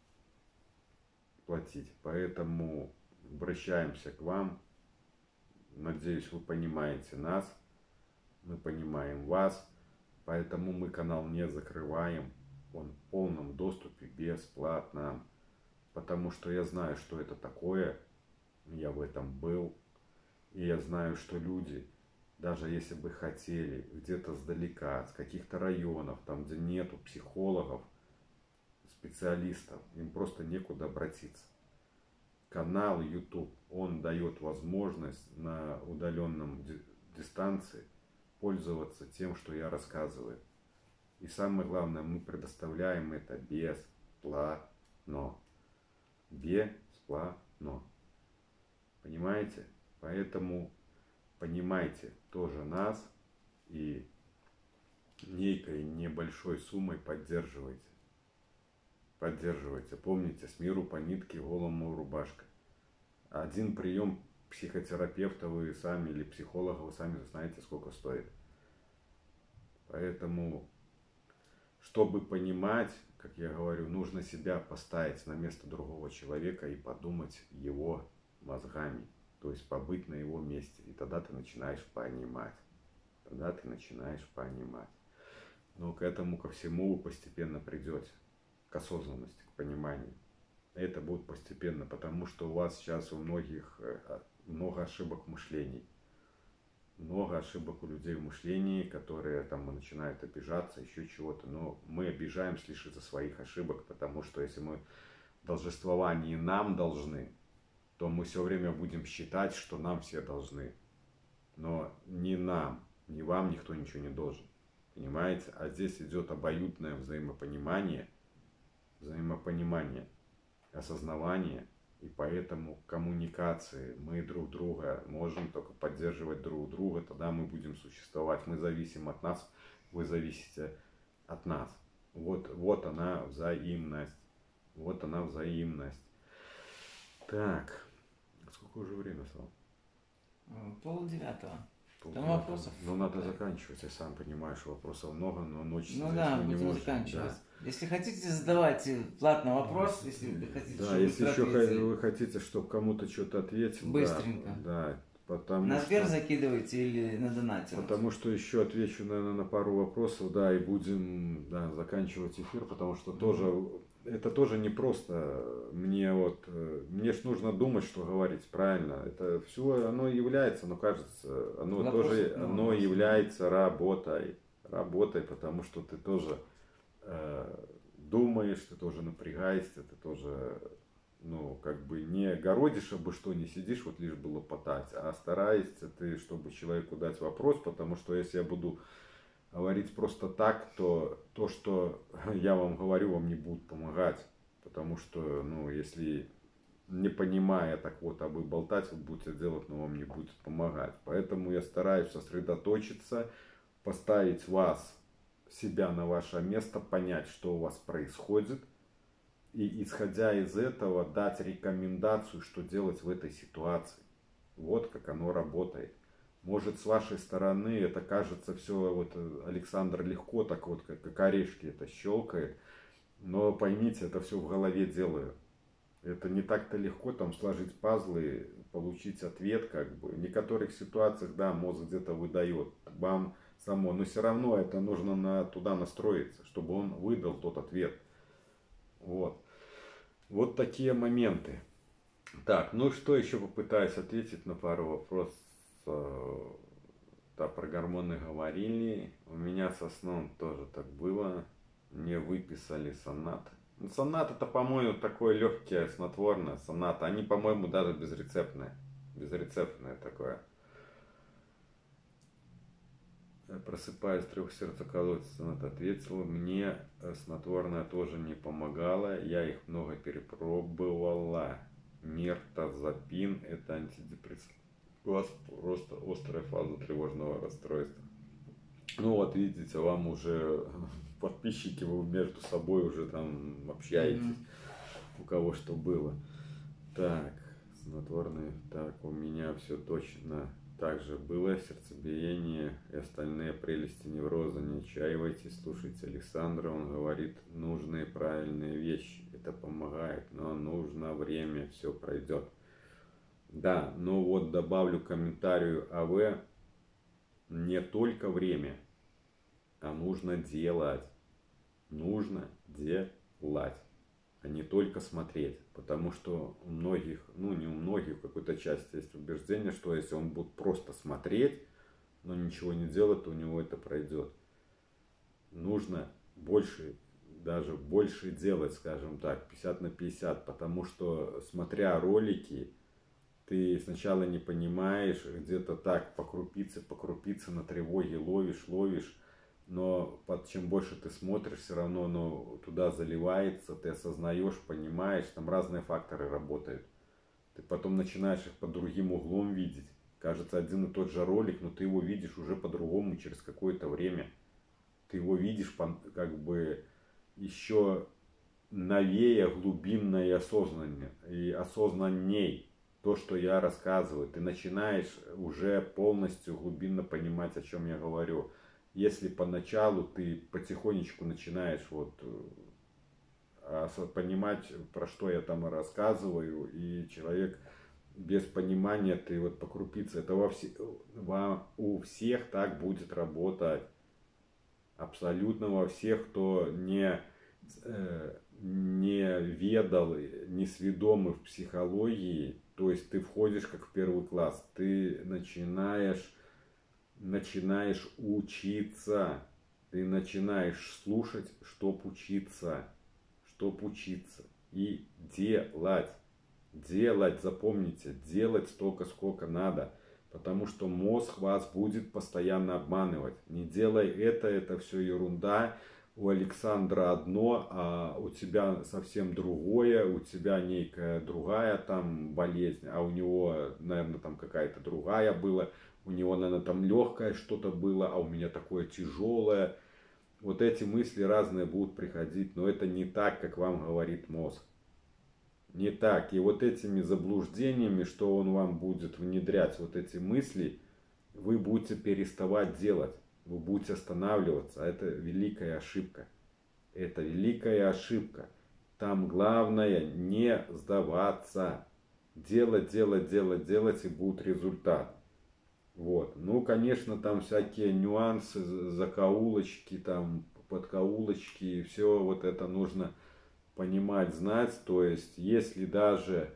платить. Поэтому обращаемся к вам. Надеюсь, вы понимаете нас. Мы понимаем вас. Поэтому мы канал не закрываем. Он в полном доступе, бесплатно. Потому что я знаю, что это такое. Я в этом был. И я знаю, что люди, даже если бы хотели, где-то сдалека, с каких-то районов, там, где нету психологов, специалистов, им просто некуда обратиться. Канал YouTube, он дает возможность на удаленном дистанции пользоваться тем, что я рассказываю. И самое главное, мы предоставляем это бесплатно. Бесплатно. Понимаете? Поэтому понимайте тоже нас и некой небольшой суммой поддерживайте. Поддерживайте. Помните, с миру по нитке, голому рубашка. Один прием психотерапевта вы сами или психолога вы сами знаете, сколько стоит. Поэтому, чтобы понимать, как я говорю, нужно себя поставить на место другого человека и подумать его мозгами. То есть побыть на его месте. И тогда ты начинаешь понимать. Тогда ты начинаешь понимать. Но к этому, ко всему вы постепенно придете. К осознанности, к пониманию. Это будет постепенно, потому что у вас сейчас у многих много ошибок в мышлении. Много ошибок у людей в мышлении, которые там начинают обижаться, еще чего-то. Но мы обижаемся лишь из-за своих ошибок, потому что если мы в должествовании нам должны, то мы все время будем считать, что нам все должны. Но не нам, не вам никто ничего не должен. Понимаете? А здесь идет обоюдное взаимопонимание, взаимопонимание, осознавание. И поэтому коммуникации мы друг друга можем только поддерживать друг друга, тогда мы будем существовать. Мы зависим от нас, вы зависите от нас. Вот, вот она взаимность. Вот она взаимность. Так, сколько уже время стало? Пол девятого. Пол Там девятого. вопросов. Ну, надо заканчивать, я сам понимаешь, вопросов много, но ночь Ну здесь да, мы не будем можем. заканчивать. Да. Если хотите, задавайте платный вопрос, если вы хотите, Да, чтобы если вы еще ответили. вы хотите, чтобы кому-то что-то ответил, Быстренько. Да, да, потому На Сбер что, закидывайте или на донате. потому что еще отвечу, наверное, на пару вопросов, да, и будем, да, заканчивать эфир, потому что тоже, это тоже не просто. Мне вот, э, мне ж нужно думать, что говорить, правильно. Это все, оно является, но кажется, оно Вопрос, тоже, ну, оно вопрос. является работой, работой, потому что ты тоже э, думаешь, ты тоже напрягаешься, ты тоже, ну, как бы не городишь, обо что не сидишь, вот лишь бы лопотать, а стараешься ты, чтобы человеку дать вопрос, потому что если я буду говорить просто так, то то, что я вам говорю, вам не будет помогать, потому что, ну, если не понимая так вот, а вы болтать, вы будете делать, но вам не будет помогать. Поэтому я стараюсь сосредоточиться, поставить вас, себя на ваше место, понять, что у вас происходит, и исходя из этого дать рекомендацию, что делать в этой ситуации. Вот как оно работает. Может, с вашей стороны это кажется все, вот Александр легко так вот, как, как орешки это щелкает, но поймите, это все в голове делаю. Это не так-то легко там сложить пазлы, получить ответ, как бы. В некоторых ситуациях, да, мозг где-то выдает вам само, но все равно это нужно на, туда настроиться, чтобы он выдал тот ответ. Вот. Вот такие моменты. Так, ну что еще попытаюсь ответить на пару вопросов. Да, про гормоны говорили. У меня со сном тоже так было. Мне выписали сонат. Ну, сонат это, по-моему, такое легкое снотворное. Соната. Они, по-моему, даже безрецептные. Безрецептное такое. Я просыпаюсь, трех сердца колотится. Сонат ответила. Мне снотворное тоже не помогало. Я их много перепробовала. Миртазапин это антидепрессант. У вас просто острая фаза тревожного расстройства. Ну вот, видите, вам уже подписчики, вы между собой уже там общаетесь, mm-hmm. у кого что было. Так, снотворный. Так, у меня все точно так же было. Сердцебиение и остальные прелести невроза. Не отчаивайтесь, слушайте Александра. Он говорит нужные правильные вещи. Это помогает, но нужно время, все пройдет. Да, но вот добавлю комментарию АВ. Не только время, а нужно делать. Нужно делать, а не только смотреть. Потому что у многих, ну не у многих, в какой-то части есть убеждение, что если он будет просто смотреть, но ничего не делать, то у него это пройдет. Нужно больше, даже больше делать, скажем так, пятьдесят на пятьдесят. Потому что, смотря ролики, ты сначала не понимаешь, где-то так по крупице, по крупице на тревоге ловишь, ловишь. Но под, чем больше ты смотришь, все равно оно туда заливается, ты осознаешь, понимаешь, там разные факторы работают. Ты потом начинаешь их под другим углом видеть. Кажется, один и тот же ролик, но ты его видишь уже по-другому через какое-то время. Ты его видишь как бы еще новее, глубинно и осознаннее, и осознанней то, что я рассказываю. Ты начинаешь уже полностью глубинно понимать, о чем я говорю. Если поначалу ты потихонечку начинаешь вот понимать, про что я там рассказываю, и человек без понимания, ты вот по крупице, это во все, во, у всех так будет работать. Абсолютно во всех, кто не, не ведал, не сведомый в психологии, то есть ты входишь как в первый класс, ты начинаешь начинаешь учиться, ты начинаешь слушать, чтоб учиться, чтоб учиться и делать, делать, запомните, делать столько, сколько надо, потому что мозг вас будет постоянно обманывать. Не делай это, это все ерунда, у Александра одно, а у тебя совсем другое, у тебя некая другая там болезнь, а у него, наверное, там какая-то другая была. У него, наверное, там легкое что-то было, а у меня такое тяжелое. Вот эти мысли разные будут приходить, но это не так, как вам говорит мозг. Не так. И вот этими заблуждениями, что он вам будет внедрять, вот эти мысли, вы будете переставать делать. Вы будете останавливаться. А это великая ошибка. Это великая ошибка. Там главное не сдаваться. Делать, делать, делать, делать, и будет результат. Вот. Ну, конечно, там всякие нюансы, закоулочки, там, подкоулочки, и все вот это нужно понимать, знать. То есть, если даже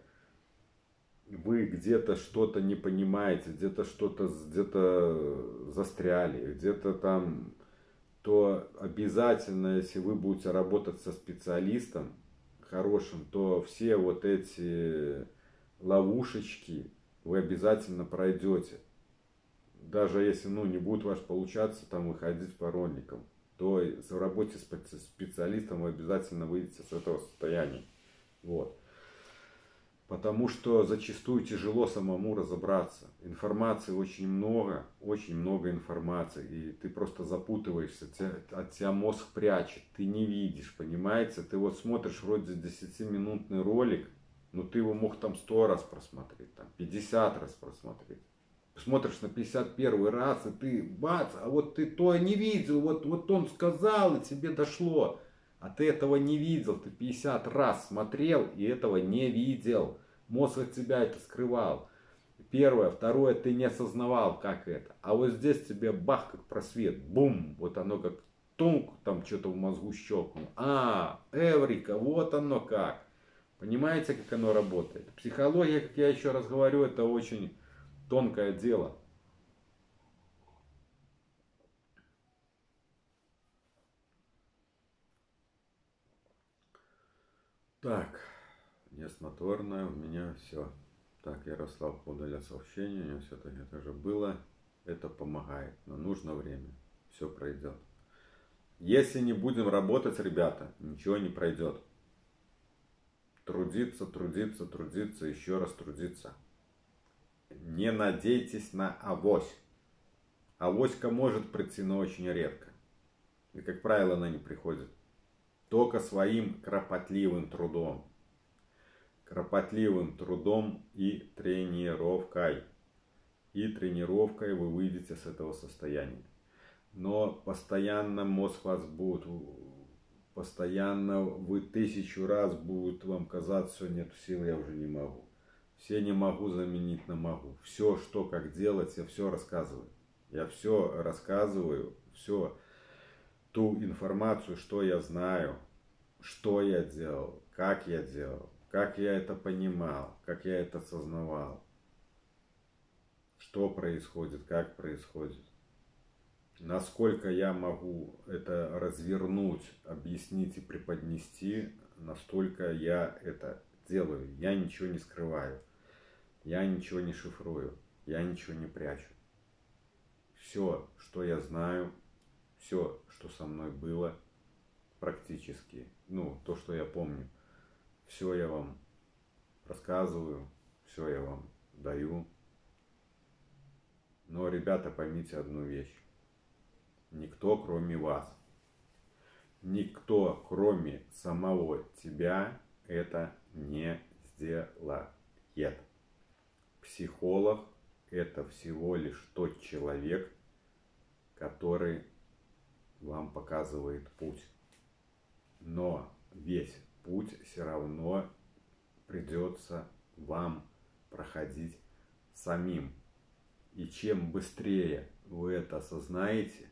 вы где-то что-то не понимаете, где-то что-то где-то застряли, где-то там, то обязательно, если вы будете работать со специалистом хорошим, то все вот эти ловушечки вы обязательно пройдете. Даже если, ну, не будет ваш получаться там выходить по роликам, то в работе с специалистом вы обязательно выйдете с этого состояния. Вот. Потому что зачастую тяжело самому разобраться. Информации очень много, очень много информации. И ты просто запутываешься, от тебя мозг прячет, ты не видишь, понимаете? Ты вот смотришь вроде десятиминутный ролик, но ты его мог там сто раз просмотреть, там пятьдесят раз просмотреть. Смотришь на пятьдесят первый раз, и ты бац, а вот ты то не видел, вот, вот он сказал, и тебе дошло. А ты этого не видел, ты пятьдесят раз смотрел и этого не видел. Мозг от тебя это скрывал. Первое. Второе, ты не осознавал, как это. А вот здесь тебе бах, как просвет, бум, вот оно как тунк, там что-то в мозгу щелкнуло. А, эврика, вот оно как. Понимаете, как оно работает? Психология, как я еще раз говорю, это очень тонкое дело. Так, не снотворное, у меня все. Так, Ярослав удалил сообщение, у него все-таки это же было. Это помогает, но нужно время. Все пройдет. Если не будем работать, ребята, ничего не пройдет. Трудиться, трудиться, трудиться, еще раз трудиться. Не надейтесь на авось. Авоська может прийти, но очень редко. И, как правило, она не приходит. Только своим кропотливым трудом. кропотливым трудом и тренировкой. И тренировкой вы выйдете с этого состояния. Но постоянно мозг вас будет, постоянно вы тысячу раз будет вам казаться, что нет сил, я уже не могу. Все не могу заменить на могу. Все, что, как делать, я все рассказываю. Я все рассказываю, все, ту информацию, что я знаю, что я делал, как я делал, как я это понимал, как я это осознавал, что происходит, как происходит. Насколько я могу это развернуть, объяснить и преподнести, настолько я это делаю. Я ничего не скрываю, я ничего не шифрую, я ничего не прячу. Все, что я знаю, все, что со мной было, практически, ну, то, что я помню, все я вам рассказываю, все я вам даю. Но, ребята, поймите одну вещь. Никто, кроме вас, никто, кроме самого тебя, это не сделает. Психолог – это всего лишь тот человек, который вам показывает путь. Но весь путь все равно придется вам проходить самим. И чем быстрее вы это осознаете,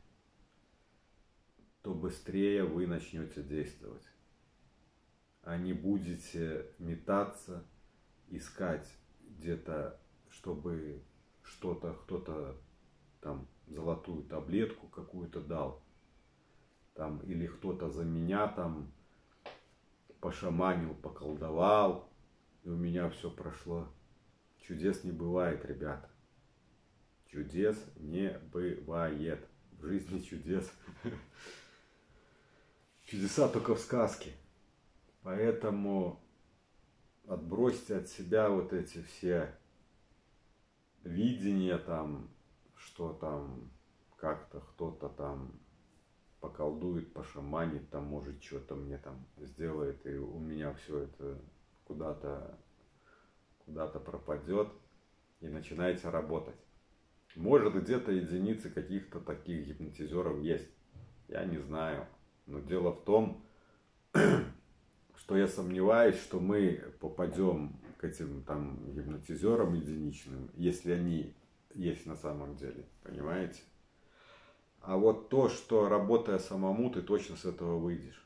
то быстрее вы начнете действовать. А не будете метаться, искать где-то, чтобы что-то, кто-то там золотую таблетку какую-то дал, там, или кто-то за меня там пошаманил, поколдовал, и у меня все прошло. Чудес не бывает, ребята. Чудес не бывает. В жизни чудес. Чудеса только в сказке. Поэтому отбросьте от себя вот эти все видения там, что там как-то кто-то там поколдует, пошаманит, там может что-то мне там сделает, и у меня все это куда-то куда-то пропадет, и начинаете работать. Может, где-то единицы каких-то таких гипнотизеров есть, я не знаю. Но дело в том, что я сомневаюсь, что мы попадем к этим там гипнотизерам единичным, если они есть на самом деле, понимаете? А вот то, что работая самому, ты точно с этого выйдешь.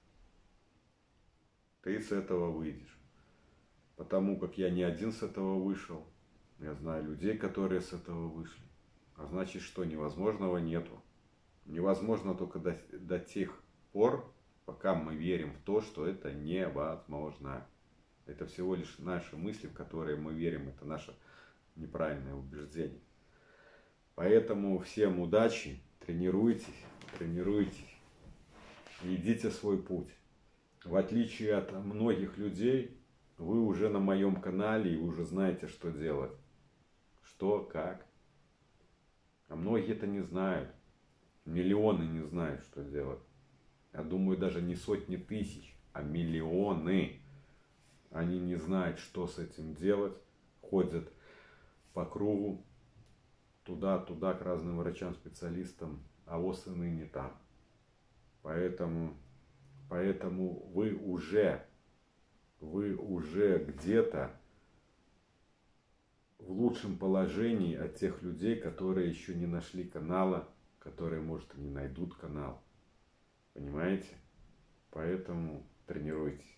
Ты с этого выйдешь. Потому как я не один с этого вышел. Я знаю людей, которые с этого вышли. А значит, что невозможного нету. Невозможно только до, до тех пор, пока мы верим в то, что это невозможно. Это всего лишь наши мысли, в которые мы верим. Это наше неправильное убеждение. Поэтому всем удачи. Тренируйтесь, тренируйтесь. И идите свой путь. В отличие от многих людей, вы уже на моем канале и вы уже знаете, что делать. Что, как. А многие это не знают. Миллионы не знают, что делать. Я думаю, даже не сотни тысяч, а миллионы. Они не знают, что с этим делать. Ходят по кругу. Туда-туда к разным врачам-специалистам. А воз и ныне там. Поэтому, поэтому вы уже, вы уже где-то в лучшем положении от тех людей, которые еще не нашли канала, которые, может, и не найдут канал. Понимаете? Поэтому тренируйтесь.